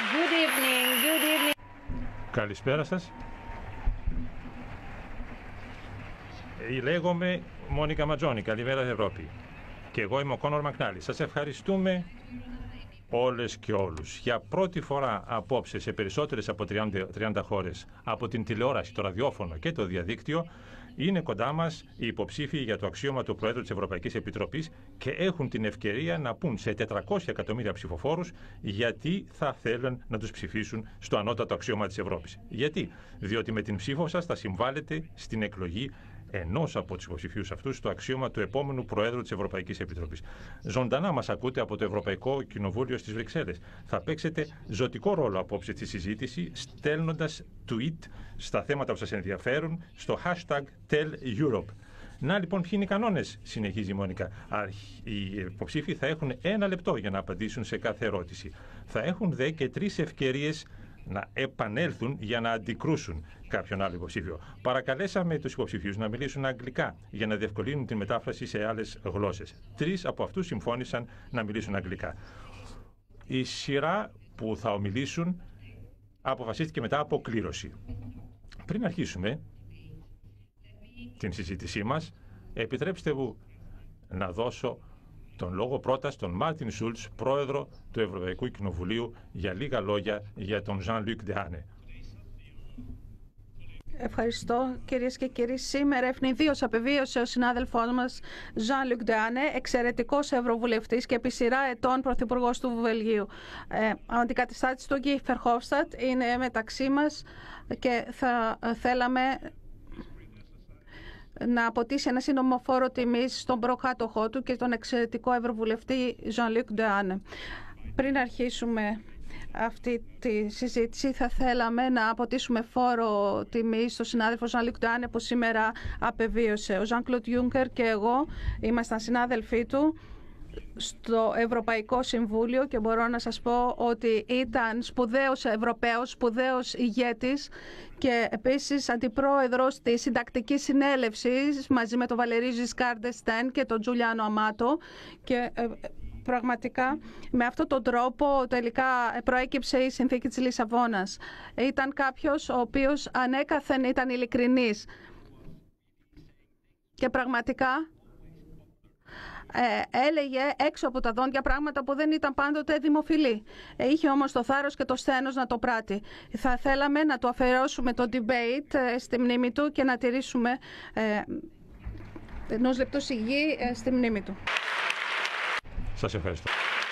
Good evening, good evening. Καλησπέρα σας. Λέγομαι Μόνικα Ματζόνη, καλημέρα Ευρώπη. Και εγώ είμαι ο Κόνορ Μακνάλι. Σας ευχαριστούμε όλες και όλους. Για πρώτη φορά απόψε σε περισσότερες από 30 χώρες, από την τηλεόραση, το ραδιόφωνο και το διαδίκτυο, είναι κοντά μας οι υποψήφοι για το αξίωμα του Προέδρου της Ευρωπαϊκής Επιτροπής και έχουν την ευκαιρία να πούν σε 400 εκατομμύρια ψηφοφόρους γιατί θα θέλουν να τους ψηφίσουν στο ανώτατο αξίωμα της Ευρώπης. Γιατί? Διότι με την ψήφο σας θα συμβάλλετε στην εκλογή ενός από τους υποψηφίους αυτούς στο αξίωμα του επόμενου Προέδρου της Ευρωπαϊκής Επιτροπής. Ζωντανά μας ακούτε από το Ευρωπαϊκό Κοινοβούλιο στις Βρυξέλλες. Θα παίξετε ζωτικό ρόλο απόψε στη συζήτηση, στέλνοντας tweet στα θέματα που σας ενδιαφέρουν στο hashtag TellEurope. Να λοιπόν ποιοι είναι οι κανόνες, συνεχίζει η Μόνικα. Οι υποψήφοι θα έχουν 1 λεπτό για να απαντήσουν σε κάθε ερώτηση. Θα έχουν δε και 3 ευκαιρίες να επανέλθουν για να αντικρούσουν κάποιον άλλο υποψήφιο. Παρακαλέσαμε τους υποψηφίους να μιλήσουν αγγλικά για να διευκολύνουν την μετάφραση σε άλλες γλώσσες. 3 από αυτούς συμφώνησαν να μιλήσουν αγγλικά. Η σειρά που θα ομιλήσουν αποφασίστηκε μετά από κλήρωση. Πριν αρχίσουμε την συζήτησή μας, επιτρέψτε μου να δώσω τον λόγο πρώτα στον Μάρτιν Σούλτς, πρόεδρο του Ευρωπαϊκού Κοινοβουλίου, για λίγα λόγια για τον Jean-Luc Dehaene. Ευχαριστώ κυρίες και κύριοι. Σήμερα ευνηδίως απεβίωσε ο συνάδελφός μας Jean-Luc Dehaene, εξαιρετικός ευρωβουλευτής και επί σειρά ετών πρωθυπουργός του Βελγίου. Αντικαταστάτης του Guy Verhofstadt είναι μεταξύ μας και θα θέλαμε να αποτίσει ένα σύντομο φόρο τιμής στον προκάτοχό του και τον εξαιρετικό ευρωβουλευτή Jean-Luc Dehaene. Πριν αρχίσουμε αυτή τη συζήτηση, θα θέλαμε να αποτίσουμε φόρο τιμής στον συνάδελφο Jean-Luc Dehaene που σήμερα απεβίωσε. Ο Jean-Claude Juncker και εγώ ήμασταν συνάδελφοί του στο Ευρωπαϊκό Συμβούλιο και μπορώ να σας πω ότι ήταν σπουδαίος Ευρωπαίος, σπουδαίος ηγέτης και επίσης αντιπρόεδρος της Συντακτικής Συνέλευσης μαζί με τον Βαλερί Ζισκάρ ντ'Εστέν και τον Τζουλιάνο Αμάτο και πραγματικά με αυτόν τον τρόπο τελικά προέκυψε η συνθήκη της Λισαβόνας. Ήταν κάποιος ο οποίος ανέκαθεν ήταν ειλικρινής και πραγματικά έλεγε έξω από τα δόντια πράγματα που δεν ήταν πάντοτε δημοφιλή. Είχε όμως το θάρρος και το σθένος να το πράττει. Θα θέλαμε να το αφιερώσουμε το debate στη μνήμη του και να τηρήσουμε ενός λεπτού σιγή στη μνήμη του. Σας ευχαριστώ.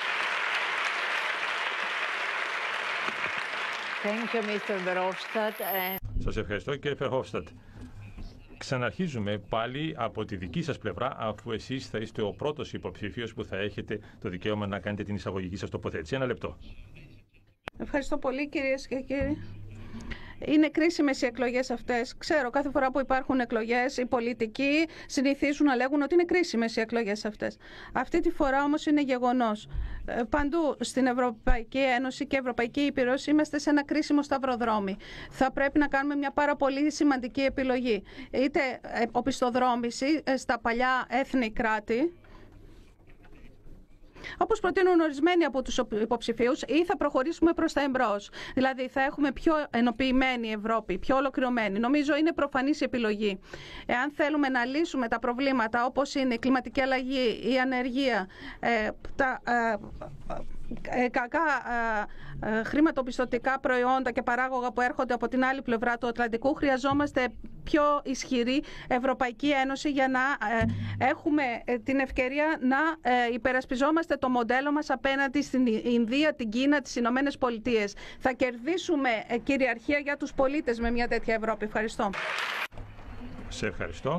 Thank you, Mr. Verhofstadt. Σας ευχαριστώ κύριε Verhofstadt. Ξαναρχίζουμε πάλι από τη δική σας πλευρά, αφού εσείς θα είστε ο πρώτος υποψήφιος που θα έχετε το δικαίωμα να κάνετε την εισαγωγική σας τοποθέτηση. 1 λεπτό. Ευχαριστώ πολύ κυρίες και κύριοι. Είναι κρίσιμες οι εκλογές αυτές. Ξέρω, κάθε φορά που υπάρχουν εκλογές, οι πολιτικοί συνηθίζουν να λέγουν ότι είναι κρίσιμες οι εκλογές αυτές. Αυτή τη φορά όμως είναι γεγονός. Παντού στην Ευρωπαϊκή Ένωση και Ευρωπαϊκή Ήπειρος είμαστε σε ένα κρίσιμο σταυροδρόμι. Θα πρέπει να κάνουμε μια πάρα πολύ σημαντική επιλογή. Είτε οπισθοδρόμηση στα παλιά έθνη κράτη, όπως προτείνουν ορισμένοι από τους υποψηφίους, ή θα προχωρήσουμε προς τα εμπρός. Δηλαδή θα έχουμε πιο ενοποιημένη Ευρώπη, πιο ολοκληρωμένη. Νομίζω είναι προφανής η επιλογή. Εάν θέλουμε να λύσουμε τα προβλήματα όπως είναι η κλιματική αλλαγή, η ανεργία, τα κακά χρηματοπιστωτικά προϊόντα και παράγωγα που έρχονται από την άλλη πλευρά του Ατλαντικού, χρειαζόμαστε πιο ισχυρή Ευρωπαϊκή Ένωση για να έχουμε την ευκαιρία να υπερασπιζόμαστε το μοντέλο μας απέναντι στην Ινδία, την Κίνα, τις Ηνωμένες Πολιτείες. Θα κερδίσουμε κυριαρχία για τους πολίτες με μια τέτοια Ευρώπη. Ευχαριστώ. Σε ευχαριστώ.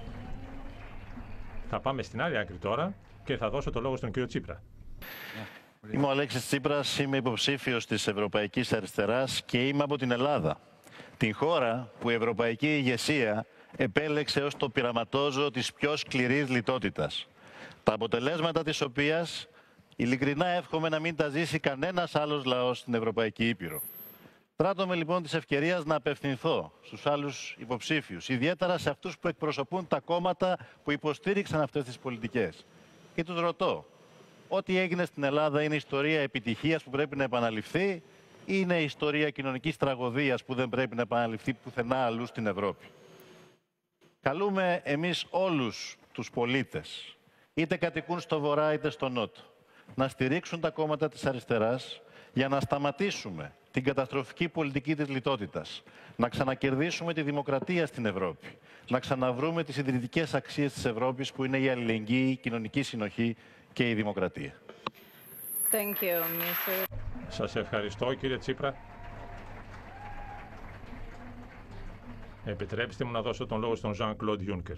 Θα πάμε στην άλλη άκρη τώρα και θα δώσω το λόγο στον κύριο Τσίπρα. Είμαι ο Αλέξης Τσίπρας, είμαι υποψήφιος της Ευρωπαϊκής Αριστεράς και είμαι από την Ελλάδα. Την χώρα που η ευρωπαϊκή ηγεσία επέλεξε ως το πειραματόζωο της πιο σκληρής λιτότητας. Τα αποτελέσματα της οποίας ειλικρινά εύχομαι να μην τα ζήσει κανένας άλλος λαός στην Ευρωπαϊκή Ήπειρο. Τράτομαι λοιπόν της ευκαιρίας να απευθυνθώ στους άλλους υποψήφιους, ιδιαίτερα σε αυτούς που εκπροσωπούν τα κόμματα που υποστήριξαν αυτές τις πολιτικές. Και τους ρωτώ, ό,τι έγινε στην Ελλάδα είναι ιστορία επιτυχίας που πρέπει να επαναληφθεί είναι ιστορία κοινωνικής τραγωδίας που δεν πρέπει να επαναληφθεί πουθενά αλλού στην Ευρώπη. Καλούμε εμείς όλους τους πολίτες, είτε κατοικούν στο Βορρά είτε στο Νότο, να στηρίξουν τα κόμματα της αριστεράς για να σταματήσουμε την καταστροφική πολιτική της λιτότητας, να ξανακερδίσουμε τη δημοκρατία στην Ευρώπη, να ξαναβρούμε τις ιδρυτικές αξίες της Ευρώπης που είναι η αλληλεγγύη, η κοινωνική συνοχή και η δημοκρατία. Thank you, Mr. Σας ευχαριστώ, κύριε Τσίπρα. Επιτρέψτε μου να δώσω τον λόγο στον Jean-Claude Juncker.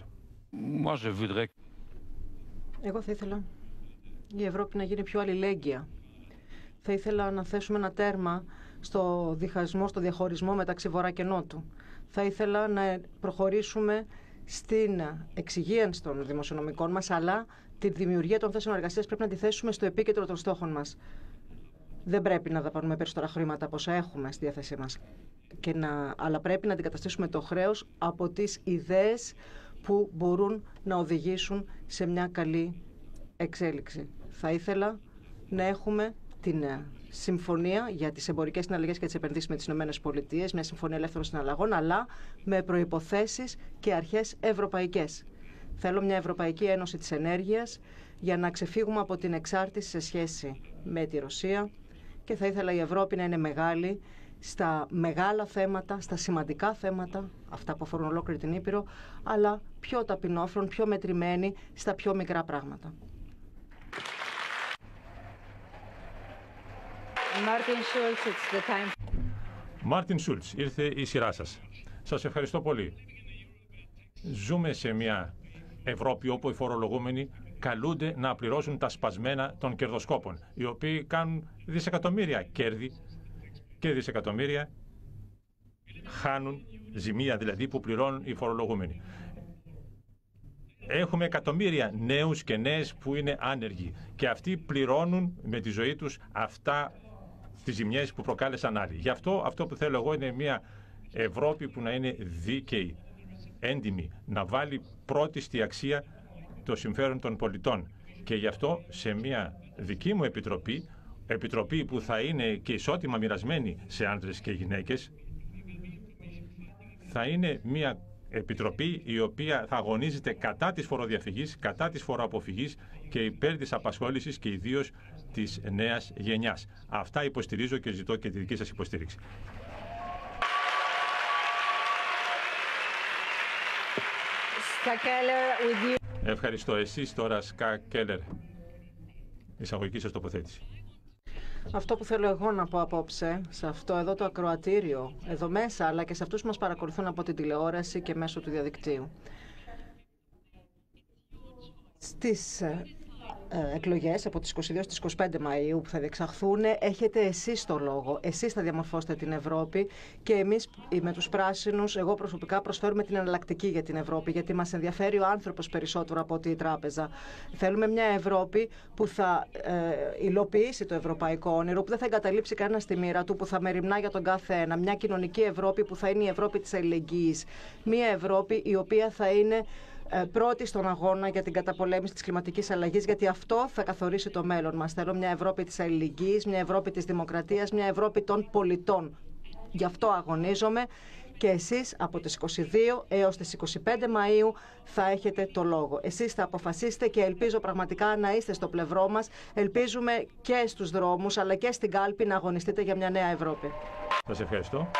Εγώ θα ήθελα η Ευρώπη να γίνει πιο αλληλέγγυα. Θα ήθελα να θέσουμε ένα τέρμα στο διχασμό, στο διαχωρισμό μεταξύ Βορρά και Νότου. Θα ήθελα να προχωρήσουμε στην εξυγίανση των δημοσιονομικών μας, αλλά τη δημιουργία των θέσεων εργασίας πρέπει να τη θέσουμε στο επίκεντρο των στόχων μας. Δεν πρέπει να δαπανούμε περισσότερα χρήματα από όσα έχουμε στη διάθεσή μας. Αλλά πρέπει να αντικαταστήσουμε το χρέος από τις ιδέες που μπορούν να οδηγήσουν σε μια καλή εξέλιξη. Θα ήθελα να έχουμε την συμφωνία για τις εμπορικές συναλλαγές και τις επενδύσεις με τις ΗΠΑ, μια συμφωνία ελεύθερων συναλλαγών, αλλά με προϋποθέσεις και αρχές ευρωπαϊκές. Θέλω μια Ευρωπαϊκή Ένωση της Ενέργειας για να ξεφύγουμε από την εξάρτηση σε σχέση με τη Ρωσία και θα ήθελα η Ευρώπη να είναι μεγάλη στα μεγάλα θέματα, στα σημαντικά θέματα, αυτά που αφορούν ολόκληρη την Ήπειρο, αλλά πιο ταπεινόφρον, πιο μετρημένη στα πιο μικρά πράγματα. Μάρτιν Σούλτς, ήρθε η σειρά σας. Σας ευχαριστώ πολύ. Ζούμε σε μια Ευρώπη όπου οι φορολογούμενοι καλούνται να πληρώσουν τα σπασμένα των κερδοσκόπων, οι οποίοι κάνουν δισεκατομμύρια κέρδη και δισεκατομμύρια χάνουν, ζημία δηλαδή, που πληρώνουν οι φορολογούμενοι. Έχουμε εκατομμύρια νέους και νέες που είναι άνεργοι και αυτοί πληρώνουν με τη ζωή τους αυτά τις ζημιές που προκάλεσαν άλλοι. Γι' αυτό που θέλω εγώ είναι μια Ευρώπη που να είναι δίκαιη, έντιμη, να βάλει πρώτη στη αξία το συμφέρον των πολιτών. Και γι' αυτό σε μια δική μου επιτροπή που θα είναι και ισότιμα μοιρασμένη σε άντρες και γυναίκες, θα είναι μια επιτροπή η οποία θα αγωνίζεται κατά της φοροδιαφυγής, κατά της φοροαποφυγής και υπέρ της απασχόλησης και ιδίως της νέας γενιάς. Αυτά υποστηρίζω και ζητώ και τη δική σας υποστήριξη. Ευχαριστώ. Εσείς τώρα, Ska Keller, εισαγωγική σας τοποθέτηση. Αυτό που θέλω εγώ να πω απόψε, σε αυτό εδώ το ακροατήριο, εδώ μέσα, αλλά και σε αυτούς που μας παρακολουθούν από την τηλεόραση και μέσω του διαδικτύου. Στις εκλογές από τις 22 στις 25 Μαΐου που θα διεξαχθούν, έχετε εσείς το λόγο. Εσείς θα διαμορφώσετε την Ευρώπη και εμείς με τους πράσινους, εγώ προσωπικά, προσφέρουμε την εναλλακτική για την Ευρώπη, γιατί μας ενδιαφέρει ο άνθρωπος περισσότερο από ότι η τράπεζα. Θέλουμε μια Ευρώπη που θα υλοποιήσει το ευρωπαϊκό όνειρο, που δεν θα εγκαταλείψει κανένα στη μοίρα του, που θα μεριμνά για τον κάθε ένα. Μια κοινωνική Ευρώπη που θα είναι η Ευρώπη της αλληλεγγύης. Μια Ευρώπη η οποία θα είναι πρώτη στον αγώνα για την καταπολέμηση της κλιματικής αλλαγής, γιατί αυτό θα καθορίσει το μέλλον μας. Θέλω μια Ευρώπη της αλληλεγγύης, μια Ευρώπη της δημοκρατίας, μια Ευρώπη των πολιτών. Γι' αυτό αγωνίζομαι και εσείς από τις 22 έως τις 25 Μαΐου θα έχετε το λόγο. Εσείς θα αποφασίσετε και ελπίζω πραγματικά να είστε στο πλευρό μας. Ελπίζουμε και στους δρόμους αλλά και στην κάλπη να αγωνιστείτε για μια νέα Ευρώπη. Σας ευχαριστώ.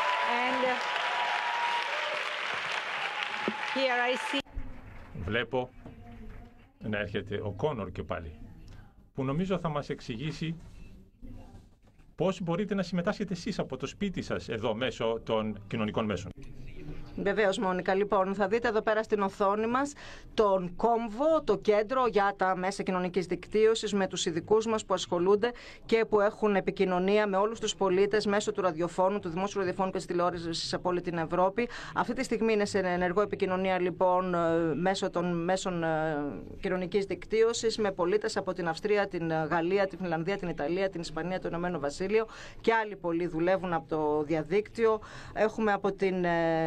Βλέπω να έρχεται ο Κόνορ και πάλι, που νομίζω θα μας εξηγήσει πώς μπορείτε να συμμετάσχετε εσείς από το σπίτι σας εδώ μέσω των κοινωνικών μέσων. Βεβαίως, Μόνικα. Λοιπόν, θα δείτε εδώ πέρα στην οθόνη μας τον κόμβο, το κέντρο για τα μέσα κοινωνικής δικτύωσης με τους ειδικούς μας που ασχολούνται και που έχουν επικοινωνία με όλους τους πολίτες μέσω του ραδιοφώνου, του δημόσιου ραδιοφώνου και της τηλεόρασης από όλη την Ευρώπη. Αυτή τη στιγμή είναι σε ενεργό επικοινωνία λοιπόν μέσω των μέσων κοινωνικής δικτύωσης με πολίτες από την Αυστρία, την Γαλλία, την Φινλανδία, την Ιταλία, την Ισπανία, το Ηνωμένο Βασίλειο και άλλοι πολλοί δουλεύουν από το διαδίκτυο. Έχουμε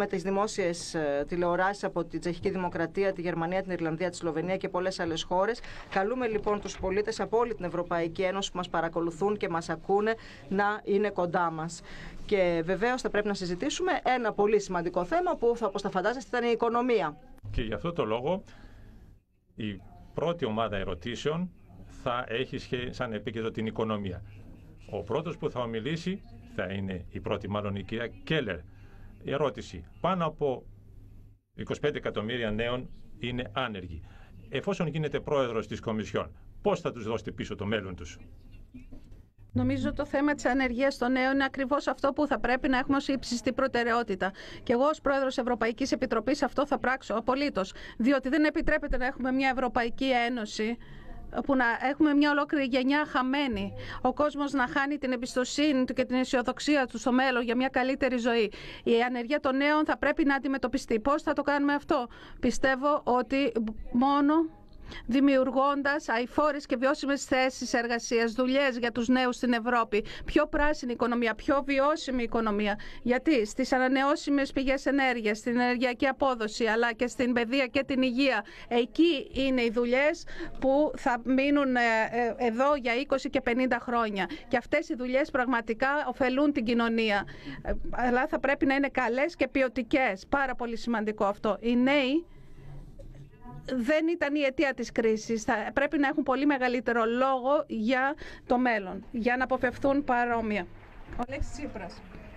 Έχουμε τις δημόσιες τηλεοράσεις από τη Τσεχική Δημοκρατία, τη Γερμανία, την Ιρλανδία, τη Σλοβενία και πολλές άλλες χώρες. Καλούμε λοιπόν τους πολίτες από όλη την Ευρωπαϊκή Ένωση που μας παρακολουθούν και μας ακούνε να είναι κοντά μας. Και βεβαίως θα πρέπει να συζητήσουμε ένα πολύ σημαντικό θέμα που, όπως θα φαντάζεστε, ήταν η οικονομία. Και γι' αυτό το λόγο η πρώτη ομάδα ερωτήσεων θα έχει σαν επίκεντρο την οικονομία. Ο πρώτος που θα ομιλήσει θα είναι η πρώτη, μάλλον η κυρία Κέλλερ. Η ερώτηση. Πάνω από 25 εκατομμύρια νέων είναι άνεργοι. Εφόσον γίνετε πρόεδρος της Κομισιόν, πώς θα τους δώσετε πίσω το μέλλον τους? Νομίζω το θέμα της ανεργίας των νέων είναι ακριβώς αυτό που θα πρέπει να έχουμε ως ύψιστη προτεραιότητα. Και εγώ ως πρόεδρος Ευρωπαϊκής Επιτροπής αυτό θα πράξω απολύτως. Διότι δεν επιτρέπεται να έχουμε μια Ευρωπαϊκή Ένωση που να έχουμε μια ολόκληρη γενιά χαμένη. Ο κόσμος να χάνει την εμπιστοσύνη του και την αισιοδοξία του στο μέλλον για μια καλύτερη ζωή. Η ανεργία των νέων θα πρέπει να αντιμετωπιστεί. Πώς θα το κάνουμε αυτό? Πιστεύω ότι μόνο δημιουργώντας αειφόρες και βιώσιμες θέσεις εργασίας, δουλειές για τους νέους στην Ευρώπη, πιο πράσινη οικονομία, πιο βιώσιμη οικονομία. Γιατί στις ανανεώσιμες πηγές ενέργειας, στην ενεργειακή απόδοση, αλλά και στην παιδεία και την υγεία, εκεί είναι οι δουλειές που θα μείνουν εδώ για 20 και 50 χρόνια. Και αυτές οι δουλειές πραγματικά ωφελούν την κοινωνία. Αλλά θα πρέπει να είναι καλές και ποιοτικές. Πάρα πολύ σημαντικό αυτό. Οι νέοι δεν ήταν η αιτία της κρίσης. Θα πρέπει να έχουν πολύ μεγαλύτερο λόγο για το μέλλον, για να αποφευθούν παρόμοια. Ο Αλέξης Τσίπρας.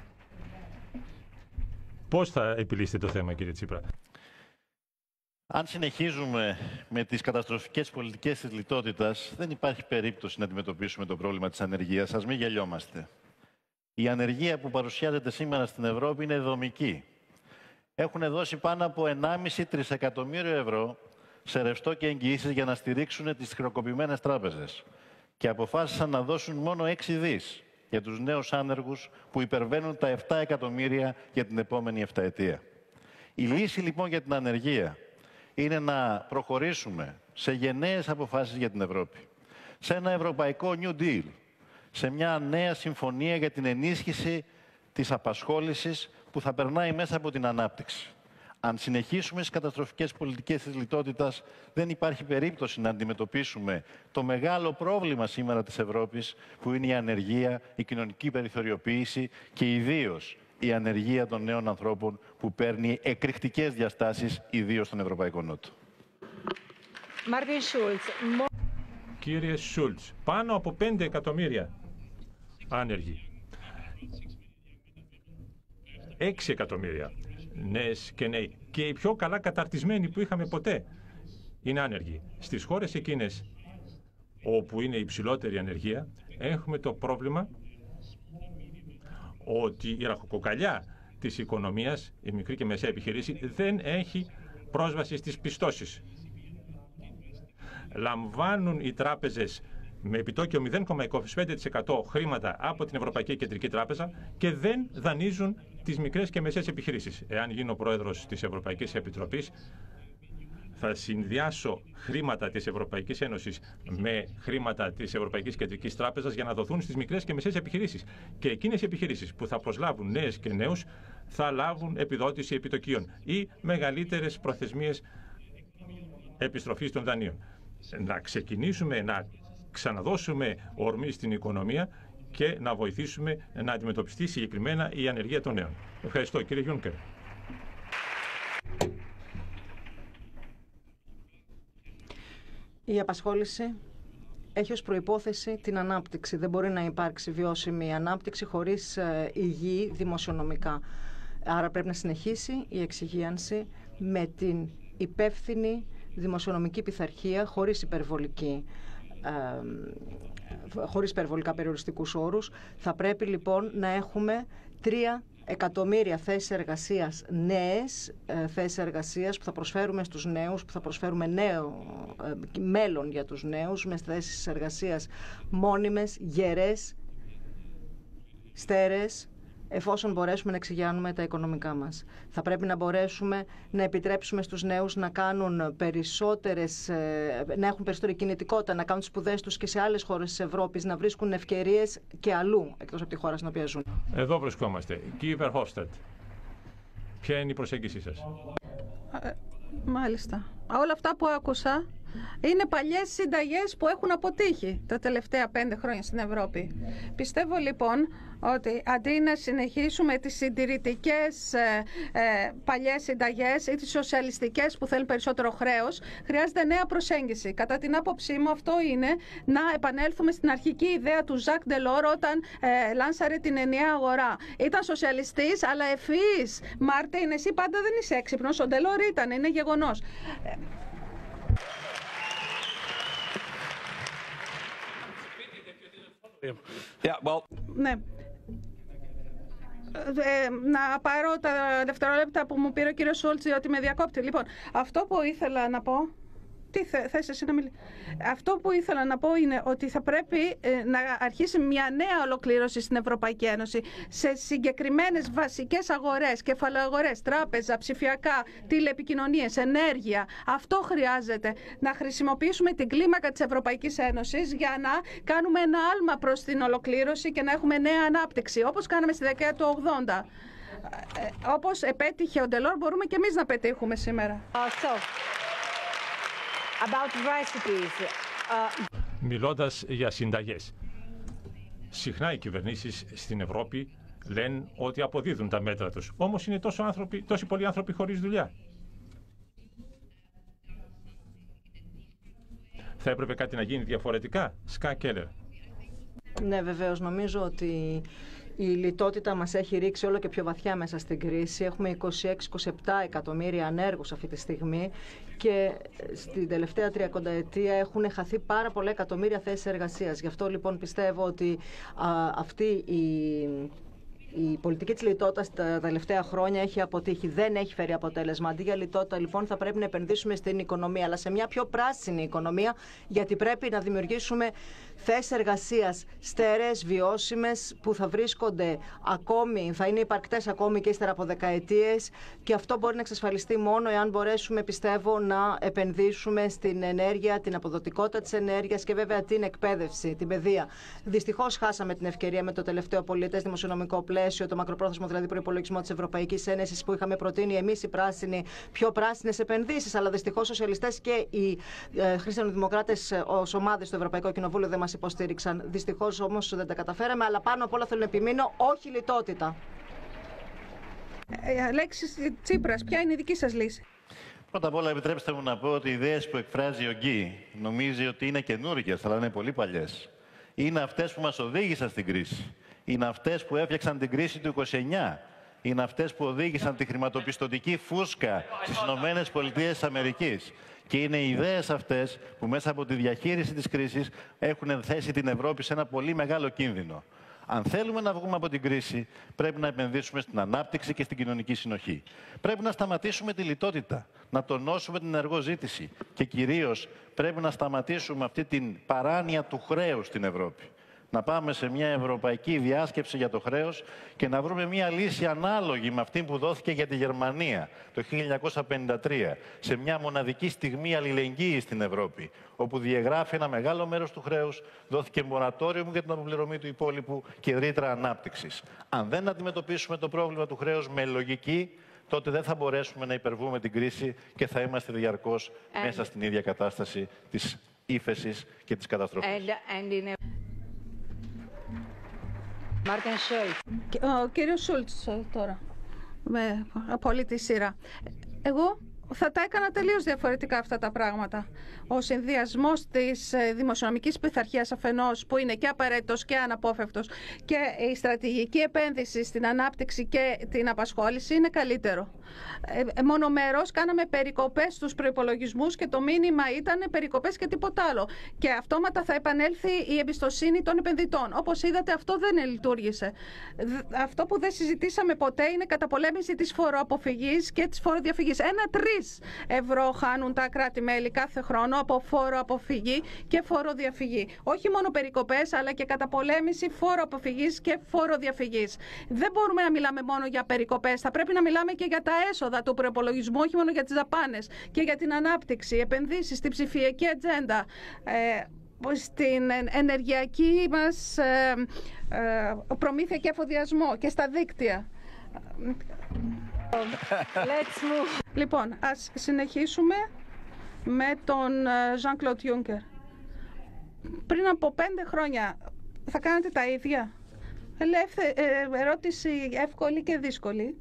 Πώς θα επιλύσετε το θέμα, κύριε Τσίπρα? Αν συνεχίζουμε με τις καταστροφικές πολιτικές της λιτότητας, δεν υπάρχει περίπτωση να αντιμετωπίσουμε το πρόβλημα της ανεργίας. Ας μην γελιόμαστε. Η ανεργία που παρουσιάζεται σήμερα στην Ευρώπη είναι δομική. Έχουν δώσει πάνω από 1,5 τρισεκατομμύριο ευρώ σε ρευστό και εγγυήσεις για να στηρίξουν τις χρεοκοπημένες τράπεζες. Και αποφάσισαν να δώσουν μόνο 6 δις για τους νέους άνεργους που υπερβαίνουν τα 7 εκατομμύρια για την επόμενη 7ετία. Η λύση λοιπόν για την ανεργία είναι να προχωρήσουμε σε γενναίες αποφάσεις για την Ευρώπη. Σε ένα ευρωπαϊκό New Deal, σε μια νέα συμφωνία για την ενίσχυση της απασχόλησης που θα περνάει μέσα από την ανάπτυξη. Αν συνεχίσουμε στις καταστροφικές πολιτικές της λιτότητας, δεν υπάρχει περίπτωση να αντιμετωπίσουμε το μεγάλο πρόβλημα σήμερα της Ευρώπης, που είναι η ανεργία, η κοινωνική περιθωριοποίηση και ιδίως η ανεργία των νέων ανθρώπων, που παίρνει εκρηκτικές διαστάσεις, ιδίως στον Ευρωπαϊκό Νότο. Κύριε Σούλτς, πάνω από 5 εκατομμύρια άνεργοι. 6 εκατομμύρια νέες και νέοι. Και οι πιο καλά καταρτισμένοι που είχαμε ποτέ είναι άνεργοι. Στις χώρες εκείνες όπου είναι υψηλότερη ανεργία, έχουμε το πρόβλημα ότι η ραχοκοκαλιά της οικονομίας, η μικρή και μεσαία επιχειρήση, δεν έχει πρόσβαση στις πιστώσεις. Λαμβάνουν οι τράπεζες με επιτόκιο 0,25% χρήματα από την Ευρωπαϊκή Κεντρική Τράπεζα και δεν δανείζουν τις μικρές και μεσαίες επιχειρήσεις. Εάν γίνω πρόεδρος της Ευρωπαϊκής Επιτροπής, θα συνδυάσω χρήματα της Ευρωπαϊκής Ένωσης με χρήματα της Ευρωπαϊκής Κεντρικής Τράπεζας για να δοθούν στις μικρές και μεσαίες επιχειρήσεις. Και εκείνες οι επιχειρήσεις που θα προσλάβουν νέες και νέους θα λάβουν επιδότηση επιτοκίων ή μεγαλύτερες προθεσμίες επιστροφής των δανείων. Να ξεκινήσουμε να ξαναδώσουμε ορμή στην οικονομία και να βοηθήσουμε να αντιμετωπιστεί συγκεκριμένα η ανεργία των νέων. Ευχαριστώ, κύριε Γιούνκερ. Η απασχόληση έχει ως προϋπόθεση την ανάπτυξη. Δεν μπορεί να υπάρξει βιώσιμη ανάπτυξη χωρίς υγιή δημοσιονομικά. Άρα πρέπει να συνεχίσει η εξυγίανση με την υπεύθυνη δημοσιονομική πειθαρχία, χωρίς υπερβολικά περιοριστικούς όρους. Θα πρέπει λοιπόν να έχουμε 3 εκατομμύρια θέσεις εργασίας, νέες θέσεις εργασίας που θα προσφέρουμε στους νέους, που θα προσφέρουμε νέο μέλλον για τους νέους, με θέσεις εργασίας μόνιμες, γερές, στέρεες, εφόσον μπορέσουμε να εξηγιάνουμε τα οικονομικά μας. Θα πρέπει να μπορέσουμε να επιτρέψουμε στους νέους να κάνουν να έχουν περισσότερη κινητικότητα, να κάνουν τις σπουδές τους και σε άλλες χώρες της Ευρώπης, να βρίσκουν ευκαιρίες και αλλού, εκτός από τη χώρα στην οποία ζουν. Εδώ βρισκόμαστε. Κύριε Verhofstadt, Ποια είναι η προσέγγιση σας? Μάλιστα. Όλα αυτά που άκουσα είναι παλιές συνταγές που έχουν αποτύχει τα τελευταία 5 χρόνια στην Ευρώπη. Πιστεύω λοιπόν ότι αντί να συνεχίσουμε τις συντηρητικές παλιές συνταγές ή τις σοσιαλιστικές που θέλουν περισσότερο χρέος, χρειάζεται νέα προσέγγιση. Κατά την άποψή μου αυτό είναι να επανέλθουμε στην αρχική ιδέα του Ζακ Ντελόρ όταν λάνσαρε την ενιαία αγορά. Ήταν σοσιαλιστής αλλά ευφυής. Μάρτιν, εσύ πάντα δεν είσαι έξυπνος. Ο Ντελόρ ήταν, είναι γεγονός. Ναι. Να πάρω τα δευτερόλεπτα που μου πήρε ο κύριος Σούλτς, διότι με διακόπτει. Λοιπόν, αυτό που ήθελα να πω... θες εσύ να μιλήσεις? Αυτό που ήθελα να πω είναι ότι θα πρέπει να αρχίσει μια νέα ολοκλήρωση στην Ευρωπαϊκή Ένωση σε συγκεκριμένες βασικές αγορές, κεφαλαιοαγορές, τράπεζα, ψηφιακά, τηλεπικοινωνίες, ενέργεια. Αυτό χρειάζεται. Να χρησιμοποιήσουμε την κλίμακα της Ευρωπαϊκής Ένωσης για να κάνουμε ένα άλμα προς την ολοκλήρωση και να έχουμε νέα ανάπτυξη, όπως κάναμε στη δεκαετία του 80. Όπως επέτυχε ο Ντελόρ, μπορούμε και εμείς να πετύχουμε σήμερα. Μιλώντας για συνταγές, συχνά οι κυβερνήσεις στην Ευρώπη λένε ότι αποδίδουν τα μέτρα τους. Όμως είναι τόσοι πολλοί άνθρωποι χωρίς δουλειά. Θα έπρεπε κάτι να γίνει διαφορετικά? Σκά Κέλλερ. Ναι, βεβαίως. Νομίζω ότι η λιτότητα μας έχει ρίξει όλο και πιο βαθιά μέσα στην κρίση. Έχουμε 26-27 εκατομμύρια ανέργους αυτή τη στιγμή και στην τελευταία 30 ετία έχουν χαθεί πάρα πολλά εκατομμύρια θέσεις εργασίας. Γι' αυτό λοιπόν πιστεύω ότι αυτή η πολιτική της λιτότητας τα τελευταία χρόνια έχει αποτύχει, δεν έχει φέρει αποτέλεσμα. Αντί για λιτότητα, λοιπόν, θα πρέπει να επενδύσουμε στην οικονομία, αλλά σε μια πιο πράσινη οικονομία, γιατί πρέπει να δημιουργήσουμε θέσεις εργασίας στέρεες, βιώσιμες, που θα βρίσκονται ακόμη, θα είναι υπαρκτές ακόμη και ύστερα από δεκαετίες, και αυτό μπορεί να εξασφαλιστεί μόνο εάν μπορέσουμε, πιστεύω, να επενδύσουμε στην ενέργεια, την αποδοτικότητα της ενέργειας και βέβαια την εκπαίδευση, την παιδεία. Δυστυχώς χάσαμε την ευκαιρία με το τελευταίο πολιετές δημοσιονομικό πλαίσιο, το μακροπρόθεσμο δηλαδή προϋπολογισμό της Ευρωπαϊκής Ένωσης, που είχαμε προτείνει εμείς οι πράσινοι πιο πράσινες επενδύσεις. Αλλά δυστυχώς οι σοσιαλιστές και οι χριστιανοδημοκράτες ως ομάδες στο Ευρωπαϊκό Κοινοβούλιο δεν μας υποστήριξαν. Δυστυχώς όμως δεν τα καταφέραμε, αλλά πάνω απ' όλα θέλω να επιμείνω, όχι λιτότητα. Αλέξης Τσίπρας, ποια είναι η δική σας λύση? Πρώτα απ' όλα, επιτρέψτε μου να πω ότι οι ιδέες που εκφράζει ο Γκί νομίζει ότι είναι καινούργιες, αλλά είναι πολύ παλιές. Είναι αυτές που μας οδήγησαν στην κρίση. Είναι αυτές που έφτιαξαν την κρίση του 29. Είναι αυτές που οδήγησαν τη χρηματοπιστωτική φούσκα στις ΗΠΑ. Και είναι οι ιδέες αυτές που μέσα από τη διαχείριση της κρίσης έχουν θέσει την Ευρώπη σε ένα πολύ μεγάλο κίνδυνο. Αν θέλουμε να βγούμε από την κρίση, πρέπει να επενδύσουμε στην ανάπτυξη και στην κοινωνική συνοχή. Πρέπει να σταματήσουμε τη λιτότητα, να τονώσουμε την ενεργό ζήτηση και κυρίως πρέπει να σταματήσουμε αυτή την παράνοια του χρέους στην Ευρώπη. Να πάμε σε μια ευρωπαϊκή διάσκεψη για το χρέος και να βρούμε μια λύση ανάλογη με αυτή που δόθηκε για τη Γερμανία το 1953, σε μια μοναδική στιγμή αλληλεγγύης στην Ευρώπη, όπου διαγράφει ένα μεγάλο μέρος του χρέους, δόθηκε μορατόριο για την αποπληρωμή του υπόλοιπου και ρήτρα ανάπτυξης. Αν δεν αντιμετωπίσουμε το πρόβλημα του χρέους με λογική, τότε δεν θα μπορέσουμε να υπερβούμε την κρίση και θα είμαστε διαρκώς μέσα στην ίδια κατάσταση της ύφεσης και της καταστροφής. Ο κύριος Σούλτς τώρα, με απόλυτη σειρά. Εγώ θα τα έκανα τελείως διαφορετικά αυτά τα πράγματα. Ο συνδυασμός της δημοσιονομικής πειθαρχίας αφενός, που είναι και απαραίτητος και αναπόφευκτος, και η στρατηγική επένδυση στην ανάπτυξη και την απασχόληση είναι καλύτερο. Μονομερώς κάναμε περικοπές στους προϋπολογισμούς και το μήνυμα ήταν περικοπές και τίποτα άλλο. Και αυτόματα θα επανέλθει η εμπιστοσύνη των επενδυτών. Όπως είδατε, αυτό δεν λειτουργήσε. Αυτό που δεν συζητήσαμε ποτέ είναι καταπολέμηση της φοροαποφυγής και της φοροδιαφυγής. 1-3 ευρώ χάνουν τα κράτη-μέλη κάθε χρόνο από φοροαποφυγή και φοροδιαφυγή. Όχι μόνο περικοπές, αλλά και καταπολέμηση φοροαποφυγής και φοροδιαφυγής. Δεν μπορούμε να μιλάμε μόνο για περικοπές. Θα πρέπει να μιλάμε και για τα έσοδα του προϋπολογισμού, όχι μόνο για τις δαπάνες, και για την ανάπτυξη, επενδύσεις, στην ψηφιακή ατζέντα, στην ενεργειακή μας προμήθεια και εφοδιασμό και στα δίκτυα. Let's move. Λοιπόν, ας συνεχίσουμε με τον Jean-Claude Juncker. Πριν από 5 χρόνια θα κάνετε τα ίδια? Ερώτηση εύκολη και δύσκολη.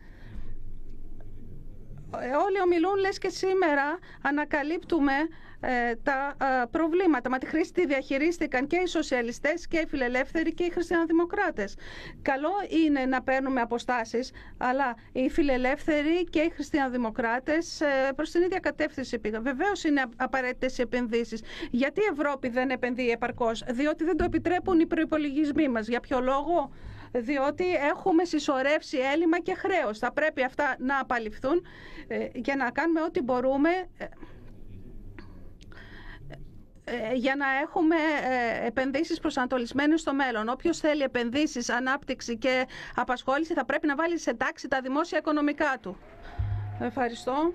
Όλοι ομιλούν, λες και σήμερα ανακαλύπτουμε τα προβλήματα. Μα τη χρήση τη διαχειρίστηκαν και οι σοσιαλιστές και οι φιλελεύθεροι και οι χριστιανοδημοκράτες. Καλό είναι να παίρνουμε αποστάσεις, αλλά οι φιλελεύθεροι και οι χριστιανοδημοκράτες προς την ίδια κατεύθυνση πήγαν. Βεβαίως είναι απαραίτητες οι επενδύσεις. Γιατί η Ευρώπη δεν επενδύει επαρκώς? Διότι δεν το επιτρέπουν οι προϋπολογισμοί μας. Για ποιο λόγο? Διότι έχουμε συσσωρεύσει έλλειμμα και χρέος. Θα πρέπει αυτά να απαλληφθούν για να κάνουμε ό,τι μπορούμε για να έχουμε επενδύσεις προσανατολισμένες στο μέλλον. Όποιος θέλει επενδύσεις, ανάπτυξη και απασχόληση θα πρέπει να βάλει σε τάξη τα δημόσια οικονομικά του. Ευχαριστώ.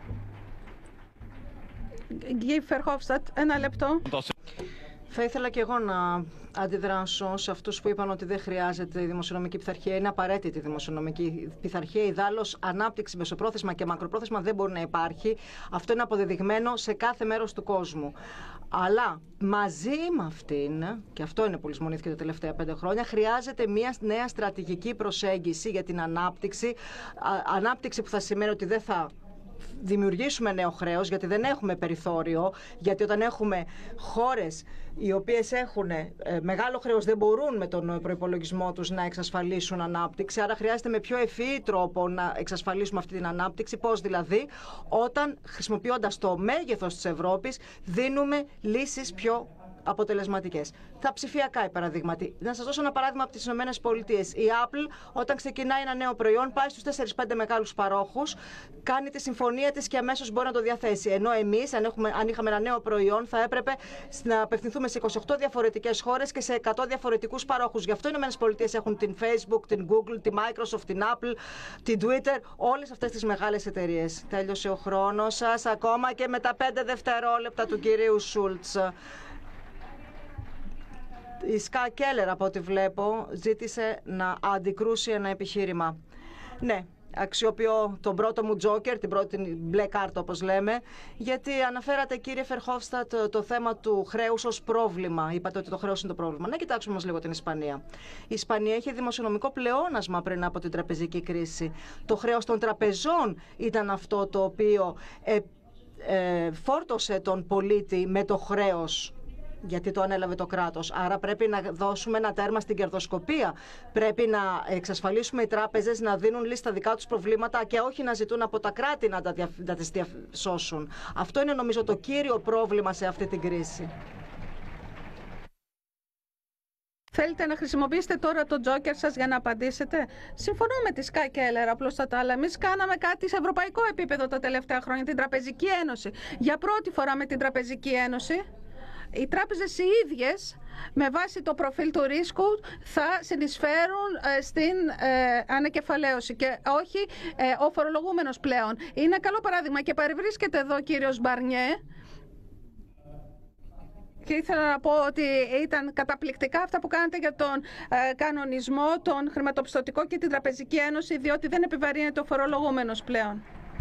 Γκί Φερχόφστατ, 1 λεπτό. Θα ήθελα και εγώ να αντιδράσω σε αυτούς που είπαν ότι δεν χρειάζεται η δημοσιονομική πειθαρχία. Είναι απαραίτητη η δημοσιονομική πειθαρχία. Ιδάλλως, ανάπτυξη μεσοπρόθεσμα και μακροπρόθεσμα δεν μπορεί να υπάρχει. Αυτό είναι αποδεδειγμένο σε κάθε μέρος του κόσμου. Αλλά μαζί με αυτήν, και αυτό είναι που λησμονήθηκε τα τελευταία 5 χρόνια, χρειάζεται μια νέα στρατηγική προσέγγιση για την ανάπτυξη. Ανάπτυξη που θα σημαίνει ότι δεν θα δημιουργήσουμε νέο χρέος, γιατί δεν έχουμε περιθώριο, γιατί όταν έχουμε χώρες οι οποίες έχουν μεγάλο χρέος δεν μπορούν με τον προϋπολογισμό τους να εξασφαλίσουν ανάπτυξη, άρα χρειάζεται με πιο ευφυή τρόπο να εξασφαλίσουμε αυτή την ανάπτυξη. Πώς δηλαδή? Όταν χρησιμοποιώντας το μέγεθος της Ευρώπης δίνουμε λύσεις πιο αποτελεσματικές. Τα ψηφιακά, παραδείγματι. Να σας δώσω ένα παράδειγμα από τις ΗΠΑ. Η Apple, όταν ξεκινάει ένα νέο προϊόν, πάει στους 4-5 μεγάλους παρόχους, κάνει τη συμφωνία της και αμέσως μπορεί να το διαθέσει. Ενώ εμείς, αν είχαμε ένα νέο προϊόν, θα έπρεπε να απευθυνθούμε σε 28 διαφορετικές χώρες και σε 100 διαφορετικούς παρόχους. Γι' αυτό οι ΗΠΑ έχουν την Facebook, την Google, τη Microsoft, την Apple, την Twitter, όλες αυτές τις μεγάλες εταιρείες. Τέλειωσε ο χρόνος σας, ακόμα και με τα 5 δευτερόλεπτα του κυρίου Σούλτς. Η Σκά Κέλλερ, από ό,τι βλέπω, ζήτησε να αντικρούσει ένα επιχείρημα. Ναι, αξιοποιώ τον πρώτο μου τζόκερ, την πρώτη μπλε κάρτα όπως λέμε, γιατί αναφέρατε, κύριε Φερχόφστατ, το θέμα του χρέους ως πρόβλημα. Είπατε ότι το χρέος είναι το πρόβλημα. Να κοιτάξουμε όμως λίγο την Ισπανία. Η Ισπανία είχε δημοσιονομικό πλεόνασμα πριν από την τραπεζική κρίση. Το χρέος των τραπεζών ήταν αυτό το οποίο φόρτωσε τον πολίτη με το χρέος, γιατί το ανέλαβε το κράτος. Άρα πρέπει να δώσουμε ένα τέρμα στην κερδοσκοπία. Πρέπει να εξασφαλίσουμε οι τράπεζες να δίνουν λύση στα δικά τους προβλήματα και όχι να ζητούν από τα κράτη να τις διασώσουν. Αυτό είναι, νομίζω, το κύριο πρόβλημα σε αυτή την κρίση. Θέλετε να χρησιμοποιήσετε τώρα το τζόκερ σας για να απαντήσετε? Συμφωνώ με τη Σκά Κέλλερ, απλώς αλλά εμείς κάναμε κάτι σε ευρωπαϊκό επίπεδο τα τελευταία χρόνια, την Τραπεζική Ένωση. Για πρώτη φορά με την Τραπεζική Ένωση, οι τράπεζες οι ίδιες, με βάση το προφίλ του ρίσκου, θα συνεισφέρουν στην ανακεφαλαίωση και όχι ο φορολογούμενος πλέον. Είναι καλό παράδειγμα και παρευρίσκεται εδώ ο κύριος Μπαρνιέ. Και ήθελα να πω ότι ήταν καταπληκτικά αυτά που κάνετε για τον κανονισμό, τον χρηματοπιστωτικό και την Τραπεζική Ένωση, διότι δεν επιβαρύνεται ο φορολογούμενος πλέον.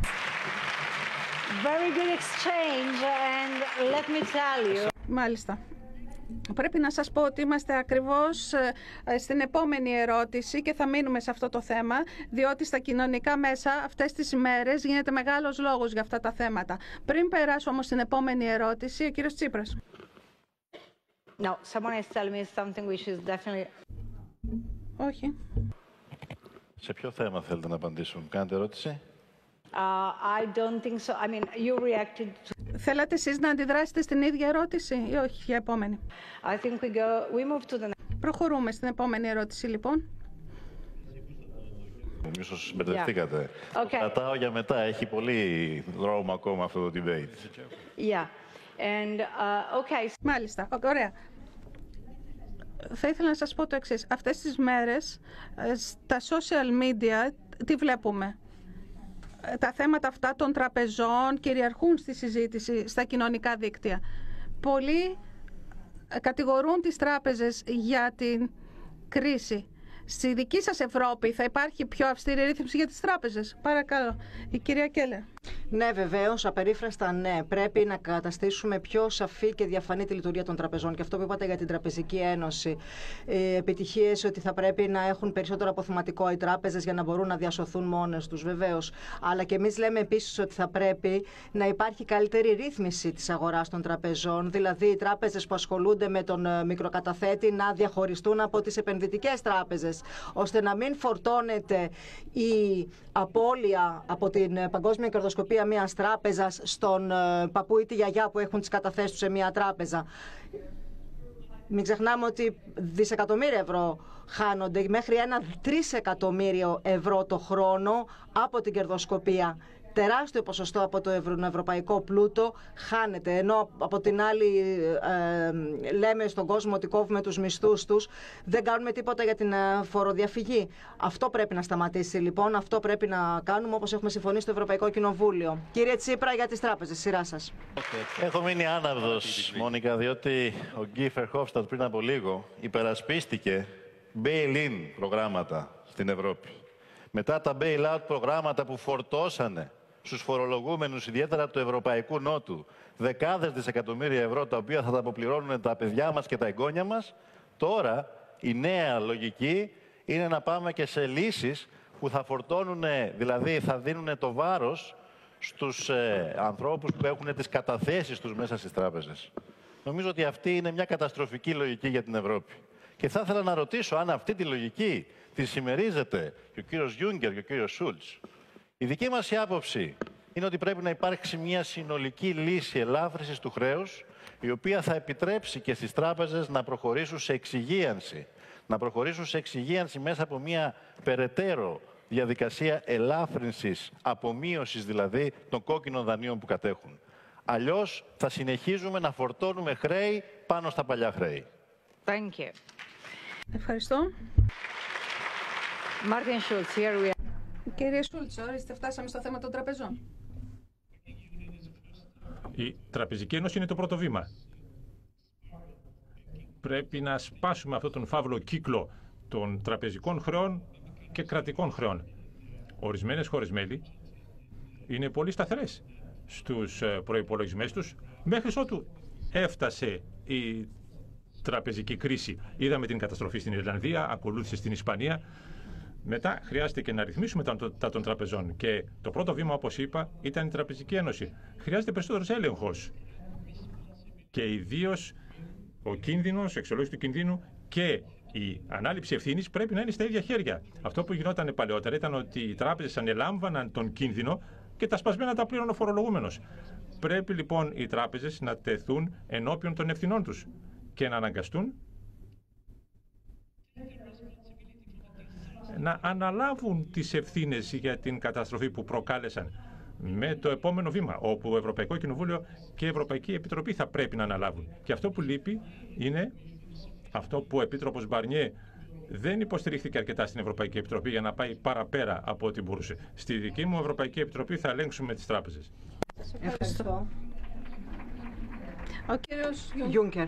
Very good exchange and let me tell you. Μάλιστα. Πρέπει να σας πω ότι είμαστε ακριβώς στην επόμενη ερώτηση και θα μείνουμε σε αυτό το θέμα, διότι στα κοινωνικά μέσα αυτές τις ημέρες γίνεται μεγάλος λόγος για αυτά τα θέματα. Πριν περάσω όμως στην επόμενη ερώτηση, ο κύριος Τσίπρας. No, someone is telling me something which is definitely... Όχι. Σε ποιο θέμα θέλετε να απαντήσουν? Κάνετε ερώτηση? I don't think so. I mean, you reacted to... Θέλατε εσείς να αντιδράσετε στην ίδια ερώτηση ή όχι για επόμενη? I think we move to the... Προχωρούμε στην επόμενη ερώτηση, λοιπόν. Ίσως μπερδευτήκατε. Okay. Κρατάω για μετά. Έχει πολύ δρόμο ακόμα αυτό το debate. Yeah. And, okay. Μάλιστα. Ωραία. Θα ήθελα να σας πω το εξής. Αυτές τις μέρες στα social media τι βλέπουμε? Τα θέματα αυτά των τραπεζών κυριαρχούν στη συζήτηση στα κοινωνικά δίκτυα. Πολλοί κατηγορούν τις τράπεζες για την κρίση. στη δική σας Ευρώπη θα υπάρχει πιο αυστηρή ρύθμιση για τις τράπεζες? Παρακαλώ, η κυρία Κέλλερ. Ναι, βεβαίως, απερίφραστα ναι. Πρέπει να καταστήσουμε πιο σαφή και διαφανή τη λειτουργία των τραπεζών. Και αυτό που είπατε για την Τραπεζική Ένωση, επιτυχίες ότι θα πρέπει να έχουν περισσότερο αποθεματικό οι τράπεζες για να μπορούν να διασωθούν μόνες τους, βεβαίως. Αλλά και εμείς λέμε επίσης ότι θα πρέπει να υπάρχει καλύτερη ρύθμιση της αγοράς των τραπεζών. Δηλαδή, οι τράπεζες που ασχολούνται με τον μικροκαταθέτη να διαχωριστούν από τις επενδυτικές τράπεζες, ώστε να μην φορτώνεται η απώλεια από την παγκόσμια κερδοσκοπία μιας τράπεζας στον παππού ή τη γιαγιά που έχουν τις καταθέσεις τους σε μια τράπεζα. Μην ξεχνάμε ότι δισεκατομμύρια ευρώ χάνονται, μέχρι 1 τρισεκατομμύριο ευρώ το χρόνο από την κερδοσκοπία. Τεράστιο ποσοστό από το ευρωπαϊκό πλούτο χάνεται, ενώ από την άλλη λέμε στον κόσμο ότι κόβουμε τους μισθούς τους, δεν κάνουμε τίποτα για την φοροδιαφυγή. Αυτό πρέπει να σταματήσει λοιπόν, αυτό πρέπει να κάνουμε όπως έχουμε συμφωνήσει στο Ευρωπαϊκό Κοινοβούλιο. Κύριε Τσίπρα, για τις τράπεζες, σειρά σας. Έχω μείνει άναυδος, Μόνικα, διότι ο Γκί Φερχόφστατ πριν από λίγο υπερασπίστηκε bail-in προγράμματα στην Ευρώπη. Μετά τα bail-out προγράμματα που φορτώσανε στους φορολογούμενους, ιδιαίτερα του Ευρωπαϊκού Νότου, δεκάδες δισεκατομμύρια ευρώ, τα οποία θα τα αποπληρώνουν τα παιδιά μας και τα εγγόνια μας, τώρα η νέα λογική είναι να πάμε και σε λύσεις που θα φορτώνουν, δηλαδή θα δίνουν το βάρος στους ανθρώπους που έχουν τις καταθέσεις τους μέσα στις τράπεζες. Νομίζω ότι αυτή είναι μια καταστροφική λογική για την Ευρώπη. Και θα ήθελα να ρωτήσω αν αυτή τη λογική τη συμμερίζεται και ο κύριος Γιούγκερ και ο κύριος Σούλτς. Η δική μας άποψη είναι ότι πρέπει να υπάρξει μια συνολική λύση ελάφρυνσης του χρέους, η οποία θα επιτρέψει και στις τράπεζες να προχωρήσουν σε εξυγίανση. Να προχωρήσουν σε εξυγίανση μέσα από μια περαιτέρω διαδικασία ελάφρυνσης, απομείωσης δηλαδή των κόκκινων δανείων που κατέχουν. Αλλιώς θα συνεχίζουμε να φορτώνουμε χρέη πάνω στα παλιά χρέη. Thank you. Ευχαριστώ. Martin Schulz, here we are. Κύριε Σούλτς, ορίστε, φτάσαμε στο θέμα των τραπεζών. Η Τραπεζική Ένωση είναι το πρώτο βήμα. Πρέπει να σπάσουμε αυτόν τον φαύλο κύκλο των τραπεζικών χρεών και κρατικών χρεών. Ορισμένες χώρες μέλη είναι πολύ σταθερές στους προϋπολογισμούς τους, μέχρι ότου έφτασε η τραπεζική κρίση. Είδαμε την καταστροφή στην Ιρλανδία, ακολούθησε στην Ισπανία. Μετά χρειάστηκε να ρυθμίσουμε τα των τραπεζών. Και το πρώτο βήμα, όπως είπα, ήταν η Τραπεζική Ένωση. Χρειάζεται περισσότερος έλεγχος. Και ιδίως ο κίνδυνος, η αξιολόγηση του κινδύνου και η ανάληψη ευθύνης πρέπει να είναι στα ίδια χέρια. Αυτό που γινόταν παλαιότερα ήταν ότι οι τράπεζες ανελάμβαναν τον κίνδυνο και τα σπασμένα τα πλήρωνε ο φορολογούμενος. Πρέπει λοιπόν οι τράπεζες να τεθούν ενώπιον των ευθυνών τους και να αναγκαστούν να αναλάβουν τις ευθύνες για την καταστροφή που προκάλεσαν με το επόμενο βήμα, όπου το Ευρωπαϊκό Κοινοβούλιο και η Ευρωπαϊκή Επιτροπή θα πρέπει να αναλάβουν. Και αυτό που λείπει είναι αυτό που ο Επίτροπος Μπαρνιέ δεν υποστηρίχθηκε αρκετά στην Ευρωπαϊκή Επιτροπή για να πάει παραπέρα από ό,τι μπορούσε. Στη δική μου Ευρωπαϊκή Επιτροπή θα ελέγξουμε τις τράπεζες. Ευχαριστώ. Ο κύριος Γιούγκερ.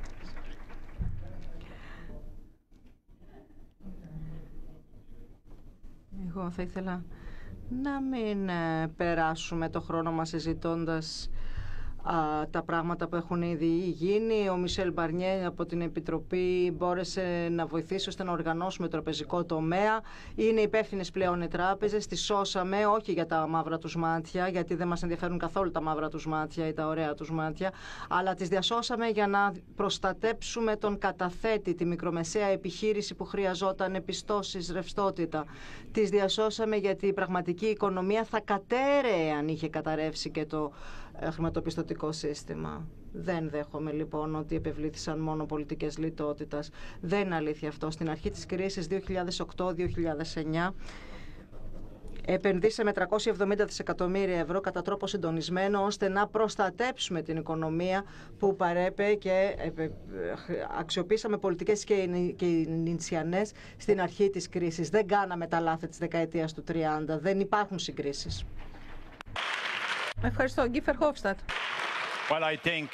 Εγώ θα ήθελα να μην περάσουμε το χρόνο μας συζητώντας τα πράγματα που έχουν ήδη γίνει. Ο Μισελ Μπαρνιέ από την Επιτροπή μπόρεσε να βοηθήσει ώστε να οργανώσουμε το τραπεζικό τομέα. Είναι υπεύθυνες πλέον οι τράπεζες. Τις σώσαμε όχι για τα μαύρα τους μάτια, γιατί δεν μας ενδιαφέρουν καθόλου τα μαύρα τους μάτια ή τα ωραία τους μάτια, αλλά τις διασώσαμε για να προστατέψουμε τον καταθέτη, τη μικρομεσαία επιχείρηση που χρειαζόταν πιστώσεις, ρευστότητα. Τις διασώσαμε γιατί η πραγματική οικονομία θα κατέρεε αν είχε καταρρεύσει και το χρηματοπιστωτικό σύστημα. Δεν δέχομαι λοιπόν ότι επευλήθησαν μόνο πολιτικές λιτότητας. Δεν είναι αλήθεια αυτό. Στην αρχή της κρίσης 2008-2009 επενδύσαμε 370 δισεκατομμύρια ευρώ κατά τρόπο συντονισμένο ώστε να προστατέψουμε την οικονομία που παρέπε και αξιοποίησαμε πολιτικές και ινιτσιανές στην αρχή της κρίσης. Δεν κάναμε τα λάθη της δεκαετίας του 30. Δεν υπάρχουν συγκρίσεις. Ευχαριστώ. Γκί Φερχόφστατ.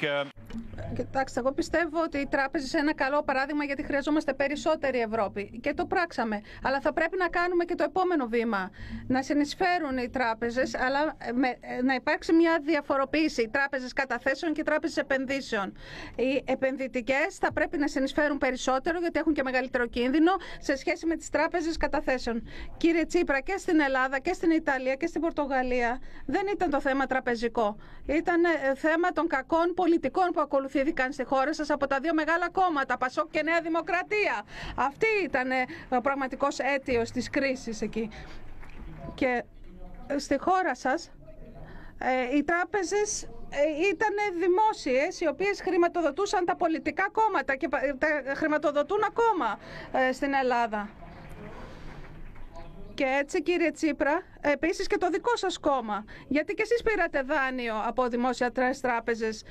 Κοιτάξτε, εγώ πιστεύω ότι οι τράπεζες είναι ένα καλό παράδειγμα γιατί χρειαζόμαστε περισσότερη Ευρώπη και το πράξαμε. Αλλά θα πρέπει να κάνουμε και το επόμενο βήμα. Να συνεισφέρουν οι τράπεζες, αλλά να υπάρξει μια διαφοροποίηση. Οι τράπεζες καταθέσεων και οι τράπεζες επενδύσεων. Οι επενδυτικές θα πρέπει να συνεισφέρουν περισσότερο γιατί έχουν και μεγαλύτερο κίνδυνο σε σχέση με τις τράπεζες καταθέσεων. Κύριε Τσίπρα, και στην Ελλάδα και στην Ιταλία και στην Πορτογαλία δεν ήταν το θέμα τραπεζικό. Ήταν θέμα των κακών πολιτικών που ακολουθήθηκαν στη χώρα σας από τα δύο μεγάλα κόμματα, Πασόκ και Νέα Δημοκρατία. Αυτή ήταν ο πραγματικός αίτιος της κρίσης εκεί. Και στη χώρα σας οι τράπεζες ήταν δημόσιες, οι οποίες χρηματοδοτούσαν τα πολιτικά κόμματα και τα χρηματοδοτούν ακόμα στην Ελλάδα. Και έτσι, κύριε Τσίπρα, επίσης και το δικό σας κόμμα. Γιατί και εσείς πήρατε δάνειο από δημόσια τράπεζες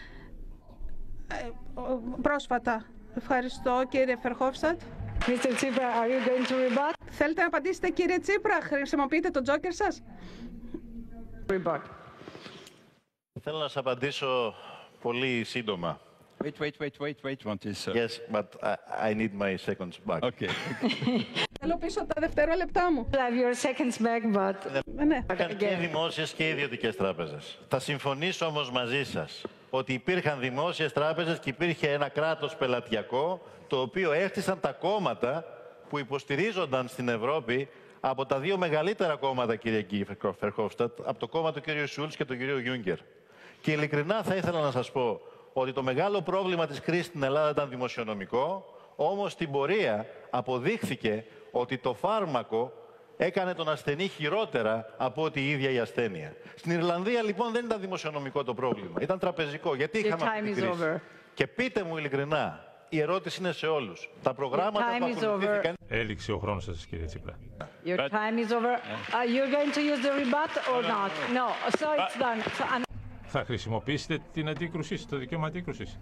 πρόσφατα. Ευχαριστώ, κύριε Φερχόφστατ. Mr. Tsipra, are you going to rebut? Θέλετε να απαντήσετε, κύριε Τσίπρα? Χρησιμοποιείτε τον τζόκερ σας? Rebut. Θέλω να σας απαντήσω πολύ σύντομα. Wait, Montis. Yes, but I need my seconds back. Okay. Θέλω πίσω τα δευτερόλεπτά μου. Have your seconds back, but... Ναι. Υπήρχαν και δημόσιες και ιδιωτικές τράπεζες. Θα συμφωνήσω όμως μαζί σας ότι υπήρχαν δημόσιες τράπεζες και υπήρχε ένα κράτος πελατειακό το οποίο έχτισαν τα κόμματα που υποστηρίζονταν στην Ευρώπη από τα δύο μεγαλύτερα κόμματα, κύριε Φερχόφστατ, από το κόμμα του κύριου Σούλτς και του κύριου Γιούγκερ. Και ειλικρινά θα ήθελα να σας πω ότι το μεγάλο πρόβλημα της κρίσης στην Ελλάδα ήταν δημοσιονομικό, όμως στην πορεία αποδείχθηκε ότι το φάρμακο έκανε τον ασθενή χειρότερα από ότι η ίδια η ασθένεια. Στην Ιρλανδία λοιπόν δεν ήταν δημοσιονομικό το πρόβλημα, ήταν τραπεζικό. Γιατί είχαμε αυτή την κρίση? Και πείτε μου ειλικρινά, η ερώτηση είναι σε όλους. Τα προγράμματα που ακολουθήθηκαν... Έληξε ο χρόνος σας, κύριε Τσίπρα. Your time is over. You're going to use the rebut or not? No. So it's done. So, Θα χρησιμοποιήσετε την αντίκρουση, το δικαίωμα αντίκρουσης?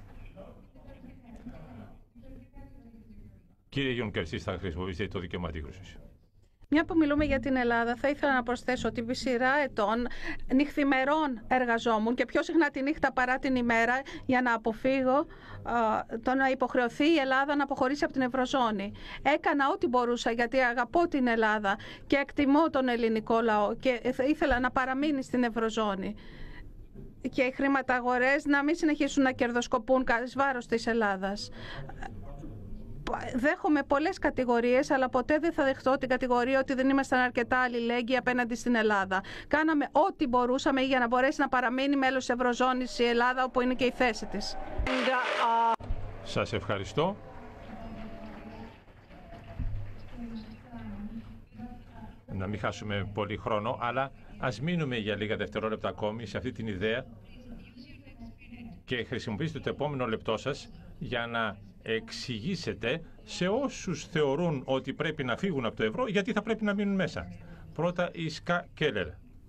Κύριε Γιούνκερ, εσείς θα χρησιμοποιήσετε το δικαίωμα αντίκρουσης? Μια που μιλούμε για την Ελλάδα, θα ήθελα να προσθέσω ότι επί σειρά ετών νυχθημερών εργαζόμουν και πιο συχνά τη νύχτα παρά την ημέρα για να αποφύγω το να υποχρεωθεί η Ελλάδα να αποχωρήσει από την Ευρωζώνη. Έκανα ό,τι μπορούσα γιατί αγαπώ την Ελλάδα και εκτιμώ τον ελληνικό λαό και ήθελα να παραμείνει στην Ευρωζώνη. Και οι χρηματαγορές να μην συνεχίσουν να κερδοσκοπούν εις βάρος της Ελλάδας. Δέχομαι πολλές κατηγορίες, αλλά ποτέ δεν θα δεχτώ την κατηγορία ότι δεν ήμασταν αρκετά αλληλέγγυοι απέναντι στην Ελλάδα. Κάναμε ό,τι μπορούσαμε για να μπορέσει να παραμείνει μέλος της Ευρωζώνης η Ελλάδα, όπου είναι και η θέση της. Σας ευχαριστώ. Να μην χάσουμε πολύ χρόνο, αλλά ας μείνουμε για λίγα δευτερόλεπτα ακόμη σε αυτή την ιδέα και χρησιμοποιήστε το επόμενο λεπτό σας για να εξηγήσετε σε όσους θεωρούν ότι πρέπει να φύγουν από το ευρώ γιατί θα πρέπει να μείνουν μέσα. Πρώτα η Ska Keller.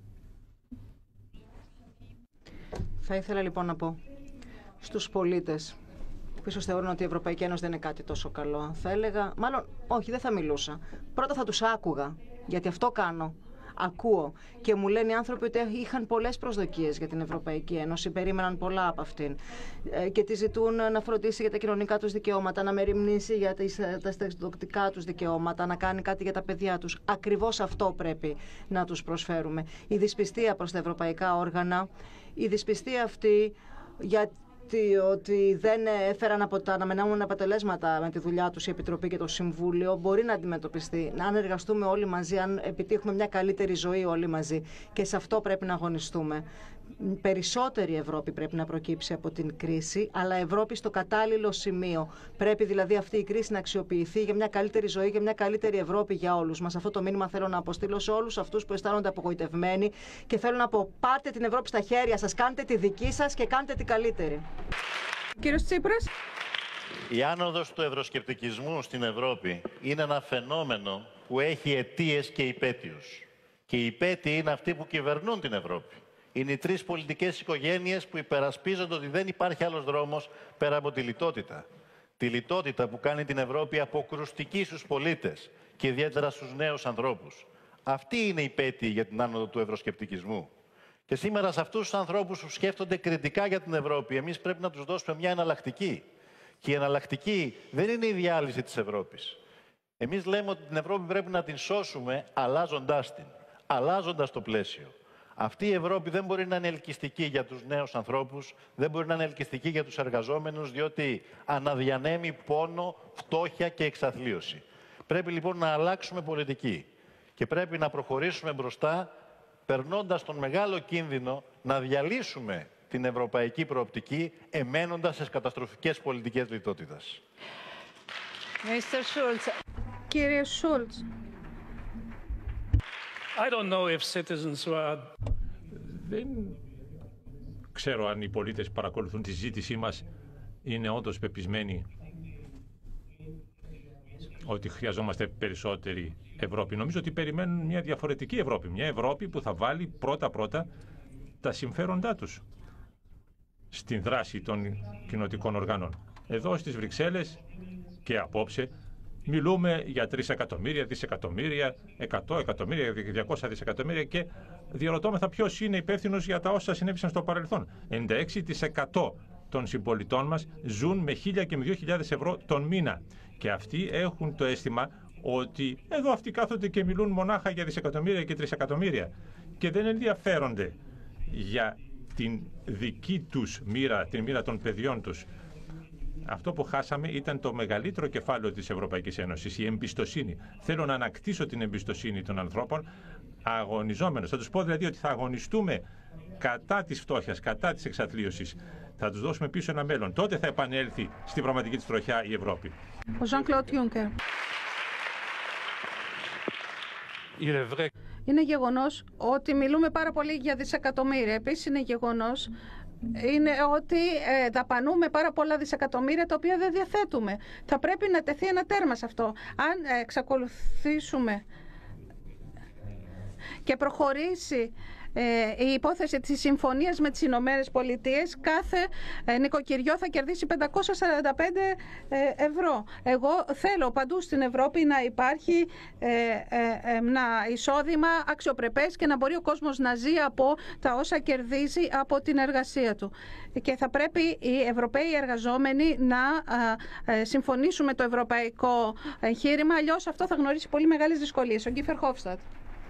Θα ήθελα λοιπόν να πω στους πολίτες που ίσως θεωρούν ότι η Ευρωπαϊκή Ένωση δεν είναι κάτι τόσο καλό. Θα έλεγα, μάλλον όχι, δεν θα μιλούσα. Πρώτα θα τους άκουγα, γιατί αυτό κάνω. Ακούω και μου λένε οι άνθρωποι ότι είχαν πολλές προσδοκίες για την Ευρωπαϊκή Ένωση, περίμεναν πολλά από αυτήν και τη ζητούν να φροντίσει για τα κοινωνικά τους δικαιώματα, να μεριμνήσει για τα στρατιωτικά τους δικαιώματα, να κάνει κάτι για τα παιδιά τους. Ακριβώς αυτό πρέπει να τους προσφέρουμε. Η δυσπιστία προς τα ευρωπαϊκά όργανα, η δυσπιστία αυτή ότι δεν έφεραν από τα αναμενόμενα αποτελέσματα με τη δουλειά τους η Επιτροπή και το Συμβούλιο μπορεί να αντιμετωπιστεί. Αν εργαστούμε όλοι μαζί, αν επιτύχουμε μια καλύτερη ζωή όλοι μαζί. Και σε αυτό πρέπει να αγωνιστούμε. Περισσότερη Ευρώπη πρέπει να προκύψει από την κρίση, αλλά Ευρώπη στο κατάλληλο σημείο. Πρέπει δηλαδή αυτή η κρίση να αξιοποιηθεί για μια καλύτερη ζωή, για μια καλύτερη Ευρώπη για όλους μας. Αυτό το μήνυμα θέλω να αποστείλω σε όλους αυτούς που αισθάνονται απογοητευμένοι και θέλω να πω: πάρτε την Ευρώπη στα χέρια σας, κάντε τη δική σας και κάντε την καλύτερη. Κύριος Τσίπρας. Η άνοδος του ευρωσκεπτικισμού στην Ευρώπη είναι ένα φαινόμενο που έχει αιτίες και υπαίτιους. Και οι υπέτειοι είναι αυτοί που κυβερνούν την Ευρώπη. Είναι οι τρεις πολιτικές οικογένειες που υπερασπίζονται ότι δεν υπάρχει άλλος δρόμος πέρα από τη λιτότητα. Τη λιτότητα που κάνει την Ευρώπη αποκρουστική στους πολίτες και ιδιαίτερα στους νέους ανθρώπους. Αυτή είναι η υπέτειοι για την άνοδο του ευρωσκεπτικισμού. Και σήμερα σε αυτούς τους ανθρώπους που σκέφτονται κριτικά για την Ευρώπη, εμείς πρέπει να τους δώσουμε μια εναλλακτική. Και η εναλλακτική δεν είναι η διάλυση της Ευρώπης. Εμείς λέμε ότι την Ευρώπη πρέπει να την σώσουμε αλλάζοντάς την, αλλάζοντας το πλαίσιο. Αυτή η Ευρώπη δεν μπορεί να είναι ελκυστική για τους νέους ανθρώπους, δεν μπορεί να είναι ελκυστική για τους εργαζόμενους, διότι αναδιανέμει πόνο, φτώχεια και εξαθλίωση. Πρέπει λοιπόν να αλλάξουμε πολιτική και πρέπει να προχωρήσουμε μπροστά, περνώντας τον μεγάλο κίνδυνο να διαλύσουμε την ευρωπαϊκή προοπτική, εμένοντας σε καταστροφικές πολιτικές λιτότητας. Mr. Schulz. Κύριε Σούλτς, I don't know if citizens who are... Δεν ξέρω αν οι πολίτες που παρακολουθούν τη συζήτησή μας είναι όντως πεπισμένοι ότι χρειαζόμαστε περισσότερη Ευρώπη. Νομίζω ότι περιμένουν μια διαφορετική Ευρώπη. Μια Ευρώπη που θα βάλει πρώτα-πρώτα τα συμφέροντά τους στην δράση των κοινοτικών οργάνων. Εδώ στις Βρυξέλλες και απόψε μιλούμε για 3 εκατομμύρια, δισεκατομμύρια, 100 εκατομμύρια, 200 δισεκατομμύρια και διαρωτώμεθα ποιος είναι υπεύθυνος για τα όσα συνέβησαν στο παρελθόν. 96% των συμπολιτών μας ζουν με 1.000 και με 2.000 ευρώ τον μήνα. Και αυτοί έχουν το αίσθημα ότι εδώ αυτοί κάθονται και μιλούν μονάχα για δισεκατομμύρια και τρισεκατομμύρια και δεν ενδιαφέρονται για την δική τους μοίρα, την μοίρα των παιδιών τους. Αυτό που χάσαμε ήταν το μεγαλύτερο κεφάλαιο της Ευρωπαϊκής Ένωσης, η εμπιστοσύνη. Θέλω να ανακτήσω την εμπιστοσύνη των ανθρώπων αγωνιζόμενος. Θα τους πω δηλαδή ότι θα αγωνιστούμε κατά της φτώχειας, κατά της εξαθλίωσης. Θα τους δώσουμε πίσω ένα μέλλον. Τότε θα επανέλθει στην πραγματική της τροχιά η Ευρώπη. ο Ζαν-Κλοντ Γιούνκερ. Είναι γεγονός ότι μιλούμε πάρα πολύ για δισεκατομμύρια. Επίσης είναι γεγονός είναι ότι δαπανούμε πάρα πολλά δισεκατομμύρια τα οποία δεν διαθέτουμε. Θα πρέπει να τεθεί ένα τέρμα σε αυτό. Αν εξακολουθήσουμε και προχωρήσει η υπόθεση της συμφωνίας με τις Ηνωμένες Πολιτείες, κάθε νοικοκυριό θα κερδίσει 545 ευρώ. Εγώ θέλω παντού στην Ευρώπη να υπάρχει ένα εισόδημα αξιοπρεπές και να μπορεί ο κόσμος να ζει από τα όσα κερδίζει από την εργασία του. Και θα πρέπει οι Ευρωπαίοι εργαζόμενοι να συμφωνήσουν με το ευρωπαϊκό εγχείρημα, αλλιώς αυτό θα γνωρίσει πολύ μεγάλες δυσκολίες. Ο Γκί Φερχόφστατ.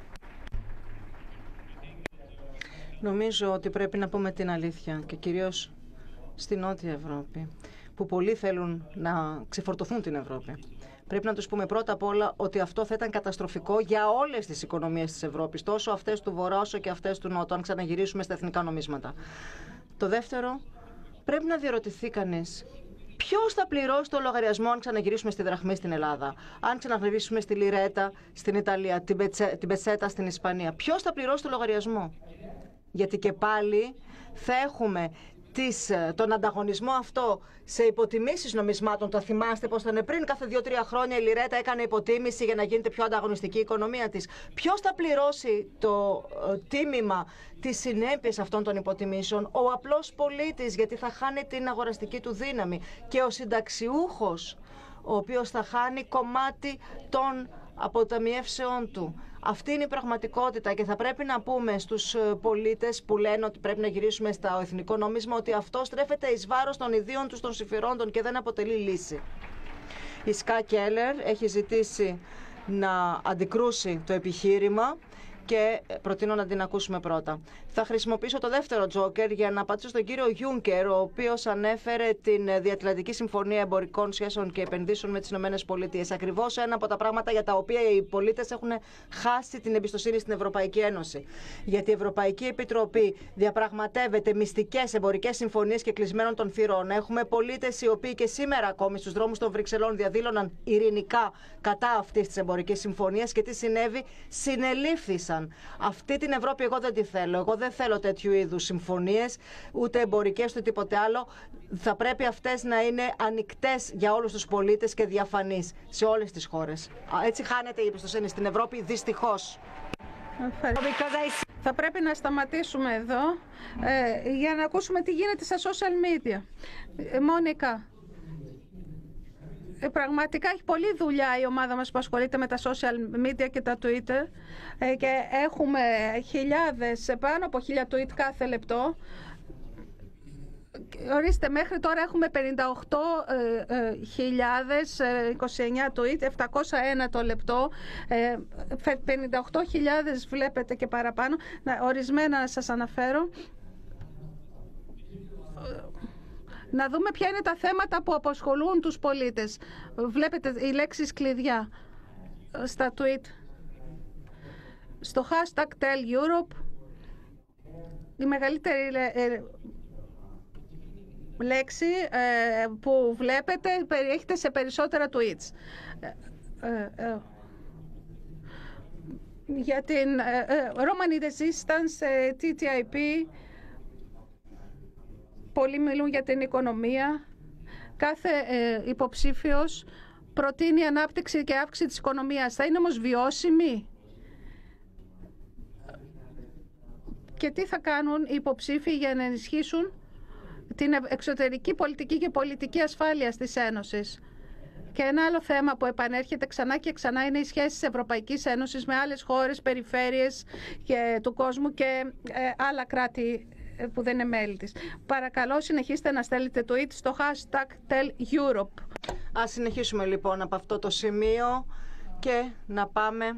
Νομίζω ότι πρέπει να πούμε την αλήθεια και κυρίως στη Νότια Ευρώπη, που πολλοί θέλουν να ξεφορτωθούν την Ευρώπη. Πρέπει να τους πούμε πρώτα απ' όλα ότι αυτό θα ήταν καταστροφικό για όλες τις οικονομίες της Ευρώπης, τόσο αυτές του Βορρά όσο και αυτές του Νότου, αν ξαναγυρίσουμε στα εθνικά νομίσματα. Το δεύτερο, πρέπει να διερωτηθεί κανείς ποιος θα πληρώσει το λογαριασμό αν ξαναγυρίσουμε στη δραχμή στην Ελλάδα, αν ξαναγυρίσουμε στη λιρέτα στην Ιταλία, την πετσέτα στην Ισπανία. Ποιος θα πληρώσει το λογαριασμό? Γιατί και πάλι θα έχουμε τον ανταγωνισμό αυτό σε υποτιμήσεις νομισμάτων. Το θυμάστε πως ήταν πριν κάθε 2-3 χρόνια η λιρέτα έκανε υποτίμηση για να γίνεται πιο ανταγωνιστική η οικονομία της. Ποιος θα πληρώσει το τίμημα της συνέπειας αυτών των υποτιμήσεων? Ο απλός πολίτης, γιατί θα χάνει την αγοραστική του δύναμη, και ο συνταξιούχος, ο οποίος θα χάνει κομμάτι των αποταμιεύσεών του. Αυτή είναι η πραγματικότητα και θα πρέπει να πούμε στους πολίτες που λένε ότι πρέπει να γυρίσουμε στο εθνικό νόμισμα ότι αυτό στρέφεται εις βάρος των ιδίων τους των συμφερόντων και δεν αποτελεί λύση. Η Σκά Κέλλερ έχει ζητήσει να αντικρούσει το επιχείρημα και προτείνω να την ακούσουμε πρώτα. Θα χρησιμοποιήσω το δεύτερο τζόκερ για να απαντήσω στον κύριο Γιούνκερ, ο οποίος ανέφερε την Διατλαντική Συμφωνία Εμπορικών Σχέσεων και Επενδύσεων με τις ΗΠΑ. Ακριβώς ένα από τα πράγματα για τα οποία οι πολίτες έχουν χάσει την εμπιστοσύνη στην Ευρωπαϊκή Ένωση. Γιατί η Ευρωπαϊκή Επιτροπή διαπραγματεύεται μυστικές εμπορικές συμφωνίες και κλεισμένων των θυρών. Έχουμε πολίτες οι οποίοι και σήμερα ακόμη στους δρόμους των Βρυξελών διαδήλωναν ειρηνικά κατά αυτής της εμπορικής συμφωνίας και τι συνέβη? Συνελήφθησαν. Αυτή την Ευρώπη εγώ δεν τη θέλω. Εγώ δεν θέλω τέτοιου είδους συμφωνίες, ούτε εμπορικές, ούτε τίποτε άλλο. Θα πρέπει αυτές να είναι ανοιχτές για όλους τους πολίτες και διαφανείς σε όλες τις χώρες. Έτσι χάνεται η εμπιστοσύνη στην Ευρώπη, δυστυχώς. Θα πρέπει να σταματήσουμε εδώ για να ακούσουμε τι γίνεται στα social media. Μόνικα, Πραγματικά έχει πολλή δουλειά η ομάδα μας που ασχολείται με τα social media και τα Twitter και έχουμε χιλιάδες, πάνω από 1000 tweet κάθε λεπτό. Ορίστε, μέχρι τώρα έχουμε 58.029 tweet, 701 το λεπτό, 58.000 βλέπετε και παραπάνω. Ορισμένα να σας αναφέρω. Να δούμε ποια είναι τα θέματα που απασχολούν τους πολίτες. Βλέπετε οι λέξεις κλειδιά στα tweet. Στο hashtag Tell Europe, η μεγαλύτερη λέξη που βλέπετε περιέχεται σε περισσότερα tweets. Για την Roman Resistance, TTIP, πολλοί μιλούν για την οικονομία. Κάθε υποψήφιος προτείνει ανάπτυξη και αύξηση της οικονομίας. Θα είναι όμως βιώσιμη? Και τι θα κάνουν οι υποψήφοι για να ενισχύσουν την εξωτερική πολιτική και πολιτική ασφάλεια της Ένωσης? Και ένα άλλο θέμα που επανέρχεται ξανά και ξανά είναι οι σχέσεις της Ευρωπαϊκής Ένωσης με άλλες χώρες, περιφέρειες και του κόσμου και άλλα κράτη που δεν είναι μέλη της. Παρακαλώ, συνεχίστε να στέλνετε tweet στο hashtag Tell Europe. Ας συνεχίσουμε λοιπόν από αυτό το σημείο και να πάμε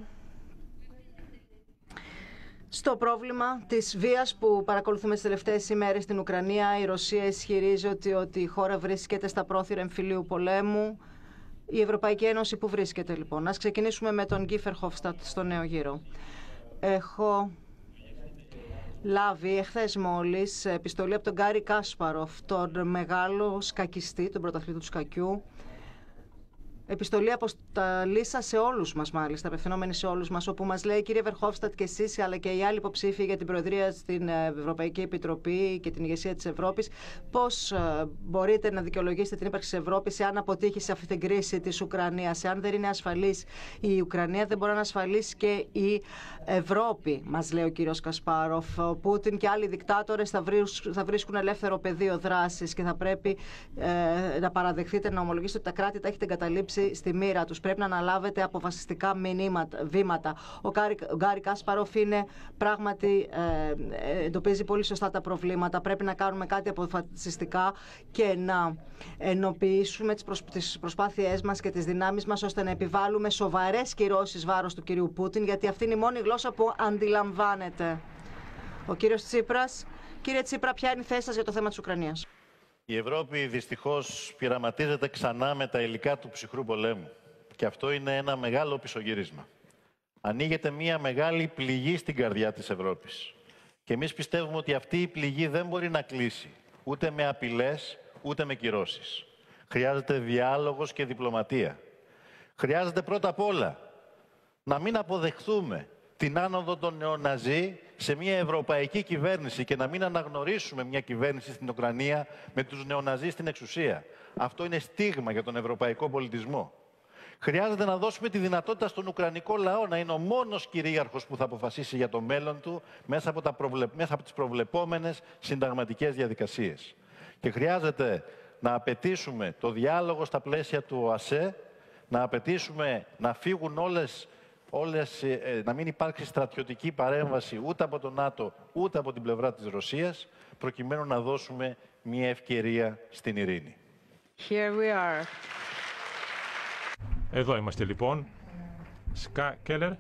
στο πρόβλημα της βίας που παρακολουθούμε τις τελευταίες ημέρες στην Ουκρανία. Η Ρωσία ισχυρίζει ότι η χώρα βρίσκεται στα πρόθυρα εμφυλίου πολέμου. Η Ευρωπαϊκή Ένωση που βρίσκεται λοιπόν? Ας ξεκινήσουμε με τον Γκί Φερχόφστατ στο νέο γύρο. Έχω λάβει εχθές μόλις επιστολή από τον Γκάρι Κάσπαροφ, τον μεγάλο σκακιστή, τον πρωταθλητή του σκακιού. Επιστολή αποσταλήσα σε όλους μας, μάλιστα, απευθυνόμενη σε όλους μας, όπου μας λέει: κύριε Βερχόφστατ, και εσείς αλλά και οι άλλοι υποψήφοι για την Προεδρία στην Ευρωπαϊκή Επιτροπή και την ηγεσία της Ευρώπης, πώς μπορείτε να δικαιολογήσετε την ύπαρξη της Ευρώπης εάν αποτύχει σε αυτή την κρίση της Ουκρανίας? Εάν δεν είναι ασφαλής η Ουκρανία, δεν μπορεί να είναι ασφαλής και η Ευρώπη, μας λέει ο κύριος Κασπάροφ. Ο Πούτιν και άλλοι δικτάτορες θα βρίσκουν ελεύθερο πεδίο δράσης και θα πρέπει να παραδεχθείτε, να ομολογήσετε ότι τα κράτη τα έχετε εγκαταλείψει στη μοίρα τους. Πρέπει να αναλάβετε αποφασιστικά βήματα. Ο Γκάρι Κάσπαροφ είναι πράγματι, εντοπίζει πολύ σωστά τα προβλήματα. Πρέπει να κάνουμε κάτι αποφασιστικά και να ενοποιήσουμε τις προσπάθειές μας και τις δυνάμεις μας ώστε να επιβάλλουμε σοβαρές κυρώσεις βάρος του κυρίου Πούτιν, γιατί αυτή είναι η μόνη γλώσσα που αντιλαμβάνεται. Ο κύριος Τσίπρας. Κύριε Τσίπρα, ποια είναι η θέση σας για το θέμα της Ουκρανίας? Η Ευρώπη δυστυχώς πειραματίζεται ξανά με τα υλικά του ψυχρού πολέμου. Και αυτό είναι ένα μεγάλο πισωγύρισμα. Ανοίγεται μια μεγάλη πληγή στην καρδιά της Ευρώπης. Και εμείς πιστεύουμε ότι αυτή η πληγή δεν μπορεί να κλείσει ούτε με απειλές, ούτε με κυρώσεις. Χρειάζεται διάλογος και διπλωματία. Χρειάζεται πρώτα απ' όλα να μην αποδεχθούμε την άνοδο των νεοναζί σε μια ευρωπαϊκή κυβέρνηση και να μην αναγνωρίσουμε μια κυβέρνηση στην Ουκρανία με τους νεοναζί στην εξουσία. Αυτό είναι στίγμα για τον ευρωπαϊκό πολιτισμό. Χρειάζεται να δώσουμε τη δυνατότητα στον Ουκρανικό λαό να είναι ο μόνος κυρίαρχος που θα αποφασίσει για το μέλλον του μέσα από τις προβλεπόμενες συνταγματικές διαδικασίες. Και χρειάζεται να απαιτήσουμε το διάλογο στα πλαίσια του ΟΑΣΕ, να απαιτήσουμε να φύγουν να μην υπάρξει στρατιωτική παρέμβαση ούτε από το ΝΑΤΟ ούτε από την πλευρά της Ρωσίας, προκειμένου να δώσουμε μια ευκαιρία στην ειρήνη. Here we are. Εδώ είμαστε λοιπόν. Σκά Κέλλερ.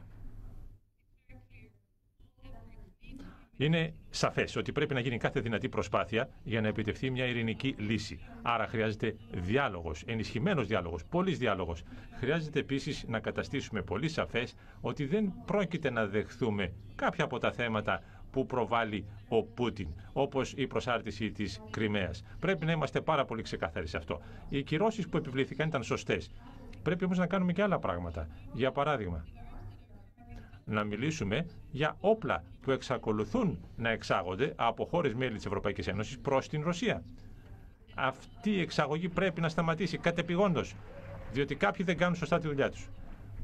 Είναι σαφές ότι πρέπει να γίνει κάθε δυνατή προσπάθεια για να επιτευχθεί μια ειρηνική λύση. Άρα χρειάζεται διάλογος, ενισχυμένος διάλογος, πολύς διάλογος. Χρειάζεται επίσης να καταστήσουμε πολύ σαφές ότι δεν πρόκειται να δεχθούμε κάποια από τα θέματα που προβάλλει ο Πούτιν, όπως η προσάρτηση της Κριμαίας. Πρέπει να είμαστε πάρα πολύ ξεκάθαροι σε αυτό. Οι κυρώσεις που επιβλήθηκαν ήταν σωστές. Πρέπει όμως να κάνουμε και άλλα πράγματα. Για παράδειγμα, να μιλήσουμε για όπλα που εξακολουθούν να εξάγονται από χώρες μέλη της Ευρωπαϊκής Ένωσης προς την Ρωσία. Αυτή η εξαγωγή πρέπει να σταματήσει κατεπηγόντως, διότι κάποιοι δεν κάνουν σωστά τη δουλειά τους.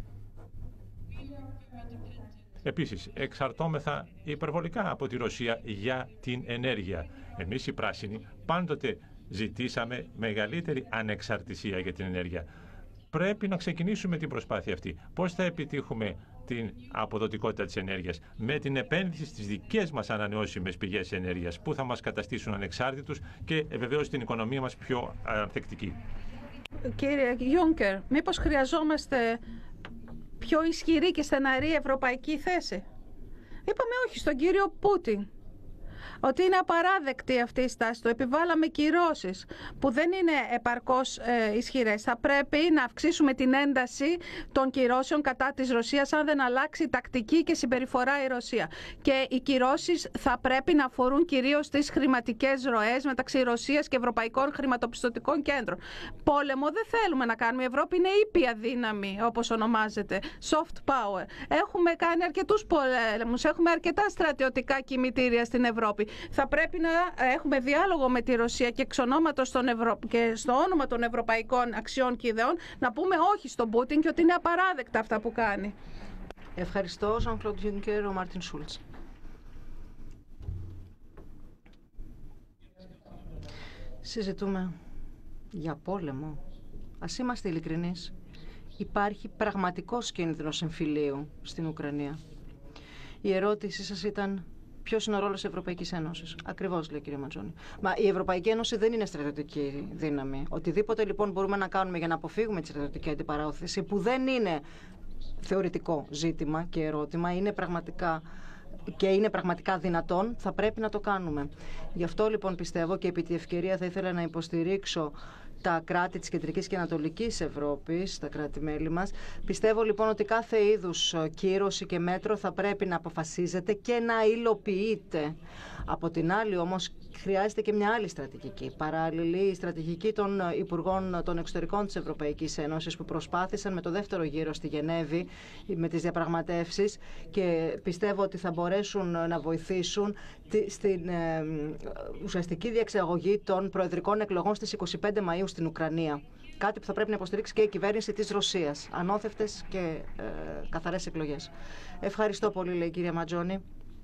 Επίσης, εξαρτώμεθα υπερβολικά από τη Ρωσία για την ενέργεια. Εμείς οι πράσινοι πάντοτε ζητήσαμε μεγαλύτερη ανεξαρτησία για την ενέργεια. Πρέπει να ξεκινήσουμε την προσπάθεια αυτή. Πώς θα επιτύχουμε την αποδοτικότητα της ενέργειας? Με την επένδυση στις δικές μας ανανεώσιμες πηγές ενέργειας, που θα μας καταστήσουν ανεξάρτητους και βεβαίως την οικονομία μας πιο ανθεκτική. Κύριε Γιούνκερ, μήπως χρειαζόμαστε πιο ισχυρή και στεναρή ευρωπαϊκή θέση? Είπαμε όχι στον κύριο Πούτιν ότι είναι απαράδεκτη αυτή η στάση. Το επιβάλαμε κυρώσεις που δεν είναι επαρκώς ισχυρές. Θα πρέπει να αυξήσουμε την ένταση των κυρώσεων κατά της Ρωσίας αν δεν αλλάξει τακτική και συμπεριφορά η Ρωσία. Και οι κυρώσεις θα πρέπει να αφορούν κυρίως τις χρηματικές ροές μεταξύ Ρωσίας και ευρωπαϊκών χρηματοπιστωτικών κέντρων. Πόλεμο δεν θέλουμε να κάνουμε. Η Ευρώπη είναι ήπια δύναμη, όπως ονομάζεται. Soft power. Έχουμε κάνει αρκετούς πολέμους. Έχουμε αρκετά στρατιωτικά κημητήρια στην Ευρώπη. Θα πρέπει να έχουμε διάλογο με τη Ρωσία και και στο όνομα των ευρωπαϊκών αξιών και ιδεών να πούμε όχι στον Πούτιν και ότι είναι απαράδεκτα αυτά που κάνει. Ευχαριστώ, Ζαν-Κλοντ Γιούνκερ, ο Μάρτιν Σούλτς. Συζητούμε για πόλεμο. Ας είμαστε ειλικρινείς. Υπάρχει πραγματικός κίνδυνος εμφυλίου στην Ουκρανία. Η ερώτησή σας ήταν ποιος είναι ο ρόλος της Ευρωπαϊκής Ένωσης. Ακριβώς, λέει η κυρία Ματζόνη. Μα η Ευρωπαϊκή Ένωση δεν είναι στρατιωτική δύναμη. Οτιδήποτε λοιπόν μπορούμε να κάνουμε για να αποφύγουμε τη στρατιωτική αντιπαράθεση, που δεν είναι θεωρητικό ζήτημα και ερώτημα, είναι πραγματικά δυνατόν, θα πρέπει να το κάνουμε. Γι' αυτό λοιπόν πιστεύω και επί τη ευκαιρία θα ήθελα να υποστηρίξω τα κράτη της Κεντρικής και Ανατολικής Ευρώπης, τα κράτη-μέλη μας. Πιστεύω λοιπόν ότι κάθε είδους κύρωση και μέτρο θα πρέπει να αποφασίζεται και να υλοποιείται. Από την άλλη όμως χρειάζεται και μια άλλη στρατηγική, παράλληλη, η στρατηγική των Υπουργών των Εξωτερικών της Ευρωπαϊκής Ένωσης που προσπάθησαν με το δεύτερο γύρο στη Γενέβη με τις διαπραγματεύσεις και πιστεύω ότι θα μπορέσουν να βοηθήσουν στην ουσιαστική διεξαγωγή των προεδρικών εκλογών στις 25 Μαΐου στην Ουκρανία. Κάτι που θα πρέπει να υποστηρίξει και η κυβέρνηση της Ρωσίας. Ανώθευτες και καθαρές εκλογές. Ευχαριστώ πολύ, λέει η κυρία Ματζόνη.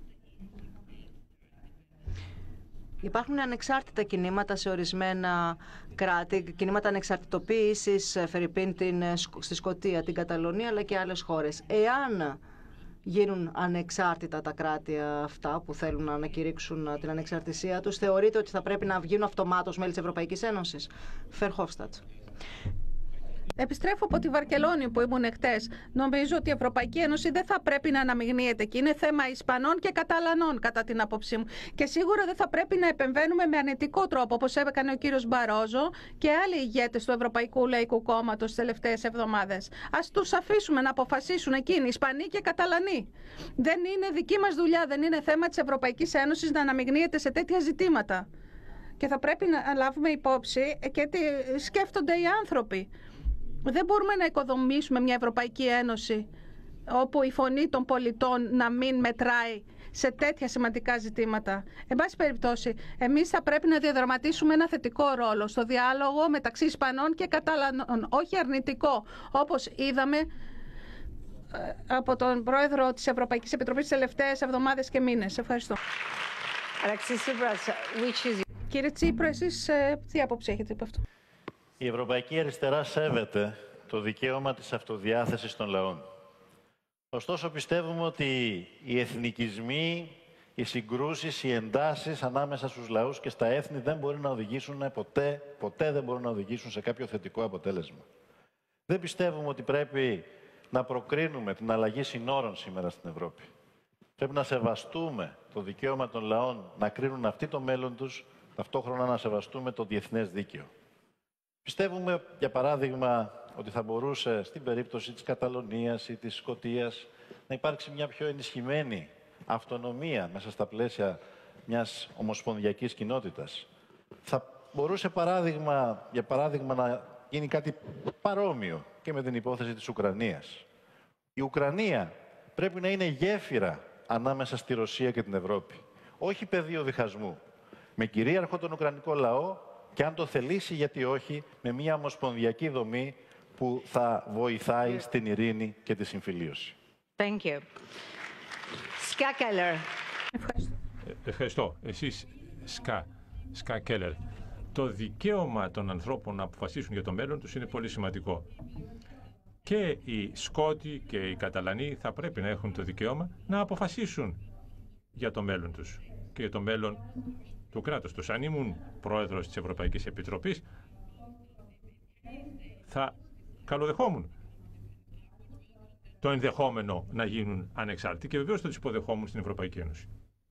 Υπάρχουν ανεξάρτητα κινήματα σε ορισμένα κράτη, κινήματα ανεξαρτητοποίησης, φερειπίν στη Σκωτία, την Καταλωνία, αλλά και άλλες χώρες. Εάν γίνουν ανεξάρτητα τα κράτη αυτά που θέλουν να ανακηρύξουν την ανεξαρτησία τους, θεωρείτε ότι θα πρέπει να βγουν αυτομάτως μέλη της Ευρωπαϊκής Ένωσης? Φερχόφστατ. Επιστρέφω από τη Βαρκελόνη που ήμουν χτες. Νομίζω ότι η Ευρωπαϊκή Ένωση δεν θα πρέπει να αναμειγνύεται και είναι θέμα Ισπανών και Καταλανών κατά την άποψή μου. Και σίγουρα δεν θα πρέπει να επεμβαίνουμε με αρνητικό τρόπο όπως έκανε ο κύριος Μπαρόζο και άλλοι ηγέτες του Ευρωπαϊκού Λαϊκού Κόμματος τις τελευταίες εβδομάδες. Ας τους αφήσουμε να αποφασίσουν εκείνοι, Ισπανοί και Καταλανοί. Δεν είναι δική μας δουλειά, δεν είναι θέμα της Ευρωπαϊκής Ένωσης να αναμειγνύεται σε τέτοια ζητήματα. Και θα πρέπει να λάβουμε υπόψη και τι σκέφτονται οι άνθρωποι. Δεν μπορούμε να οικοδομήσουμε μια Ευρωπαϊκή Ένωση όπου η φωνή των πολιτών να μην μετράει σε τέτοια σημαντικά ζητήματα. Εν πάση περιπτώσει, εμείς θα πρέπει να διαδραματίσουμε ένα θετικό ρόλο στο διάλογο μεταξύ Ισπανών και Καταλανών, όχι αρνητικό, όπως είδαμε από τον πρόεδρο της Ευρωπαϊκής Επιτροπής τις τελευταίες εβδομάδες και μήνες. Ευχαριστώ. Κύριε Τσίπρα, εσείς τι άποψη έχετε από αυτό? Η Ευρωπαϊκή Αριστερά σέβεται το δικαίωμα της αυτοδιάθεσης των λαών. Ωστόσο, πιστεύουμε ότι οι εθνικισμοί, οι συγκρούσεις, οι εντάσεις ανάμεσα στους λαούς και στα έθνη δεν μπορεί να οδηγήσουν ποτέ δεν μπορούν να οδηγήσουν σε κάποιο θετικό αποτέλεσμα. Δεν πιστεύουμε ότι πρέπει να προκρίνουμε την αλλαγή συνόρων σήμερα στην Ευρώπη. Πρέπει να σεβαστούμε το δικαίωμα των λαών να κρίνουν αυτοί το μέλλον τους, ταυτόχρονα να σεβαστούμε το διεθνές δίκαιο. Πιστεύουμε, για παράδειγμα, ότι θα μπορούσε στην περίπτωση της Καταλωνίας ή της Σκωτίας να υπάρξει μια πιο ενισχυμένη αυτονομία μέσα στα πλαίσια μιας ομοσπονδιακής κοινότητας. Θα μπορούσε, για παράδειγμα, να γίνει κάτι παρόμοιο και με την υπόθεση της Ουκρανίας. Η Ουκρανία πρέπει να είναι γέφυρα ανάμεσα στη Ρωσία και την Ευρώπη. Όχι πεδίο διχασμού. Με κυρίαρχο τον Ουκρανικό λαό και αν το θελήσει, γιατί όχι, με μια ομοσπονδιακή δομή που θα βοηθάει στην ειρήνη και τη συμφιλίωση. Thank you. Ska Keller. Ευχαριστώ. Εσείς, Ska Keller. Το δικαίωμα των ανθρώπων να αποφασίσουν για το μέλλον τους είναι πολύ σημαντικό. και οι Σκότοι και οι Καταλανοί θα πρέπει να έχουν το δικαίωμα να αποφασίσουν για το μέλλον τους και για το μέλλον του κράτους τους. Αν ήμουν πρόεδρος της Ευρωπαϊκής Επιτροπής, θα καλοδεχόμουν το ενδεχόμενο να γίνουν ανεξάρτητοι και βεβαίως θα τους υποδεχόμουν στην Ευρωπαϊκή Ένωση.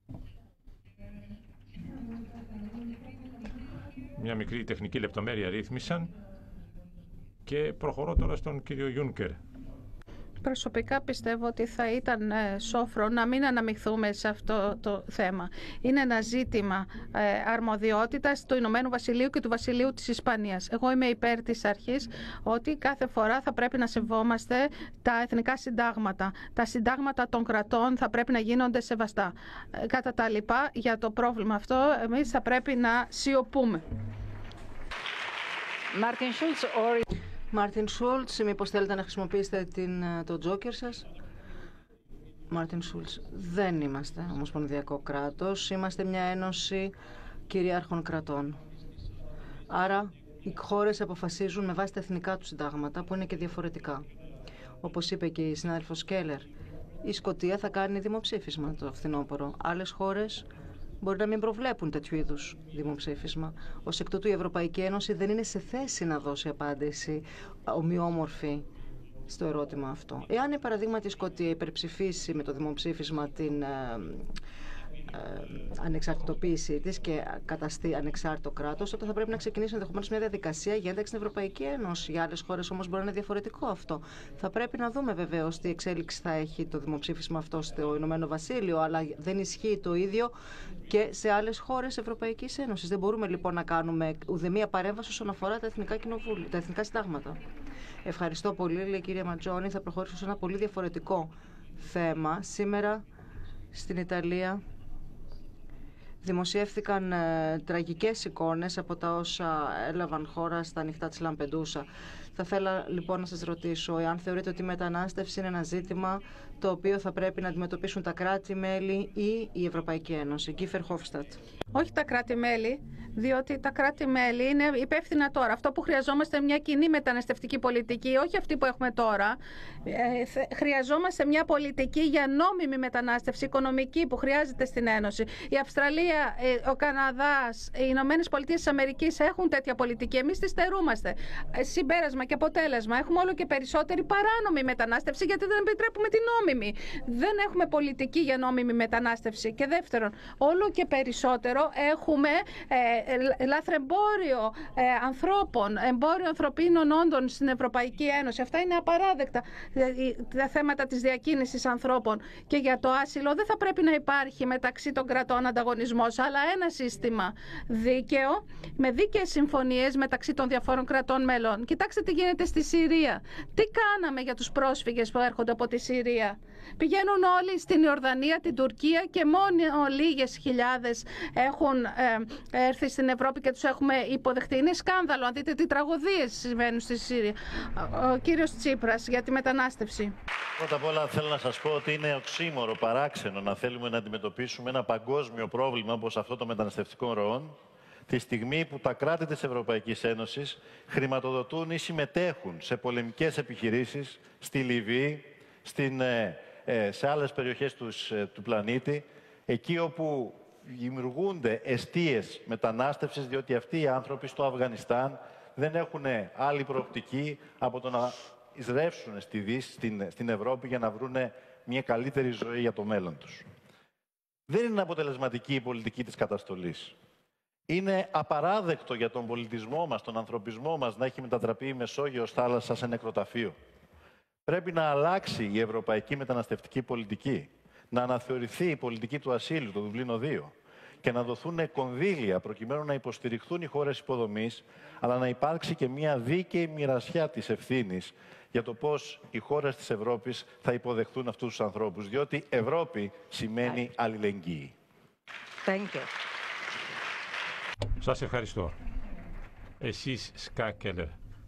Μια μικρή τεχνική λεπτομέρεια ρύθμισαν και προχωρώ τώρα στον κύριο Γιούνκερ. Προσωπικά πιστεύω ότι θα ήταν σόφρο να μην αναμειχθούμε σε αυτό το θέμα. Είναι ένα ζήτημα αρμοδιότητας του Ηνωμένου Βασιλείου και του Βασιλείου της Ισπανίας. Εγώ είμαι υπέρ της αρχής ότι κάθε φορά θα πρέπει να σεβόμαστε τα εθνικά συντάγματα. Τα συντάγματα των κρατών θα πρέπει να γίνονται σεβαστά. Κατά τα λοιπά, για το πρόβλημα αυτό, εμείς θα πρέπει να σιωπούμε. Μάρτιν Σούλτς, μήπως θέλετε να χρησιμοποιήσετε το τζόκερ σας. Μάρτιν Σούλτς, δεν είμαστε ομοσπονδιακό κράτος, είμαστε μια ένωση κυριάρχων κρατών. Άρα οι χώρες αποφασίζουν με βάση τα εθνικά τους συντάγματα που είναι και διαφορετικά. Όπως είπε και η συνάδελφος Κέλλερ, η Σκωτία θα κάνει δημοψήφισμα το φθινόπωρο. Άλλες χώρες μπορεί να μην προβλέπουν τέτοιου είδους δημοψήφισμα. Ως εκ τούτου η Ευρωπαϊκή Ένωση δεν είναι σε θέση να δώσει απάντηση ομοιόμορφη στο ερώτημα αυτό. Εάν, παραδείγματι, η Σκωτία υπερψηφίσει με το δημοψήφισμα την ανεξαρτητοποίησή της και καταστεί ανεξάρτητο κράτος, τότε θα πρέπει να ξεκινήσει ενδεχομένως μια διαδικασία για ένταξη στην Ευρωπαϊκή Ένωση. Για άλλες χώρες όμως μπορεί να είναι διαφορετικό αυτό. Θα πρέπει να δούμε βεβαίως τι εξέλιξη θα έχει το δημοψήφισμα αυτό στο Ηνωμένο Βασίλειο, αλλά δεν ισχύει το ίδιο και σε άλλες χώρες Ευρωπαϊκής Ένωσης. Δεν μπορούμε λοιπόν να κάνουμε ουδέμια παρέμβαση όσον αφορά τα εθνικά συντάγματα. Ευχαριστώ πολύ, λέει η κυρία Ματζόνη. Θα προχωρήσω σε ένα πολύ διαφορετικό θέμα. Σήμερα στην Ιταλία δημοσιεύθηκαν τραγικές εικόνες από τα όσα έλαβαν χώρα στα νυχτά της Λαμπεντούσα. Θα ήθελα λοιπόν να σας ρωτήσω εάν θεωρείτε ότι η μετανάστευση είναι ένα ζήτημα το οποίο θα πρέπει να αντιμετωπίσουν τα κράτη-μέλη ή η Ευρωπαϊκή Ένωση. Γκίφερ Χόφστατ. Όχι τα κράτη-μέλη, διότι τα κράτη-μέλη είναι υπεύθυνα τώρα. Αυτό που χρειαζόμαστε είναι μια κοινή μεταναστευτική πολιτική, όχι αυτή που έχουμε τώρα. Χρειαζόμαστε μια πολιτική για νόμιμη μετανάστευση, οικονομική, που χρειάζεται στην Ένωση. Η Αυστραλία, ο Καναδάς, οι Ηνωμένες Πολιτείες της Αμερικής έχουν τέτοια πολιτική. Εμείς τη στερούμαστε. Συμπέρασμα και αποτέλεσμα. Έχουμε όλο και περισσότερη παράνομη μετανάστευση, γιατί δεν επιτρέπουμε την νόμιμη. Δεν έχουμε πολιτική για νόμιμη μετανάστευση. Και δεύτερον, όλο και περισσότερο έχουμε λαθρεμπόριο ανθρώπων, εμπόριο ανθρωπίνων όντων στην Ευρωπαϊκή Ένωση. Αυτά είναι απαράδεκτα, τα θέματα της διακίνησης ανθρώπων. Και για το άσυλο δεν θα πρέπει να υπάρχει μεταξύ των κρατών ανταγωνισμός, αλλά ένα σύστημα δίκαιο, με δίκαιες συμφωνίες μεταξύ των διαφόρων κρατών μελών. Κοιτάξτε τι γίνεται στη Συρία. Τι κάναμε για τους πρόσφυγες που έρχονται από τη Συρία. Πηγαίνουν όλοι στην Ιορδανία, την Τουρκία και μόνο λίγες χιλιάδες έχουν έρθει στην Ευρώπη και τους έχουμε υποδεχτεί. Είναι σκάνδαλο. Αν δείτε τι τραγωδίες συμβαίνουν στη Συρία. Ο κύριος Τσίπρας για τη μετανάστευση. Πρώτα απ' όλα θέλω να σας πω ότι είναι οξύμορο, παράξενο να θέλουμε να αντιμετωπίσουμε ένα παγκόσμιο πρόβλημα όπως αυτό των μεταναστευτικών ροών τη στιγμή που τα κράτη της Ευρωπαϊκής Ένωσης χρηματοδοτούν ή συμμετέχουν σε πολεμικές επιχειρήσεις στη Λιβύη, σε άλλες περιοχές του πλανήτη, εκεί όπου δημιουργούνται εστίες μετανάστευσης, διότι αυτοί οι άνθρωποι στο Αφγανιστάν δεν έχουν άλλη προοπτική από το να εισρεύσουν στη Δύση, στην Ευρώπη, για να βρουν μια καλύτερη ζωή για το μέλλον τους. Δεν είναι αποτελεσματική η πολιτική της καταστολής. Είναι απαράδεκτο για τον πολιτισμό μας, τον ανθρωπισμό μας, να έχει μετατραπεί η Μεσόγειος θάλασσα σε νεκροταφείο. Πρέπει να αλλάξει η ευρωπαϊκή μεταναστευτική πολιτική, να αναθεωρηθεί η πολιτική του ασύλου, το Δουβλίνο 2, και να δοθούν κονδύλια προκειμένου να υποστηριχθούν οι χώρες υποδομής, αλλά να υπάρξει και μια δίκαιη μοιρασιά της ευθύνης για το πώς οι χώρες της Ευρώπης θα υποδεχθούν αυτούς τους ανθρώπους, διότι Ευρώπη σημαίνει αλληλεγγύη. Thank you. Σας ευχαριστώ. Εσείς, Σκά Κέλλερ.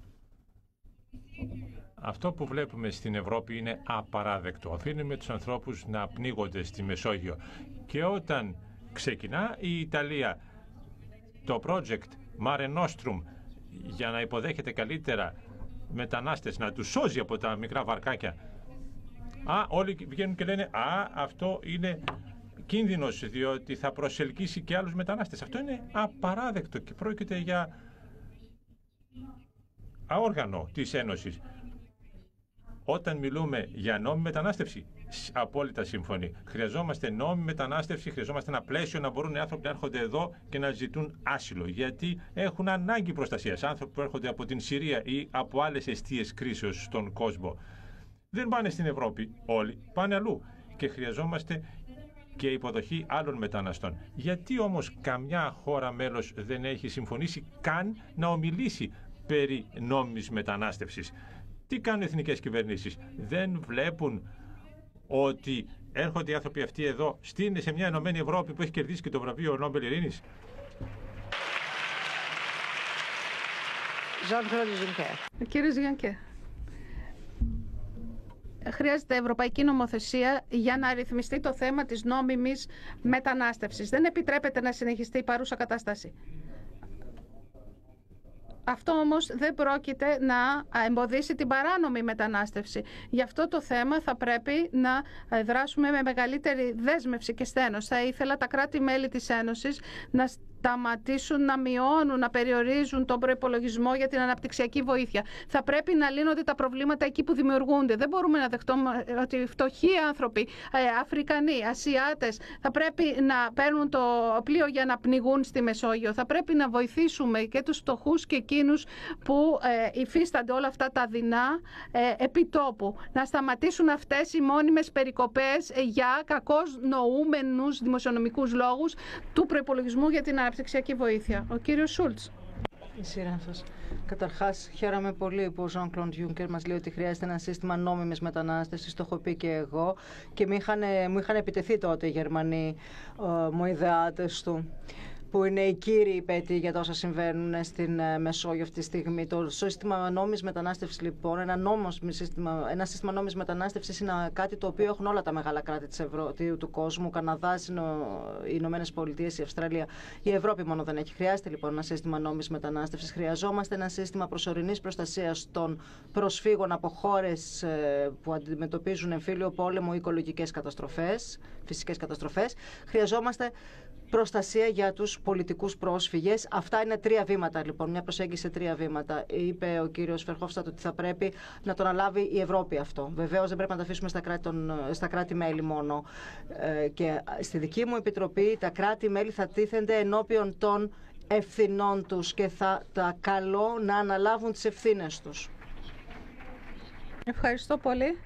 Αυτό που βλέπουμε στην Ευρώπη είναι απαράδεκτο. Αφήνουμε τους ανθρώπους να πνίγονται στη Μεσόγειο. Και όταν ξεκινά η Ιταλία το project Mare Nostrum για να υποδέχεται καλύτερα μετανάστες, να τους σώζει από τα μικρά βαρκάκια. Όλοι βγαίνουν και λένε αυτό είναι κίνδυνος, διότι θα προσελκύσει και άλλους μετανάστες. Αυτό είναι απαράδεκτο και πρόκειται για αόργανο της Ένωσης. Όταν μιλούμε για νόμιμη μετανάστευση, απόλυτα σύμφωνοι. Χρειαζόμαστε νόμιμη μετανάστευση, χρειαζόμαστε ένα πλαίσιο να μπορούν οι άνθρωποι να έρχονται εδώ και να ζητούν άσυλο. Γιατί έχουν ανάγκη προστασίας. Άνθρωποι που έρχονται από την Συρία ή από άλλες εστίες κρίσεως στον κόσμο δεν πάνε στην Ευρώπη όλοι, πάνε αλλού. Και χρειαζόμαστε και υποδοχή άλλων μεταναστών. Γιατί όμως καμιά χώρα μέλος δεν έχει συμφωνήσει καν να ομιλήσει περί νόμιμης μετανάστευσης? Τι κάνουν οι εθνικές κυβερνήσεις? Δεν βλέπουν ότι έρχονται οι άνθρωποι αυτοί εδώ σε μια Ενωμένη Ευρώπη που έχει κερδίσει και το βραβείο Νόμπελ Ειρήνης? Κύριε Γιάνκε, χρειάζεται ευρωπαϊκή νομοθεσία για να ρυθμιστεί το θέμα της νόμιμης μετανάστευσης. Δεν επιτρέπεται να συνεχιστεί η παρούσα κατάσταση. Αυτό όμως δεν πρόκειται να εμποδίσει την παράνομη μετανάστευση. Γι' αυτό το θέμα θα πρέπει να δράσουμε με μεγαλύτερη δέσμευση και στένος. Θα ήθελα τα κράτη-μέλη της Ένωσης να σταματήσουν να μειώνουν, να περιορίζουν τον προϋπολογισμό για την αναπτυξιακή βοήθεια. Θα πρέπει να λύνονται τα προβλήματα εκεί που δημιουργούνται. Δεν μπορούμε να δεχτούμε ότι φτωχοί άνθρωποι, Αφρικανοί, Ασιάτες, θα πρέπει να παίρνουν το πλοίο για να πνιγούν στη Μεσόγειο. Θα πρέπει να βοηθήσουμε και τους φτωχούς και εκείνους που υφίστανται όλα αυτά τα δεινά επιτόπου. Να σταματήσουν αυτές οι μόνιμες περικοπές για κακώς νοούμενους δημοσιονομικούς λόγους του προϋπολογισμού για την αναπτυξιακή βοήθεια. Ο κύριος Σούλτς. Η σειρά σας. Καταρχάς, χαίρομαι πολύ που ο Jean-Claude Juncker μας λέει ότι χρειάζεται ένα σύστημα νόμιμης μετανάστευσης. Το έχω πει και εγώ. Και μου είχαν επιτεθεί τότε οι Γερμανοί μοηδεάτες του, που είναι οι κύριοι υπέτειοι για τα όσα συμβαίνουν στην Μεσόγειο αυτή τη στιγμή. Το σύστημα νόμιμης μετανάστευσης, λοιπόν, ένα σύστημα νόμιμης μετανάστευσης είναι κάτι το οποίο έχουν όλα τα μεγάλα κράτη του κόσμου. Ο Καναδάς, οι Ηνωμένες Πολιτείες, η Αυστραλία. Η Ευρώπη μόνο δεν έχει. Χρειάζεται λοιπόν ένα σύστημα νόμιμης μετανάστευσης. Χρειαζόμαστε ένα σύστημα προσωρινής προστασίας των προσφύγων από χώρες που αντιμετωπίζουν εμφύλιο πόλεμο ή οικολογικές καταστροφές, φυσικές καταστροφές. Χρειαζόμαστε προστασία για τους πολιτικούς πρόσφυγες. Αυτά είναι 3 βήματα, λοιπόν, μια προσέγγιση σε 3 βήματα. Είπε ο κύριος Φερχόφστατ ότι θα πρέπει να το αναλάβει η Ευρώπη αυτό. Βεβαίως δεν πρέπει να τα αφήσουμε στα κράτη-μέλη μόνο. Και στη δική μου επιτροπή τα κράτη-μέλη θα τίθενται ενώπιον των ευθυνών τους και θα τα καλώ να αναλάβουν τις ευθύνες τους. Ευχαριστώ πολύ.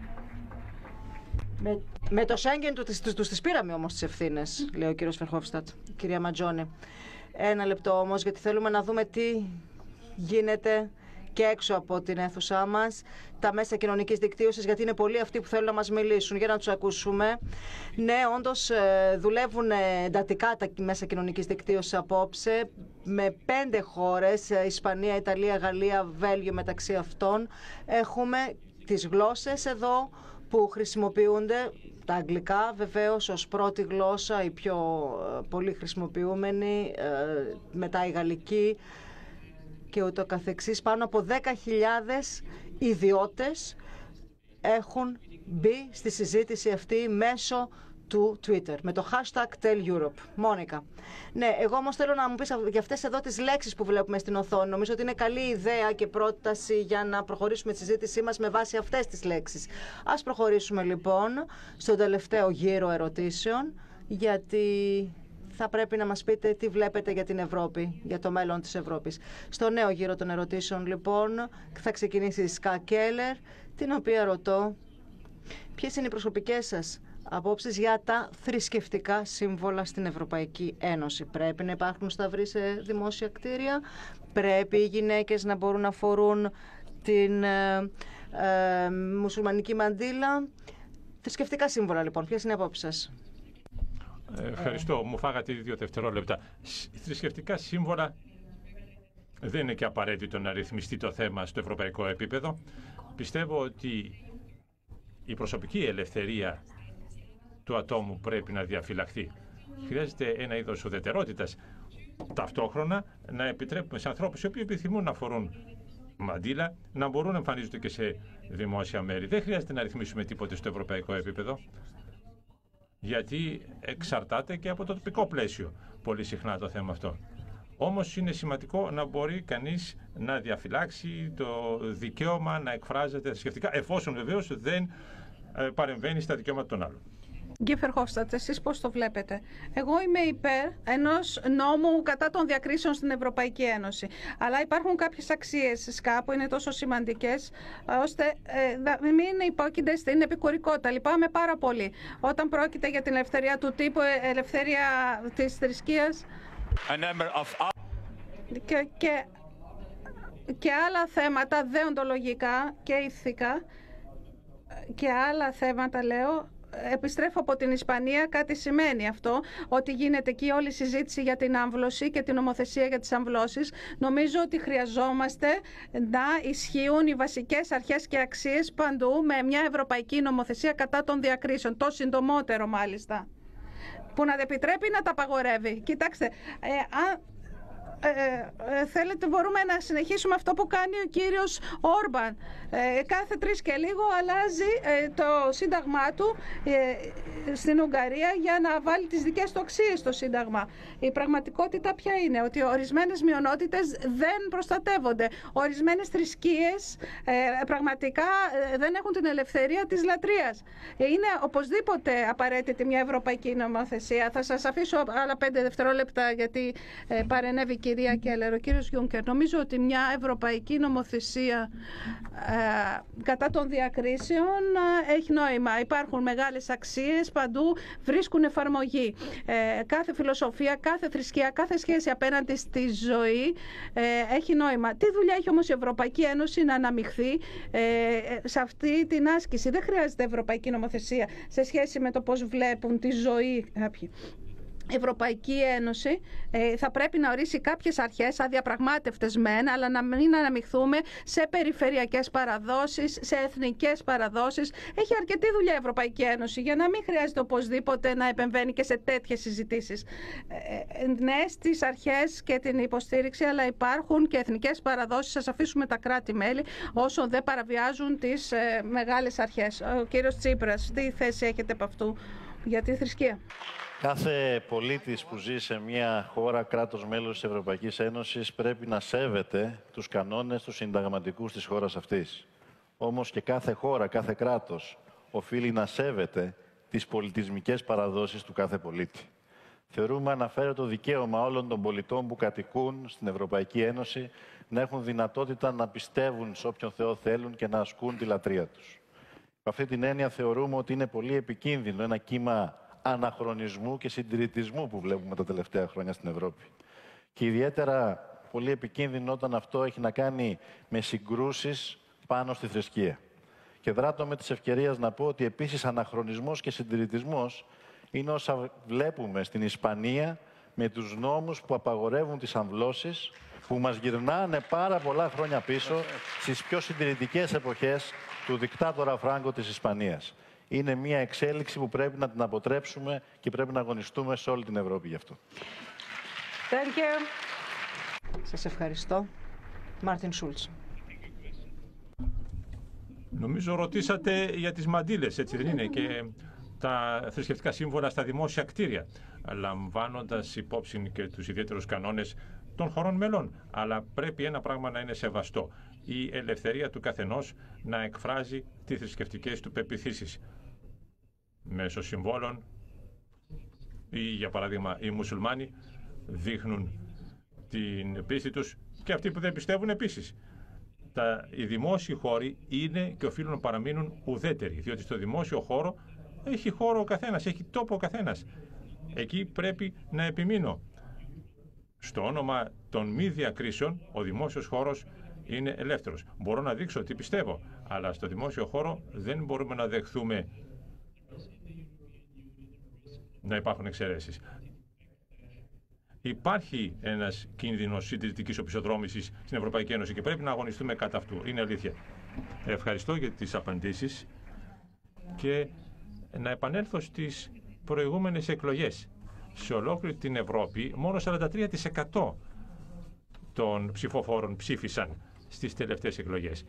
Με το Σέγγεν τους τις πήραμε όμως τις ευθύνες, λέει ο κύριος Φερχόφστατ, κυρία Ματζόνη. Ένα λεπτό όμως, γιατί θέλουμε να δούμε τι γίνεται και έξω από την αίθουσά μας, τα μέσα κοινωνικής δικτύωσης, γιατί είναι πολλοί αυτοί που θέλουν να μας μιλήσουν. Για να τους ακούσουμε. Ναι, όντως δουλεύουν εντατικά τα μέσα κοινωνικής δικτύωσης απόψε, με 5 χώρες, Ισπανία, Ιταλία, Γαλλία, Βέλγιο μεταξύ αυτών. Έχουμε τις γλώσσες εδώ που χρησιμοποιούνται, τα αγγλικά βεβαίως ως πρώτη γλώσσα, η πιο πολύ χρησιμοποιούμενη, μετά η γαλλική και ούτω καθεξής. Πάνω από 10.000 ιδιώτες έχουν μπει στη συζήτηση αυτή μέσω του Twitter, με το hashtag TellEurope. Μόνικα. Ναι, εγώ όμως θέλω να μου πεις για αυτές εδώ τις λέξεις που βλέπουμε στην οθόνη. Νομίζω ότι είναι καλή ιδέα και πρόταση για να προχωρήσουμε τη συζήτησή μας με βάση αυτές τις λέξεις. Ας προχωρήσουμε λοιπόν στον τελευταίο γύρο ερωτήσεων, γιατί θα πρέπει να μας πείτε τι βλέπετε για την Ευρώπη, για το μέλλον της Ευρώπης. Στο νέο γύρο των ερωτήσεων λοιπόν θα ξεκινήσει η Σκά Κέλλερ, την οποία ρωτώ ποιες είναι οι προσωπικές σας απόψεις για τα θρησκευτικά σύμβολα στην Ευρωπαϊκή Ένωση. Πρέπει να υπάρχουν σταυροί σε δημόσια κτίρια, πρέπει οι γυναίκες να μπορούν να φορούν την μουσουλμανική μαντήλα. Θρησκευτικά σύμβολα λοιπόν, ποιες είναι οι απόψεις σας? Ευχαριστώ, μου φάγατε 2 δευτερόλεπτα. Θρησκευτικά σύμβολα δεν είναι και απαραίτητο να ρυθμιστεί το θέμα στο ευρωπαϊκό επίπεδο. Πιστεύω ότι η προσωπική ελευθερία του ατόμου πρέπει να διαφυλαχθεί. Χρειάζεται ένα είδος ουδετερότητας. Ταυτόχρονα να επιτρέπουμε σε ανθρώπους οι οποίοι επιθυμούν να φορούν μαντήλα να μπορούν να εμφανίζονται και σε δημόσια μέρη. Δεν χρειάζεται να ρυθμίσουμε τίποτε στο ευρωπαϊκό επίπεδο, γιατί εξαρτάται και από το τοπικό πλαίσιο πολύ συχνά το θέμα αυτό. Όμως είναι σημαντικό να μπορεί κανείς να διαφυλάξει το δικαίωμα να εκφράζεται θρησκευτικά, εφόσον βεβαίως δεν παρεμβαίνει στα δικαιώματα των άλλων. Γκίφερ Χόφστατ, εσείς πώς το βλέπετε? Εγώ είμαι υπέρ ενός νόμου κατά των διακρίσεων στην Ευρωπαϊκή Ένωση. Αλλά υπάρχουν κάποιες αξίες ΣΚΑ που είναι τόσο σημαντικές, ώστε να μην υπόκεινται στην επικουρικότητα. Λυπάμαι πάρα πολύ. Όταν πρόκειται για την ελευθερία του τύπου, ελευθερία της θρησκείας και άλλα θέματα δεοντολογικά και ηθικά και άλλα θέματα, λέω. Επιστρέφω από την Ισπανία, κάτι σημαίνει αυτό, ότι γίνεται εκεί όλη η συζήτηση για την άμβλωση και την νομοθεσία για τις αμβλώσεις. Νομίζω ότι χρειαζόμαστε να ισχύουν οι βασικές αρχές και αξίες παντού με μια ευρωπαϊκή νομοθεσία κατά των διακρίσεων, το συντομότερο μάλιστα, που να επιτρέπει να τα απαγορεύει. Κοιτάξτε, θέλετε μπορούμε να συνεχίσουμε αυτό που κάνει ο κύριος Όρμπαν. Κάθε 3 και λίγο αλλάζει το σύνταγμά του στην Ουγγαρία για να βάλει τις δικές του αξίες στο σύνταγμα. Η πραγματικότητα ποια είναι? Ότι ορισμένες μειονότητες δεν προστατεύονται. Ορισμένες θρησκείες πραγματικά δεν έχουν την ελευθερία της λατρείας. Είναι οπωσδήποτε απαραίτητη μια ευρωπαϊκή νομοθεσία. Θα σας αφήσω άλλα 5 δευτερόλεπτα γιατί παρενέβη η κυρία Κέλλερ. Ο κύριος Γιούνκερ, νομίζω ότι μια ευρωπαϊκή νομοθεσία κατά των διακρίσεων έχει νόημα. Υπάρχουν μεγάλες αξίες παντού, βρίσκουν εφαρμογή. Κάθε φιλοσοφία, κάθε θρησκεία, κάθε σχέση απέναντι στη ζωή έχει νόημα. Τι δουλειά έχει όμως η Ευρωπαϊκή Ένωση να αναμειχθεί σε αυτή την άσκηση? Δεν χρειάζεται ευρωπαϊκή νομοθεσία σε σχέση με το πώς βλέπουν τη ζωή κάποιοι. Η Ευρωπαϊκή Ένωση θα πρέπει να ορίσει κάποιες αρχές αδιαπραγμάτευτες μεν, αλλά να μην αναμειχθούμε σε περιφερειακές παραδόσεις, σε εθνικές παραδόσεις. Έχει αρκετή δουλειά η Ευρωπαϊκή Ένωση για να μην χρειάζεται οπωσδήποτε να επεμβαίνει και σε τέτοιες συζητήσεις. Ναι, στις αρχές και την υποστήριξη, αλλά υπάρχουν και εθνικές παραδόσεις. Σας αφήσουμε τα κράτη-μέλη όσο δεν παραβιάζουν τις μεγάλες αρχές. Ο κύριος Τσίπρας, τι θέση έχετε από αυτού για τη θρησκεία? Κάθε πολίτης που ζει σε μια χώρα κράτος μέλος της Ευρωπαϊκής Ένωσης πρέπει να σέβεται τους κανόνες τους συνταγματικούς της χώρας αυτής. Όμως και κάθε χώρα, κάθε κράτος οφείλει να σέβεται τις πολιτισμικές παραδόσεις του κάθε πολίτη. Θεωρούμε αναφέρετο δικαίωμα όλων των πολιτών που κατοικούν στην Ευρωπαϊκή Ένωση να έχουν δυνατότητα να πιστεύουν σε όποιον Θεό θέλουν και να ασκούν τη λατρεία τους. Με αυτή την έννοια θεωρούμε ότι είναι πολύ επικίνδυνο ένα κύμα αναχρονισμού και συντηρητισμού που βλέπουμε τα τελευταία χρόνια στην Ευρώπη. Και ιδιαίτερα πολύ επικίνδυνο όταν αυτό έχει να κάνει με συγκρούσεις πάνω στη θρησκεία. Και δράτω με της ευκαιρίας να πω ότι επίσης αναχρονισμός και συντηρητισμός είναι όσα βλέπουμε στην Ισπανία με τους νόμους που απαγορεύουν τις αμβλώσεις, που μας γυρνάνε πάρα πολλά χρόνια πίσω στις πιο συντηρητικές εποχές του δικτάτορα Φράγκο της Ισπανίας. Είναι μια εξέλιξη που πρέπει να την αποτρέψουμε και πρέπει να αγωνιστούμε σε όλη την Ευρώπη γι' αυτό. Thank you. Σας ευχαριστώ. Μάρτιν Σούλτς. Νομίζω ρωτήσατε για τις μαντήλες, έτσι δεν είναι, και τα θρησκευτικά σύμβολα στα δημόσια κτίρια, λαμβάνοντας υπόψη και τους ιδιαίτερους κανόνες των χωρών μελών. Αλλά πρέπει ένα πράγμα να είναι σεβαστό. Η ελευθερία του καθενός να εκφράζει τις θρησκευτικές του πεποιθήσεις μέσω συμβόλων, ή για παράδειγμα οι μουσουλμάνοι δείχνουν την πίστη τους και αυτοί που δεν πιστεύουν επίσης. Οι δημόσιοι χώροι είναι και οφείλουν να παραμείνουν ουδέτεροι, διότι στο δημόσιο χώρο έχει χώρο ο καθένας, έχει τόπο ο καθένας. Εκεί πρέπει να επιμείνω. Στο όνομα των μη διακρίσεων, ο δημόσιος χώρος είναι ελεύθερος. Μπορώ να δείξω τι πιστεύω, αλλά στο δημόσιο χώρο δεν μπορούμε να δεχθούμε να υπάρχουν εξαιρέσεις. Υπάρχει ένας κίνδυνος συντηρητικής οπισθοδρόμησης στην Ευρωπαϊκή Ένωση και πρέπει να αγωνιστούμε κατά αυτού. Είναι αλήθεια. Ευχαριστώ για τις απαντήσεις και να επανέλθω στις προηγούμενες εκλογές. Σε ολόκληρη την Ευρώπη μόνο 43% των ψηφοφόρων ψήφισαν στις τελευταίες εκλογές.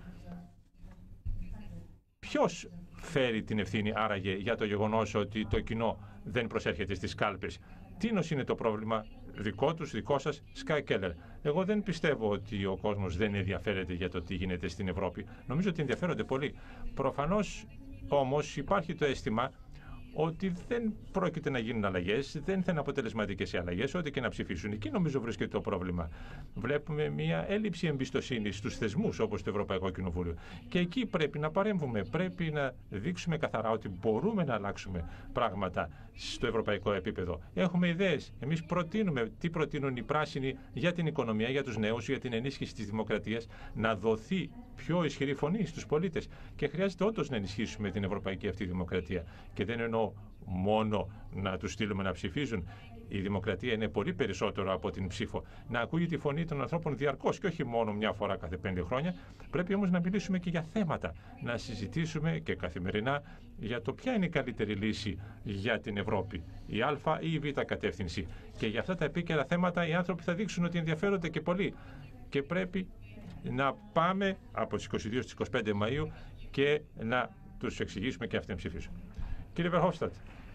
Ποιος φέρει την ευθύνη άραγε για το γεγονός ότι το κοινό δεν προσέρχεται στις κάλπες? Τίνος είναι το πρόβλημα? Δικό τους, δικό σας? Σκάι Κέλλερ. Εγώ δεν πιστεύω ότι ο κόσμος δεν ενδιαφέρεται για το τι γίνεται στην Ευρώπη. Νομίζω ότι ενδιαφέρονται πολύ. Προφανώς όμως υπάρχει το αίσθημα ότι δεν πρόκειται να γίνουν αλλαγές, δεν θα είναι αποτελεσματικές οι αλλαγές, ό,τι και να ψηφίσουν. Εκεί νομίζω βρίσκεται το πρόβλημα. Βλέπουμε μια έλλειψη εμπιστοσύνης στους θεσμούς όπως το Ευρωπαϊκό Κοινοβούλιο. Και εκεί πρέπει να παρέμβουμε. Πρέπει να δείξουμε καθαρά ότι μπορούμε να αλλάξουμε πράγματα στο ευρωπαϊκό επίπεδο. Έχουμε ιδέες. Εμείς προτείνουμε τι προτείνουν οι πράσινοι για την οικονομία, για τους νέους, για την ενίσχυση της δημοκρατίας, να δοθεί πιο ισχυρή φωνή στους πολίτες. Και χρειάζεται όντως να ενισχύσουμε την ευρωπαϊκή αυτή δημοκρατία. Και δεν εννοώ μόνο να τους στείλουμε να ψηφίζουν. Η δημοκρατία είναι πολύ περισσότερο από την ψήφο. Να ακούγει τη φωνή των ανθρώπων διαρκώς και όχι μόνο μια φορά κάθε 5 χρόνια. Πρέπει όμως να μιλήσουμε και για θέματα. Να συζητήσουμε και καθημερινά για το ποια είναι η καλύτερη λύση για την Ευρώπη. Η Α ή η Β κατεύθυνση. Και για αυτά τα επίκαιρα θέματα οι άνθρωποι θα δείξουν ότι ενδιαφέρονται και πολύ. Και πρέπει να πάμε από τις 22 στις 25 Μαΐου και να τους εξηγήσουμε και αυτοί να ψηφίσουν. Κύριε Verhofstadt.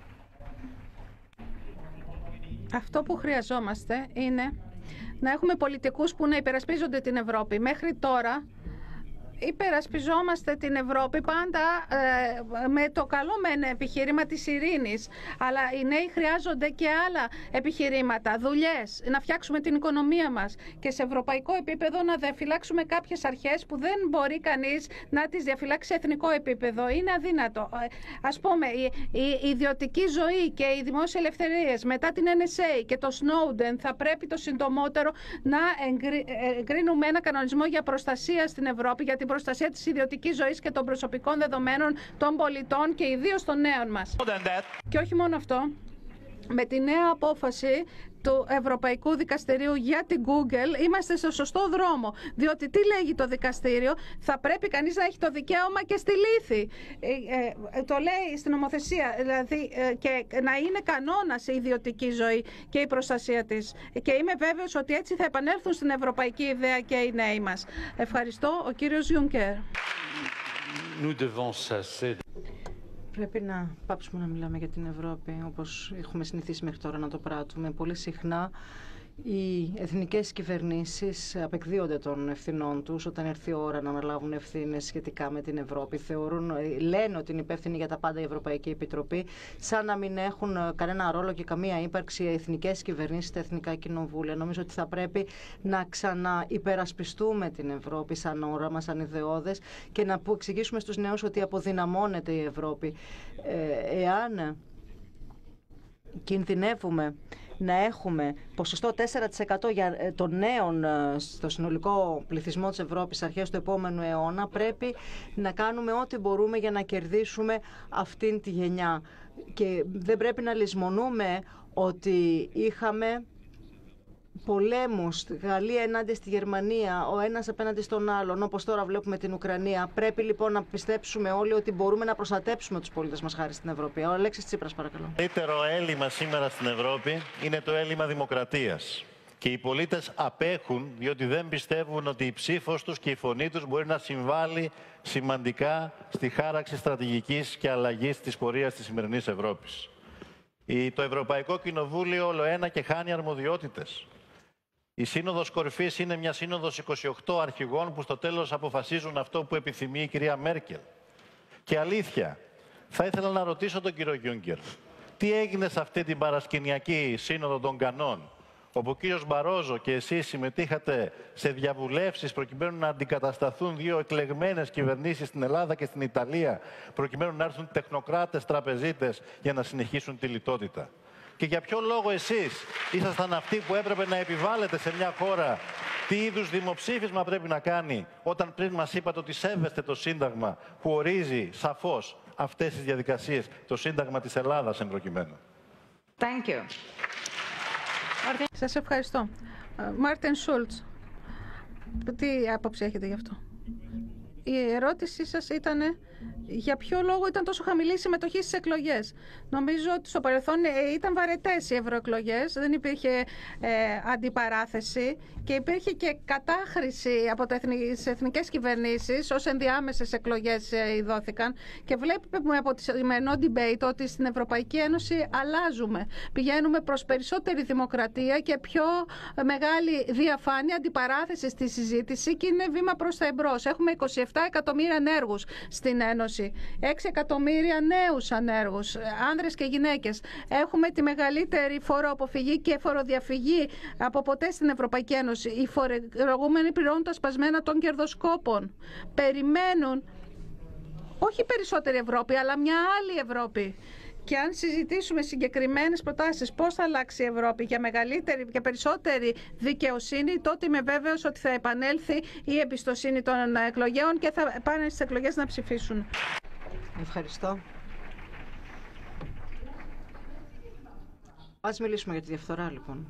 Αυτό που χρειαζόμαστε είναι να έχουμε πολιτικούς που να υπερασπίζονται την Ευρώπη. Μέχρι τώρα υπερασπιζόμαστε την Ευρώπη πάντα με το καλό μεν επιχείρημα της ειρήνης, αλλά οι νέοι χρειάζονται και άλλα επιχειρήματα, δουλειές, να φτιάξουμε την οικονομία μας και σε ευρωπαϊκό επίπεδο να διαφυλάξουμε κάποιες αρχές που δεν μπορεί κανείς να τις διαφυλάξει σε εθνικό επίπεδο. Είναι αδύνατο. Ας πούμε, η ιδιωτική ζωή και οι δημόσιες ελευθερίες μετά την NSA και το Snowden θα πρέπει το συντομότερο να εγκρίνουμε ένα κανονισμό για προστασία στην Ευρώπη, για την προστασία της ιδιωτικής ζωής και των προσωπικών δεδομένων των πολιτών και ιδίως των νέων μας. Και όχι μόνο αυτό, με τη νέα απόφαση του Ευρωπαϊκού Δικαστηρίου για την Google είμαστε στο σωστό δρόμο. Διότι τι λέγει το δικαστήριο? Θα πρέπει κανείς να έχει το δικαίωμα και στη λύθη. Το λέει στην νομοθεσία, δηλαδή, και να είναι κανόνας η ιδιωτική ζωή και η προστασία της. Και είμαι βέβαιος ότι έτσι θα επανέλθουν στην ευρωπαϊκή ιδέα και οι νέοι μας. Ευχαριστώ. Ο κύριος Juncker. Πρέπει να πάψουμε να μιλάμε για την Ευρώπη όπως έχουμε συνηθίσει μέχρι τώρα να το πράττουμε. Πολύ συχνά οι εθνικές κυβερνήσεις απεκδίονται των ευθυνών τους όταν έρθει η ώρα να αναλάβουν ευθύνες σχετικά με την Ευρώπη. Λένε ότι είναι υπεύθυνη για τα πάντα η Ευρωπαϊκή Επιτροπή, σαν να μην έχουν κανένα ρόλο και καμία ύπαρξη οι εθνικές κυβερνήσεις, τα εθνικά κοινοβούλια. Νομίζω ότι θα πρέπει να ξαναυπερασπιστούμε την Ευρώπη σαν όραμα, σαν ιδεώδες και να εξηγήσουμε στους νέους ότι αποδυναμώνεται η Ευρώπη. Εάν κινδυνεύουμε να έχουμε ποσοστό 4% για των νέων στο συνολικό πληθυσμό της Ευρώπης αρχές του επόμενου αιώνα, πρέπει να κάνουμε ό,τι μπορούμε για να κερδίσουμε αυτήν τη γενιά. Και δεν πρέπει να λησμονούμε ότι είχαμε πολέμους, Γαλλία ενάντια στη Γερμανία, ο ένας απέναντι στον άλλον, όπως τώρα βλέπουμε την Ουκρανία. Πρέπει λοιπόν να πιστέψουμε όλοι ότι μπορούμε να προστατέψουμε τους πολίτες μας χάρη στην Ευρώπη. Ο Αλέξης Τσίπρας, παρακαλώ. Το καλύτερο έλλειμμα σήμερα στην Ευρώπη είναι το έλλειμμα δημοκρατίας. Και οι πολίτες απέχουν διότι δεν πιστεύουν ότι η ψήφος τους και η φωνή τους μπορεί να συμβάλλει σημαντικά στη χάραξη στρατηγικής και αλλαγής της πορείας της σημερινής Ευρώπης. Το Ευρωπαϊκό Κοινοβούλιο όλο ένα και χάνει αρμοδιότητες. Η Σύνοδος Κορυφής είναι μια σύνοδος 28 αρχηγών που στο τέλος αποφασίζουν αυτό που επιθυμεί η κυρία Μέρκελ. Και αλήθεια, θα ήθελα να ρωτήσω τον κύριο Γιούνκερ, τι έγινε σε αυτή την παρασκηνιακή σύνοδο των Κανών, όπου ο κύριος Μπαρόζο και εσείς συμμετείχατε σε διαβουλεύσεις προκειμένου να αντικατασταθούν δύο εκλεγμένες κυβερνήσεις στην Ελλάδα και στην Ιταλία, προκειμένου να έρθουν τεχνοκράτες τραπεζίτες για να συνεχίσουν τη λιτότητα. Και για ποιο λόγο εσείς ήσασταν αυτοί που έπρεπε να επιβάλλετε σε μια χώρα τι είδους δημοψήφισμα πρέπει να κάνει, όταν πριν μας είπατε ότι σέβεστε το Σύνταγμα που ορίζει σαφώς αυτές τις διαδικασίες, το Σύνταγμα της Ελλάδας εν προκειμένου. Thank you. Σας ευχαριστώ. Μάρτιν Σούλτς, τι άποψη έχετε γι' αυτό? Η ερώτησή σας ήταν για ποιο λόγο ήταν τόσο χαμηλή η συμμετοχή στις εκλογές. Νομίζω ότι στο παρελθόν ήταν βαρετές οι ευρωεκλογές, δεν υπήρχε αντιπαράθεση και υπήρχε και κατάχρηση από τις εθνικές κυβερνήσεις ως ενδιάμεσες εκλογές δόθηκαν και βλέπουμε από το σημερινό debate ότι στην Ευρωπαϊκή Ένωση αλλάζουμε. Πηγαίνουμε προς περισσότερη δημοκρατία και πιο μεγάλη διαφάνεια, αντιπαράθεση στη συζήτηση και είναι βήμα προς τα εμπρός. Έχουμε 27 εκατομμύρια ανέργους στην Ένωση, 6 εκατομμύρια νέους ανέργους, άνδρες και γυναίκες. Έχουμε τη μεγαλύτερη φοροαποφυγή και φοροδιαφυγή από ποτέ στην Ευρωπαϊκή Ένωση. Οι φορολογούμενοι πληρώνουν τα σπασμένα των κερδοσκόπων. Περιμένουν όχι περισσότερη Ευρώπη, αλλά μια άλλη Ευρώπη. Και αν συζητήσουμε συγκεκριμένες προτάσεις πώς θα αλλάξει η Ευρώπη για μεγαλύτερη και περισσότερη δικαιοσύνη, τότε είμαι βέβαιος ότι θα επανέλθει η εμπιστοσύνη των εκλογέων και θα πάνε στις εκλογές να ψηφίσουν. Ευχαριστώ. Ας μιλήσουμε για τη διαφθορά, λοιπόν.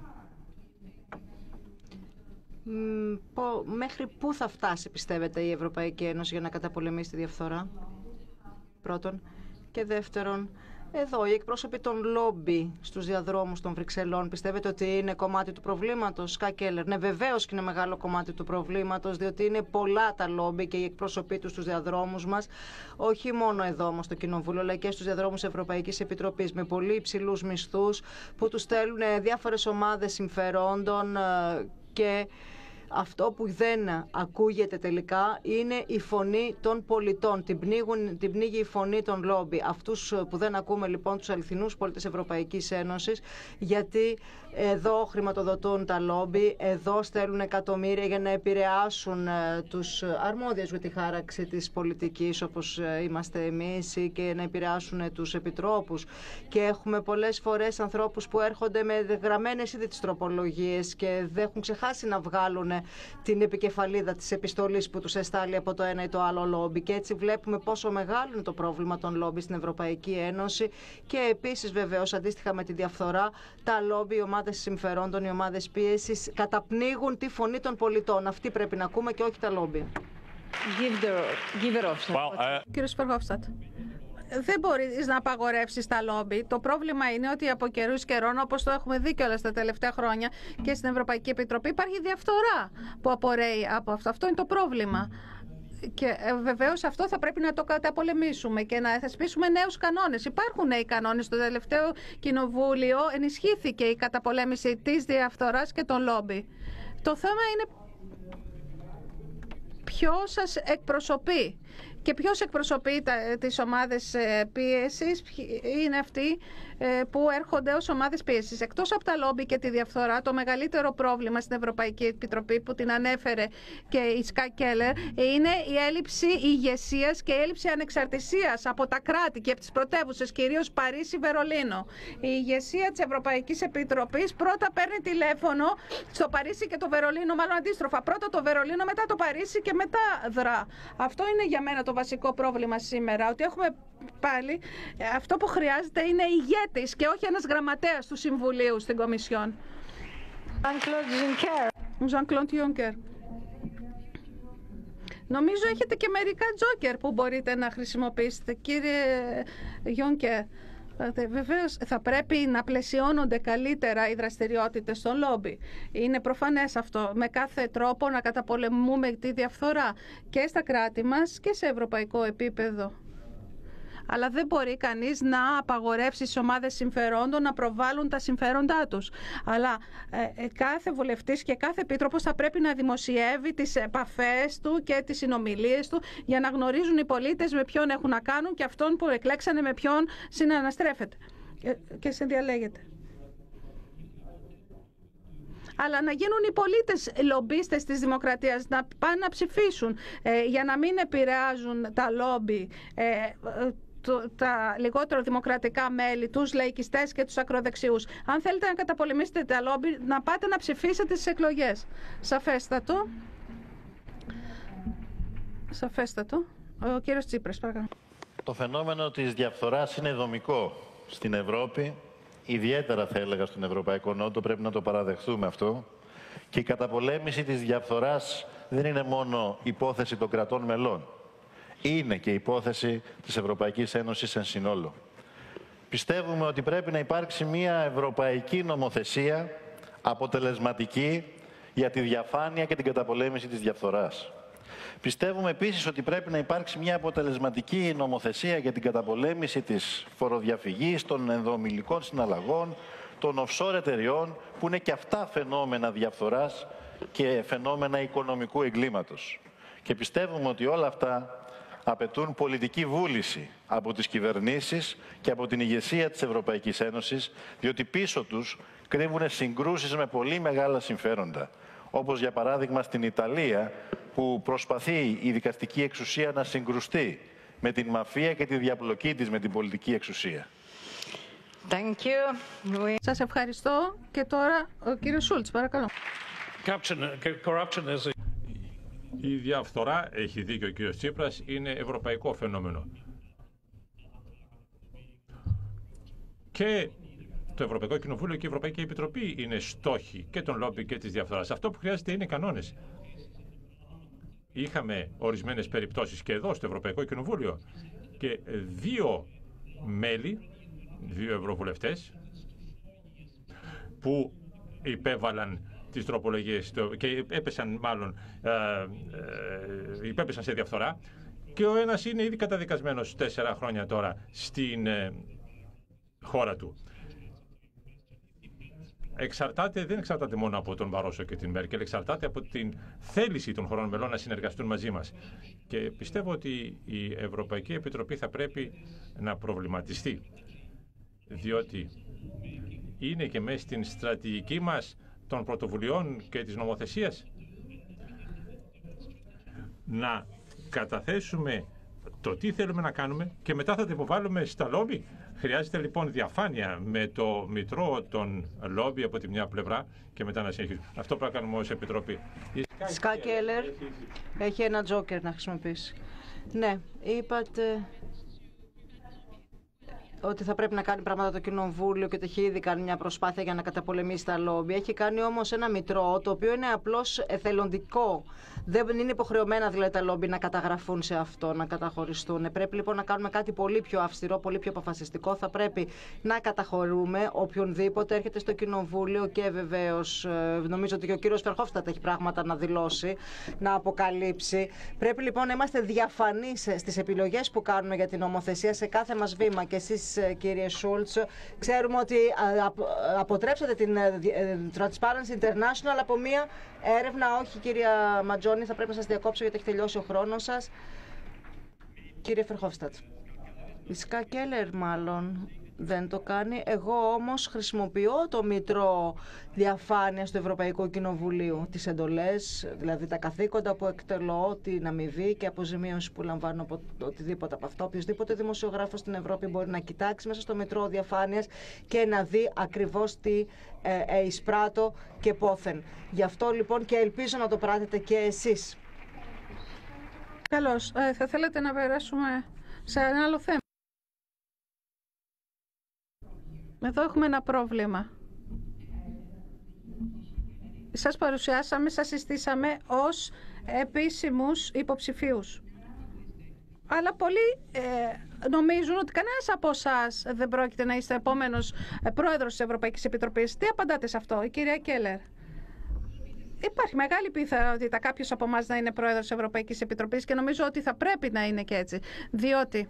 Μέχρι πού θα φτάσει, πιστεύετε, η Ευρωπαϊκή Ένωση για να καταπολεμήσει τη διαφθορά, πρώτον. Και δεύτερον, εδώ οι εκπρόσωποι των λόμπι στους διαδρόμους των Βρυξελών, πιστεύετε ότι είναι κομμάτι του προβλήματος? Σκά Κέλλερ, ναι, βεβαίως και είναι μεγάλο κομμάτι του προβλήματος, διότι είναι πολλά τα λόμπι και οι εκπρόσωποι τους στους διαδρόμους μας, όχι μόνο εδώ όμως στο Κοινοβούλιο, αλλά και στους διαδρόμους Ευρωπαϊκής Επιτροπής, με πολύ υψηλούς μισθούς που τους στέλνουν διάφορες ομάδες συμφερόντων και αυτό που δεν ακούγεται τελικά είναι η φωνή των πολιτών. Την πνίγει η φωνή των λόμπι. Αυτούς που δεν ακούμε λοιπόν, τους αληθινούς πολίτες Ευρωπαϊκής Ένωσης, γιατί εδώ χρηματοδοτούν τα λόμπι, εδώ στέλνουν εκατομμύρια για να επηρεάσουν τους αρμόδιους για τη χάραξη της πολιτικής, όπως είμαστε εμείς, και να επηρεάσουν τους επιτρόπους. Και έχουμε πολλές φορές ανθρώπους που έρχονται με γραμμένες ήδη τις τροπολογίες και δεν έχουν ξεχάσει να βγάλουν την επικεφαλίδα της επιστολής που τους εστάλει από το ένα ή το άλλο λόμπι. Και έτσι βλέπουμε πόσο μεγάλο είναι το πρόβλημα των λόμπι στην Ευρωπαϊκή Ένωση. Και επίσης, βεβαίως, αντίστοιχα με τη διαφθορά, τα λόμπι, οι ομάδες συμφερόντων, οι ομάδες πίεσης καταπνίγουν τη φωνή των πολιτών. Αυτή πρέπει να ακούμε και όχι τα λόμπι. Κύριε Σπεργόφστατ, δεν μπορείς να απαγορεύσεις τα λόμπι. Το πρόβλημα είναι ότι από καιρούς καιρών, όπως το έχουμε δει κιόλας τα τελευταία χρόνια και στην Ευρωπαϊκή Επιτροπή, υπάρχει διαφθορά που απορρέει από αυτό. Αυτό είναι το πρόβλημα. Και βεβαίως αυτό θα πρέπει να το καταπολεμήσουμε και να θεσπίσουμε νέους κανόνες. Υπάρχουν νέοι κανόνες. Στο τελευταίο κοινοβούλιο ενισχύθηκε η καταπολέμηση της διαφθοράς και των λόμπι. Το θέμα είναι ποιος σας εκπροσωπεί. Και ποιος εκπροσωπεί τις ομάδες πίεσης, είναι αυτοί που έρχονται ως ομάδες πίεσης. Εκτός από τα λόμπι και τη διαφθορά, το μεγαλύτερο πρόβλημα στην Ευρωπαϊκή Επιτροπή, που την ανέφερε και η Σκά Κέλλερ, είναι η έλλειψη ηγεσίας και η έλλειψη ανεξαρτησίας από τα κράτη και από τις πρωτεύουσες, κυρίως Παρίσι, Βερολίνο. Η ηγεσία της Ευρωπαϊκής Επιτροπής πρώτα παίρνει τηλέφωνο στο Παρίσι και το Βερολίνο, μάλλον αντίστροφα. Πρώτα το Βερολίνο, μετά το Παρίσι και μετά δρά. Αυτό είναι για μένα το βασικό πρόβλημα σήμερα, ότι έχουμε πάλι αυτό που χρειάζεται είναι ηγέτης και όχι ένας γραμματέας του Συμβουλίου στην Κομισιόν. Jean-Claude Juncker. Νομίζω έχετε και μερικά τζόκερ που μπορείτε να χρησιμοποιήσετε, κύριε Juncker. Βεβαίως θα πρέπει να πλαισιώνονται καλύτερα οι δραστηριότητες των λόμπι. Είναι προφανές αυτό. Με κάθε τρόπο να καταπολεμούμε τη διαφθορά και στα κράτη μας και σε ευρωπαϊκό επίπεδο. Αλλά δεν μπορεί κανείς να απαγορεύσει στις ομάδες συμφερόντων να προβάλλουν τα συμφέροντά τους. Αλλά κάθε βουλευτής και κάθε επίτροπος θα πρέπει να δημοσιεύει τις επαφές του και τις συνομιλίες του για να γνωρίζουν οι πολίτες με ποιον έχουν να κάνουν και αυτόν που εκλέξανε με ποιον συναναστρέφεται και συνδιαλέγεται. Αλλά να γίνουν οι πολίτες λομπίστες της δημοκρατίας, να πάνε να ψηφίσουν για να μην επηρεάζουν τα λόμπι, τα λιγότερο δημοκρατικά μέλη, τους λαϊκιστές και τους ακροδεξιούς. Αν θέλετε να καταπολεμήσετε τα λόμπι, να πάτε να ψηφίσετε στις εκλογές. Σαφέστατο. Σαφέστατο. Ο κύριος Τσίπρας, παρακαλώ. Το φαινόμενο της διαφθοράς είναι δομικό στην Ευρώπη, ιδιαίτερα θα έλεγα στον Ευρωπαϊκό Νότο, πρέπει να το παραδεχθούμε αυτό. Και η καταπολέμηση της διαφθοράς δεν είναι μόνο υπόθεση των κρατών μελών. είναι και υπόθεση της Ευρωπαϊκής Ένωσης εν συνόλο. Πιστεύουμε ότι πρέπει να υπάρξει μια ευρωπαϊκή νομοθεσία αποτελεσματική για τη διαφάνεια και την καταπολέμηση της διαφθοράς. Πιστεύουμε επίσης ότι πρέπει να υπάρξει μια αποτελεσματική νομοθεσία για την καταπολέμηση της φοροδιαφυγής, των ενδομιλικών συναλλαγών, των offshore εταιριών, που είναι και αυτά φαινόμενα διαφθοράς και φαινόμενα οικονομικού εγκλήματος. Και πιστεύουμε ότι όλα αυτά απαιτούν πολιτική βούληση από τις κυβερνήσεις και από την ηγεσία της Ευρωπαϊκής Ένωσης, διότι πίσω τους κρύβουν συγκρούσεις με πολύ μεγάλα συμφέροντα. Όπως για παράδειγμα στην Ιταλία, που προσπαθεί η δικαστική εξουσία να συγκρουστεί με την μαφία και τη διαπλοκή της με την πολιτική εξουσία. Thank you. Σας ευχαριστώ. Και τώρα ο κύριος Σούλτς, παρακαλώ. Corruption is Η διαφθορά, έχει δίκιο ο κύριος Τσίπρας, είναι ευρωπαϊκό φαινόμενο. Και το Ευρωπαϊκό Κοινοβούλιο και η Ευρωπαϊκή Επιτροπή είναι στόχοι και των λόμπι και της διαφθοράς. Αυτό που χρειάζεται είναι κανόνες. Είχαμε ορισμένες περιπτώσεις και εδώ στο Ευρωπαϊκό Κοινοβούλιο και δύο μέλη, δύο ευρωβουλευτές, που υπέβαλαν τις τροπολογίες και έπεσαν μάλλον υπέπεσαν σε διαφθορά, και ο ένας είναι ήδη καταδικασμένος 4 χρόνια τώρα στην χώρα του. Δεν εξαρτάται μόνο από τον Μπαρόσο και την Μέρκελ, εξαρτάται από την θέληση των χωρών μελών να συνεργαστούν μαζί μας. Και πιστεύω ότι η Ευρωπαϊκή Επιτροπή θα πρέπει να προβληματιστεί, διότι είναι και μέσα στην στρατηγική μας των πρωτοβουλειών και της νομοθεσίας να καταθέσουμε το τι θέλουμε να κάνουμε και μετά θα το υποβάλουμε στα λόμπι. Χρειάζεται λοιπόν διαφάνεια με το μητρό των λόμπι από τη μια πλευρά και μετά να συνεχίσουμε. Αυτό πρέπει να κάνουμε ως Επιτροπή. Σκά Κέλλερ έχει ένα τζόκερ να χρησιμοποιήσει. Ναι, είπατε ότι θα πρέπει να κάνει πράγματα το Κοινοβούλιο και ότι έχει ήδη κάνει μια προσπάθεια για να καταπολεμήσει τα λόμπι. Έχει κάνει όμως ένα μητρό, το οποίο είναι απλώς εθελοντικό. Δεν είναι υποχρεωμένα δηλαδή τα λόμπι να καταγραφούν σε αυτό, να καταχωριστούν. Πρέπει λοιπόν να κάνουμε κάτι πολύ πιο αυστηρό, πολύ πιο αποφασιστικό. Θα πρέπει να καταχωρούμε οποιονδήποτε έρχεται στο Κοινοβούλιο και βεβαίως νομίζω ότι και ο κύριος Φερχόφστατ έχει πράγματα να δηλώσει, να αποκαλύψει. Πρέπει λοιπόν να είμαστε διαφανείς στις επιλογές που κάνουμε για την νομοθεσία σε κάθε μας βήμα. Και εσείς, κύριε Σούλτς, ξέρουμε ότι αποτρέψατε την Transparency International από μία έρευνα. Όχι, κυρία Ματζόνη, θα πρέπει να σας διακόψω γιατί έχει τελειώσει ο χρόνος σας. Κύριε Φερχόφστατ. Η Σκά Κέλλερ μάλλον δεν το κάνει. Εγώ όμως χρησιμοποιώ το μητρό διαφάνειας του Ευρωπαϊκού Κοινοβουλίου. Τις εντολές, δηλαδή τα καθήκοντα που εκτελώ, την αμοιβή και αποζημίωση που λαμβάνω από οτιδήποτε από αυτό. Οποιοδήποτε δημοσιογράφος στην Ευρώπη μπορεί να κοιτάξει μέσα στο μητρό διαφάνειας και να δει ακριβώς τι εισπράττω και πόθεν. Γι' αυτό λοιπόν και ελπίζω να το πράτετε και εσείς. Καλώς. Θα θέλετε να περάσουμε σε ένα άλλο θέμα. Εδώ έχουμε ένα πρόβλημα. Σας παρουσιάσαμε, σας συστήσαμε ως επίσημους υποψηφίους. Αλλά πολλοί νομίζουν ότι κανένας από εσάς δεν πρόκειται να είστε επόμενος πρόεδρος της Ευρωπαϊκής Επιτροπής. Τι απαντάτε σε αυτό, η κυρία Κέλλερ? Υπάρχει μεγάλη πιθανότητα κάποιος από εμάς να είναι πρόεδρος της Ευρωπαϊκής Επιτροπής και νομίζω ότι θα πρέπει να είναι και έτσι. Διότι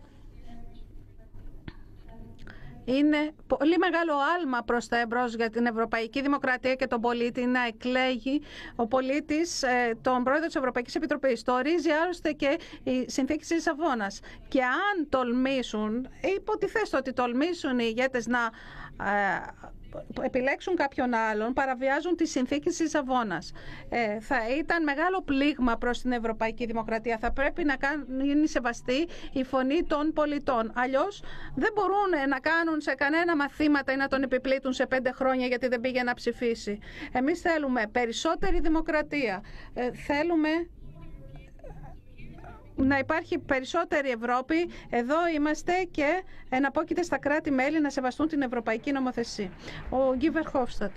είναι πολύ μεγάλο άλμα προς τα εμπρός για την Ευρωπαϊκή Δημοκρατία και τον πολίτη να εκλέγει ο πολίτης τον πρόεδρο της Ευρωπαϊκής Επιτροπής. Το ορίζει άλλωστε και η συνθήκη της Λισαβόνας. Και αν τολμήσουν, υποτιθέστε ότι τολμήσουν οι ηγέτες να επιλέξουν κάποιον άλλον, παραβιάζουν τη συνθήκη της Λισαβόνας. Θα ήταν μεγάλο πλήγμα προς την Ευρωπαϊκή Δημοκρατία. Θα πρέπει να γίνει σεβαστή η φωνή των πολιτών. Αλλιώς δεν μπορούν να κάνουν σε κανένα μαθήματα ή να τον επιπλήττουν σε 5 χρόνια γιατί δεν πήγε να ψηφίσει. Εμείς θέλουμε περισσότερη δημοκρατία. Θέλουμε να υπάρχει περισσότερη Ευρώπη. Εδώ είμαστε και εναπόκειται στα κράτη-μέλη να σεβαστούν την ευρωπαϊκή νομοθεσία. Ο Γκί Βερχόφστατ.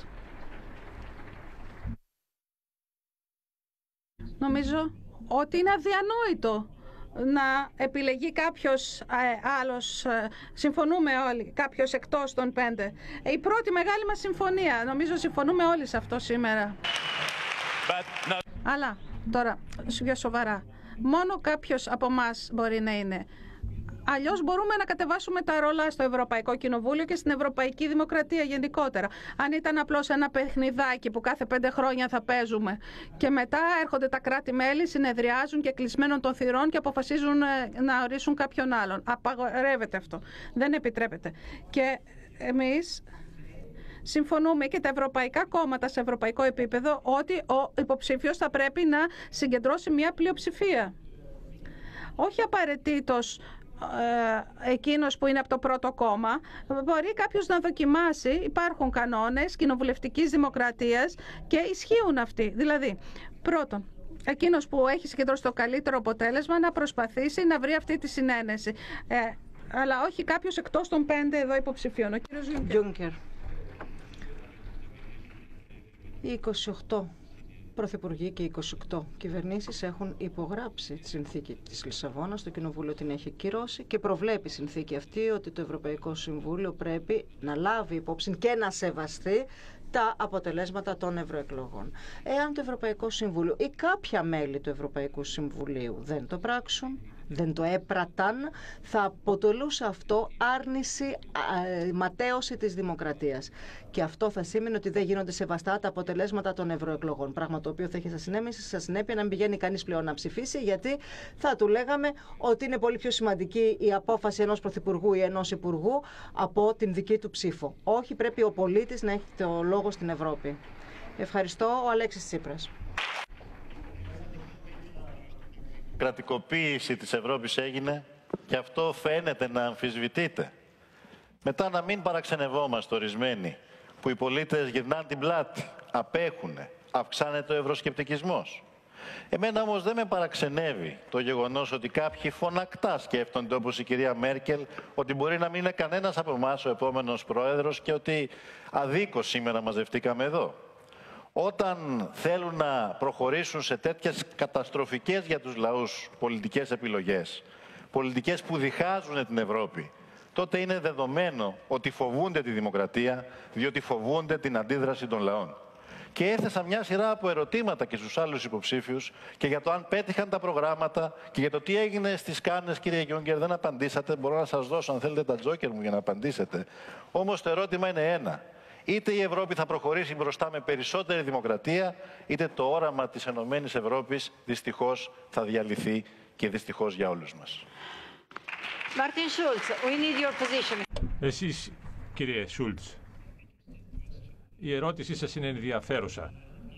Νομίζω ότι είναι αδιανόητο να επιλεγεί κάποιος άλλος, συμφωνούμε όλοι, κάποιος εκτός των 5. Η πρώτη μεγάλη μας συμφωνία, νομίζω συμφωνούμε όλοι σε αυτό σήμερα. Αλλά τώρα, πιο σοβαρά, μόνο κάποιος από εμάς μπορεί να είναι. Αλλιώς μπορούμε να κατεβάσουμε τα ρόλα στο Ευρωπαϊκό Κοινοβούλιο και στην Ευρωπαϊκή Δημοκρατία γενικότερα. Αν ήταν απλώς ένα παιχνιδάκι που κάθε 5 χρόνια θα παίζουμε και μετά έρχονται τα κράτη-μέλη, συνεδριάζουν και κλεισμένων των θυρών και αποφασίζουν να ορίσουν κάποιον άλλον. Απαγορεύεται αυτό. Δεν επιτρέπεται. Και εμείς συμφωνούμε και τα ευρωπαϊκά κόμματα σε ευρωπαϊκό επίπεδο ότι ο υποψήφιος θα πρέπει να συγκεντρώσει μια πλειοψηφία. Όχι απαραίτητος εκείνος που είναι από το πρώτο κόμμα, μπορεί κάποιος να δοκιμάσει, υπάρχουν κανόνες κοινοβουλευτικής δημοκρατίας και ισχύουν αυτοί. Δηλαδή, πρώτον, εκείνος που έχει συγκεντρώσει το καλύτερο αποτέλεσμα να προσπαθήσει να βρει αυτή τη συνένεση. Αλλά όχι κάποιος εκτός των 5 εδώ υποψηφίων. Ο κύριος Juncker. Οι 28 πρωθυπουργοί και 28 κυβερνήσεις έχουν υπογράψει τη συνθήκη της Λισαβόνας, το Κοινοβούλιο την έχει κυρώσει και προβλέπει η συνθήκη αυτή ότι το Ευρωπαϊκό Συμβούλιο πρέπει να λάβει υπόψη και να σεβαστεί τα αποτελέσματα των ευρωεκλογών. Εάν το Ευρωπαϊκό Συμβούλιο ή κάποια μέλη του Ευρωπαϊκού Συμβουλίου δεν το πράξουν, δεν το έπραταν, θα αποτελούσε αυτό άρνηση, ματέωση της δημοκρατίας. Και αυτό θα σήμαινε ότι δεν γίνονται σεβαστά τα αποτελέσματα των ευρωεκλογών. Πράγμα το οποίο θα έχει σαν συνέπεια να μην πηγαίνει κανείς πλέον να ψηφίσει, γιατί θα του λέγαμε ότι είναι πολύ πιο σημαντική η απόφαση ενός πρωθυπουργού ή ενός υπουργού από την δική του ψήφο. Όχι, πρέπει ο πολίτης να έχει το λόγο στην Ευρώπη. Ευχαριστώ. Ο Αλέξης Τσίπρας. Κρατικοποίηση της Ευρώπης έγινε και αυτό φαίνεται να αμφισβητείται. Μετά να μην παραξενευόμαστε ορισμένοι που οι πολίτες γυρνάνε την πλάτη, απέχουνε, αυξάνεται ο ευρωσκεπτικισμός. Εμένα όμως δεν με παραξενεύει το γεγονός ότι κάποιοι φωνακτά σκέφτονται όπως η κυρία Μέρκελ ότι μπορεί να μην είναι κανένας από εμάς ο επόμενος πρόεδρος και ότι αδίκως σήμερα μαζευτήκαμε εδώ. Όταν θέλουν να προχωρήσουν σε τέτοιες καταστροφικές για τους λαούς πολιτικές επιλογές, πολιτικές που διχάζουν την Ευρώπη, τότε είναι δεδομένο ότι φοβούνται τη δημοκρατία, διότι φοβούνται την αντίδραση των λαών. Και έθεσα μια σειρά από ερωτήματα και στους άλλους υποψήφιους και για το αν πέτυχαν τα προγράμματα και για το τι έγινε στις Κάνες, κύριε Γιούγκερ. Δεν απαντήσατε. Μπορώ να σας δώσω, αν θέλετε, τα τζόκερ μου για να απαντήσετε. Όμως το ερώτημα είναι ένα. Είτε η Ευρώπη θα προχωρήσει μπροστά με περισσότερη δημοκρατία, είτε το όραμα της Ενωμένης Ευρώπης δυστυχώς θα διαλυθεί και δυστυχώς για όλους μας. Martin Schulz, we need your position. Εσείς, κύριε Σούλτς, η ερώτησή σας είναι ενδιαφέρουσα.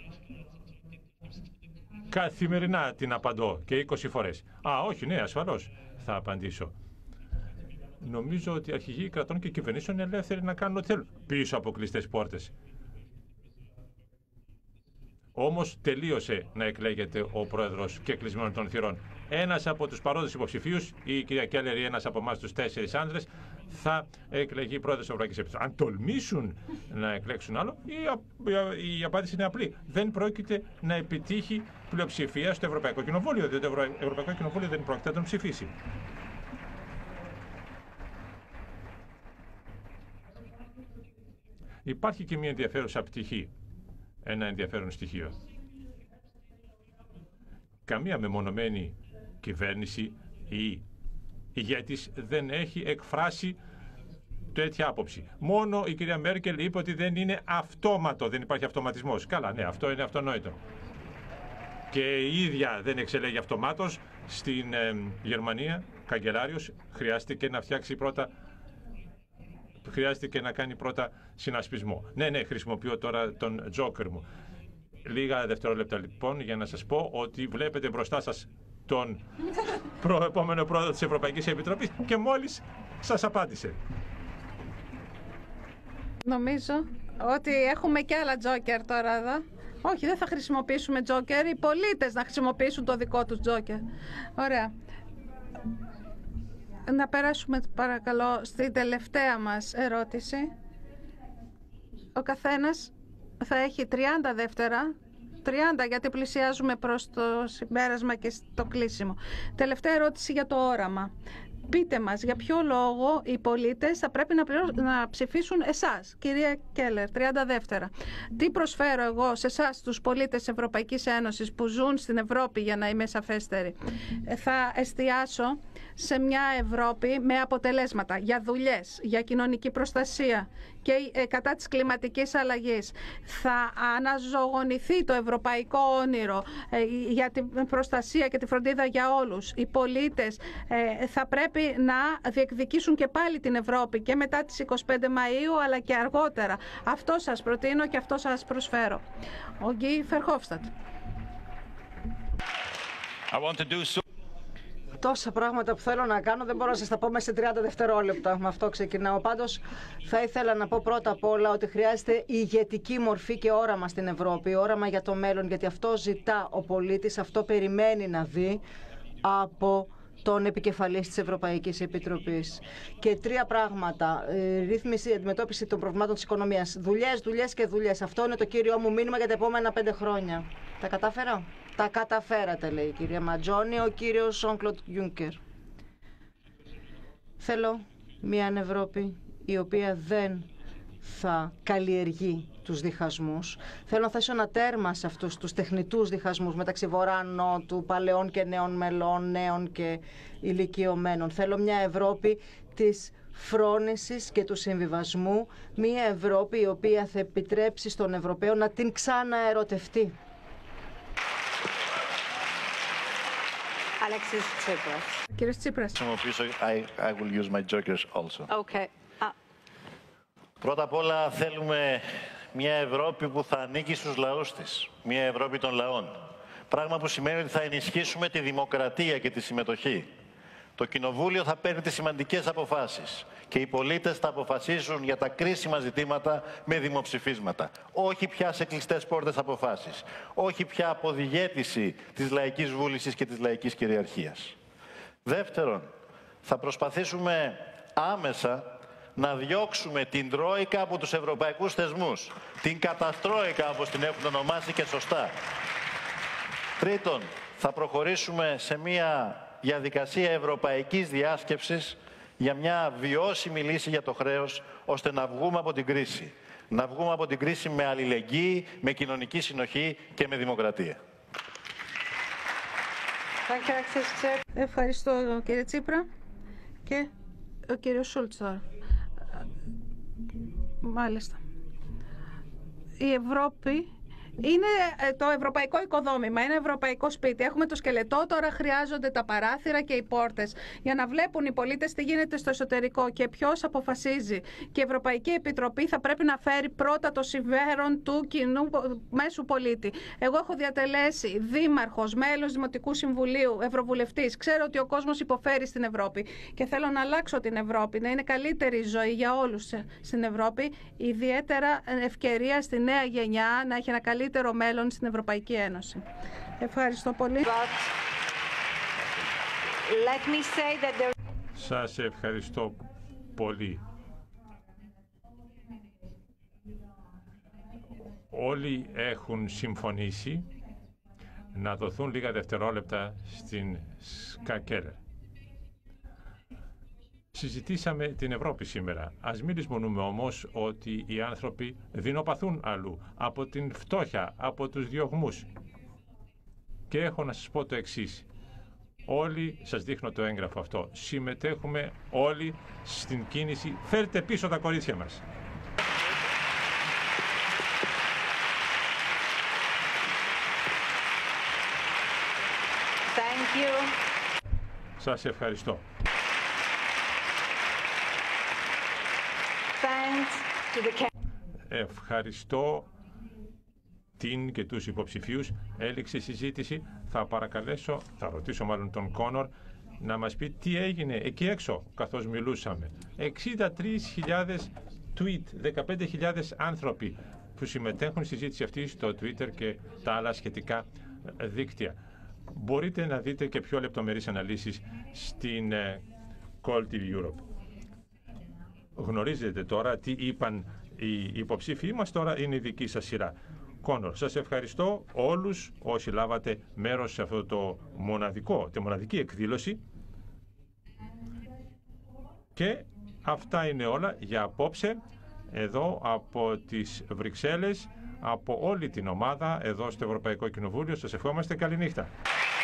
Καθημερινά την απαντώ και 20 φορές. Όχι, ναι, ασφαλώς θα απαντήσω. Νομίζω ότι οι αρχηγοί κρατών και κυβερνήσεων είναι ελεύθεροι να κάνουν ό,τι θέλουν πίσω από κλειστές πόρτες. Όμως τελείωσε να εκλέγεται ο πρόεδρος και κλεισμένων των θυρών. Ένας από τους παρόντες υποψηφίους, η κυρία Κέλλερ ή ένας από εμάς τους 4 άνδρες, θα εκλεγεί πρόεδρος της Ευρωπαϊκής Επιτροπής. Αν τολμήσουν να εκλέξουν άλλο, η απάντηση είναι απλή. Δεν πρόκειται να επιτύχει πλειοψηφία στο Ευρωπαϊκό Κοινοβούλιο, διότι το Ευρωπαϊκό Κοινοβούλιο δεν πρόκειται να τον ψηφίσει. Υπάρχει και μια ενδιαφέρουσα πτυχή, ένα ενδιαφέρον στοιχείο. Καμία μεμονωμένη κυβέρνηση ή ηγέτης δεν έχει εκφράσει τέτοια άποψη. Μόνο η κυρία Μέρκελ είπε ότι δεν είναι αυτόματο, δεν υπάρχει αυτοματισμός. Καλά, ναι, αυτό είναι αυτονόητο. Και η ίδια δεν εξελέγει αυτομάτως. Στην Γερμανία, καγκελάριος, χρειάστηκε να φτιάξει πρώτα. Χρειάστηκε να κάνει πρώτα συνασπισμό. Ναι, χρησιμοποιώ τώρα τον τζόκερ μου. Λίγα δευτερόλεπτα λοιπόν για να σας πω ότι βλέπετε μπροστά σας τον επόμενο πρόεδρο της Ευρωπαϊκής Επιτροπής και μόλις σας απάντησε. Νομίζω ότι έχουμε και άλλα τζόκερ τώρα εδώ. Όχι, δεν θα χρησιμοποιήσουμε τζόκερ. Οι πολίτες να χρησιμοποιήσουν το δικό τους τζόκερ. Ωραία. Να περάσουμε παρακαλώ στην τελευταία μας ερώτηση. Ο καθένας θα έχει 30 δεύτερα 30, γιατί πλησιάζουμε προς το συμπέρασμα και το κλείσιμο. Τελευταία ερώτηση για το όραμα. Πείτε μας, για ποιο λόγο οι πολίτες θα πρέπει να ψηφίσουν εσάς, κυρία Κέλλερ, 32. Τι προσφέρω εγώ σε εσάς, τους πολίτες της Ευρωπαϊκής Ένωσης που ζουν στην Ευρώπη, για να είμαι σαφέστερη. Θα εστιάσω σε μια Ευρώπη με αποτελέσματα για δουλειές, για κοινωνική προστασία και κατά της κλιματικής αλλαγής. Θα αναζωογονηθεί το ευρωπαϊκό όνειρο για την προστασία και τη φροντίδα για όλους. Οι πολίτες θα πρέπει να διεκδικήσουν και πάλι την Ευρώπη και μετά τις 25 Μαΐου, αλλά και αργότερα. Αυτό σας προτείνω και αυτό σας προσφέρω. Ο Γκί Φερχόφστατ. Τόσα πράγματα που θέλω να κάνω δεν μπορώ να σας τα πω μέσα σε 30 δευτερόλεπτα. Με αυτό ξεκινάω. Πάντως θα ήθελα να πω πρώτα απ' όλα ότι χρειάζεται ηγετική μορφή και όραμα στην Ευρώπη. Όραμα για το μέλλον, γιατί αυτό ζητά ο πολίτης, αυτό περιμένει να δει από τον επικεφαλής της Ευρωπαϊκής Επιτροπής. Και 3 πράγματα. Ρύθμιση, αντιμετώπιση των προβλημάτων της οικονομίας. Δουλειές, δουλειές και δουλειές. Αυτό είναι το κύριο μου μήνυμα για τα επόμενα 5 χρόνια. Τα κατάφερα? Τα καταφέρατε, λέει η κυρία Ματζόνη, ο κύριος Jean-Claude Juncker. Θέλω μια Ευρώπη η οποία δεν θα καλλιεργεί τους διχασμούς. Θέλω να θέσω ένα τέρμα σε αυτούς τους τεχνητούς διχασμούς μεταξύ βορρά-νότου, παλαιών και νέων μελών, νέων και ηλικιωμένων. Θέλω μια Ευρώπη της φρόνησης και του συμβιβασμού, μια Ευρώπη η οποία θα επιτρέψει στον Ευρωπαίο να την ξαναερωτευτεί. Κύριε Τσίπρας. I will use my jokers also. Okay. Πρώτα απ' όλα θέλουμε μια Ευρώπη που θα ανήκει στους λαούς της. Μια Ευρώπη των λαών. Πράγμα που σημαίνει ότι θα ενισχύσουμε τη δημοκρατία και τη συμμετοχή. Το Κοινοβούλιο θα παίρνει τις σημαντικές αποφάσεις και οι πολίτες θα αποφασίζουν για τα κρίσιμα ζητήματα με δημοψηφίσματα. Όχι πια σε κλειστές πόρτες αποφάσεις. Όχι πια αποδιαίτηση της λαϊκής βούλησης και της λαϊκής κυριαρχίας. Δεύτερον, θα προσπαθήσουμε άμεσα να διώξουμε την Τρόικα από τους ευρωπαϊκούς θεσμούς. Την καταστρόικα, όπως την έχουν ονομάσει και σωστά. Τρίτον, θα προχωρήσουμε σε μια διαδικασία ευρωπαϊκής διάσκεψης για μια βιώσιμη λύση για το χρέος, ώστε να βγούμε από την κρίση. Να βγούμε από την κρίση με αλληλεγγύη, με κοινωνική συνοχή και με δημοκρατία. Ευχαριστώ, κύριε Τσίπρα. Και ο κύριος Σούλτς τώρα. Μάλιστα. Η Ευρώπη είναι το ευρωπαϊκό οικοδόμημα, είναι ευρωπαϊκό σπίτι. Έχουμε το σκελετό, τώρα χρειάζονται τα παράθυρα και οι πόρτες για να βλέπουν οι πολίτες τι γίνεται στο εσωτερικό και ποιος αποφασίζει. Και η Ευρωπαϊκή Επιτροπή θα πρέπει να φέρει πρώτα το συμφέρον του κοινού μέσου πολίτη. Εγώ έχω διατελέσει δήμαρχος, μέλος Δημοτικού Συμβουλίου, ευρωβουλευτής. Ξέρω ότι ο κόσμος υποφέρει στην Ευρώπη και θέλω να αλλάξω την Ευρώπη, να είναι καλύτερη η ζωή για όλους στην Ευρώπη, ιδιαίτερα ευκαιρία στη νέα γενιά να έχει ένα καλύτερο μέλλον στην Ευρωπαϊκή Ένωση. Ευχαριστώ πολύ. Σας ευχαριστώ πολύ. Όλοι έχουν συμφωνήσει να δοθούν λίγα δευτερόλεπτα στην Ska Keller. Συζητήσαμε την Ευρώπη σήμερα. Ας μην λησμονούμε όμως ότι οι άνθρωποι δεινοπαθούν αλλού, από την φτώχεια, από τους διωγμούς. Και έχω να σας πω το εξής. Όλοι, σας δείχνω το έγγραφο αυτό, συμμετέχουμε όλοι στην κίνηση «Φέρτε πίσω τα κορίτσια μας». Thank you. Σας ευχαριστώ. Ευχαριστώ την και τους υποψηφίους. Έληξε η συζήτηση. Θα ρωτήσω μάλλον τον Κόνορ να μας πει τι έγινε εκεί έξω καθώς μιλούσαμε. 63.000 tweet, 15.000 άνθρωποι που συμμετέχουν στη συζήτηση αυτή στο Twitter και τα άλλα σχετικά δίκτυα. Μπορείτε να δείτε και πιο λεπτομερείς αναλύσεις στην Call TV Europe. Γνωρίζετε τώρα τι είπαν οι υποψήφοι μας, τώρα είναι η δική σας σειρά. Κόνορ. Σας ευχαριστώ όλους όσοι λάβατε μέρος σε αυτό τη μοναδική εκδήλωση. Και αυτά είναι όλα για απόψε, εδώ από τις Βρυξέλλες, από όλη την ομάδα εδώ στο Ευρωπαϊκό Κοινοβούλιο. Σας ευχόμαστε καλή νύχτα.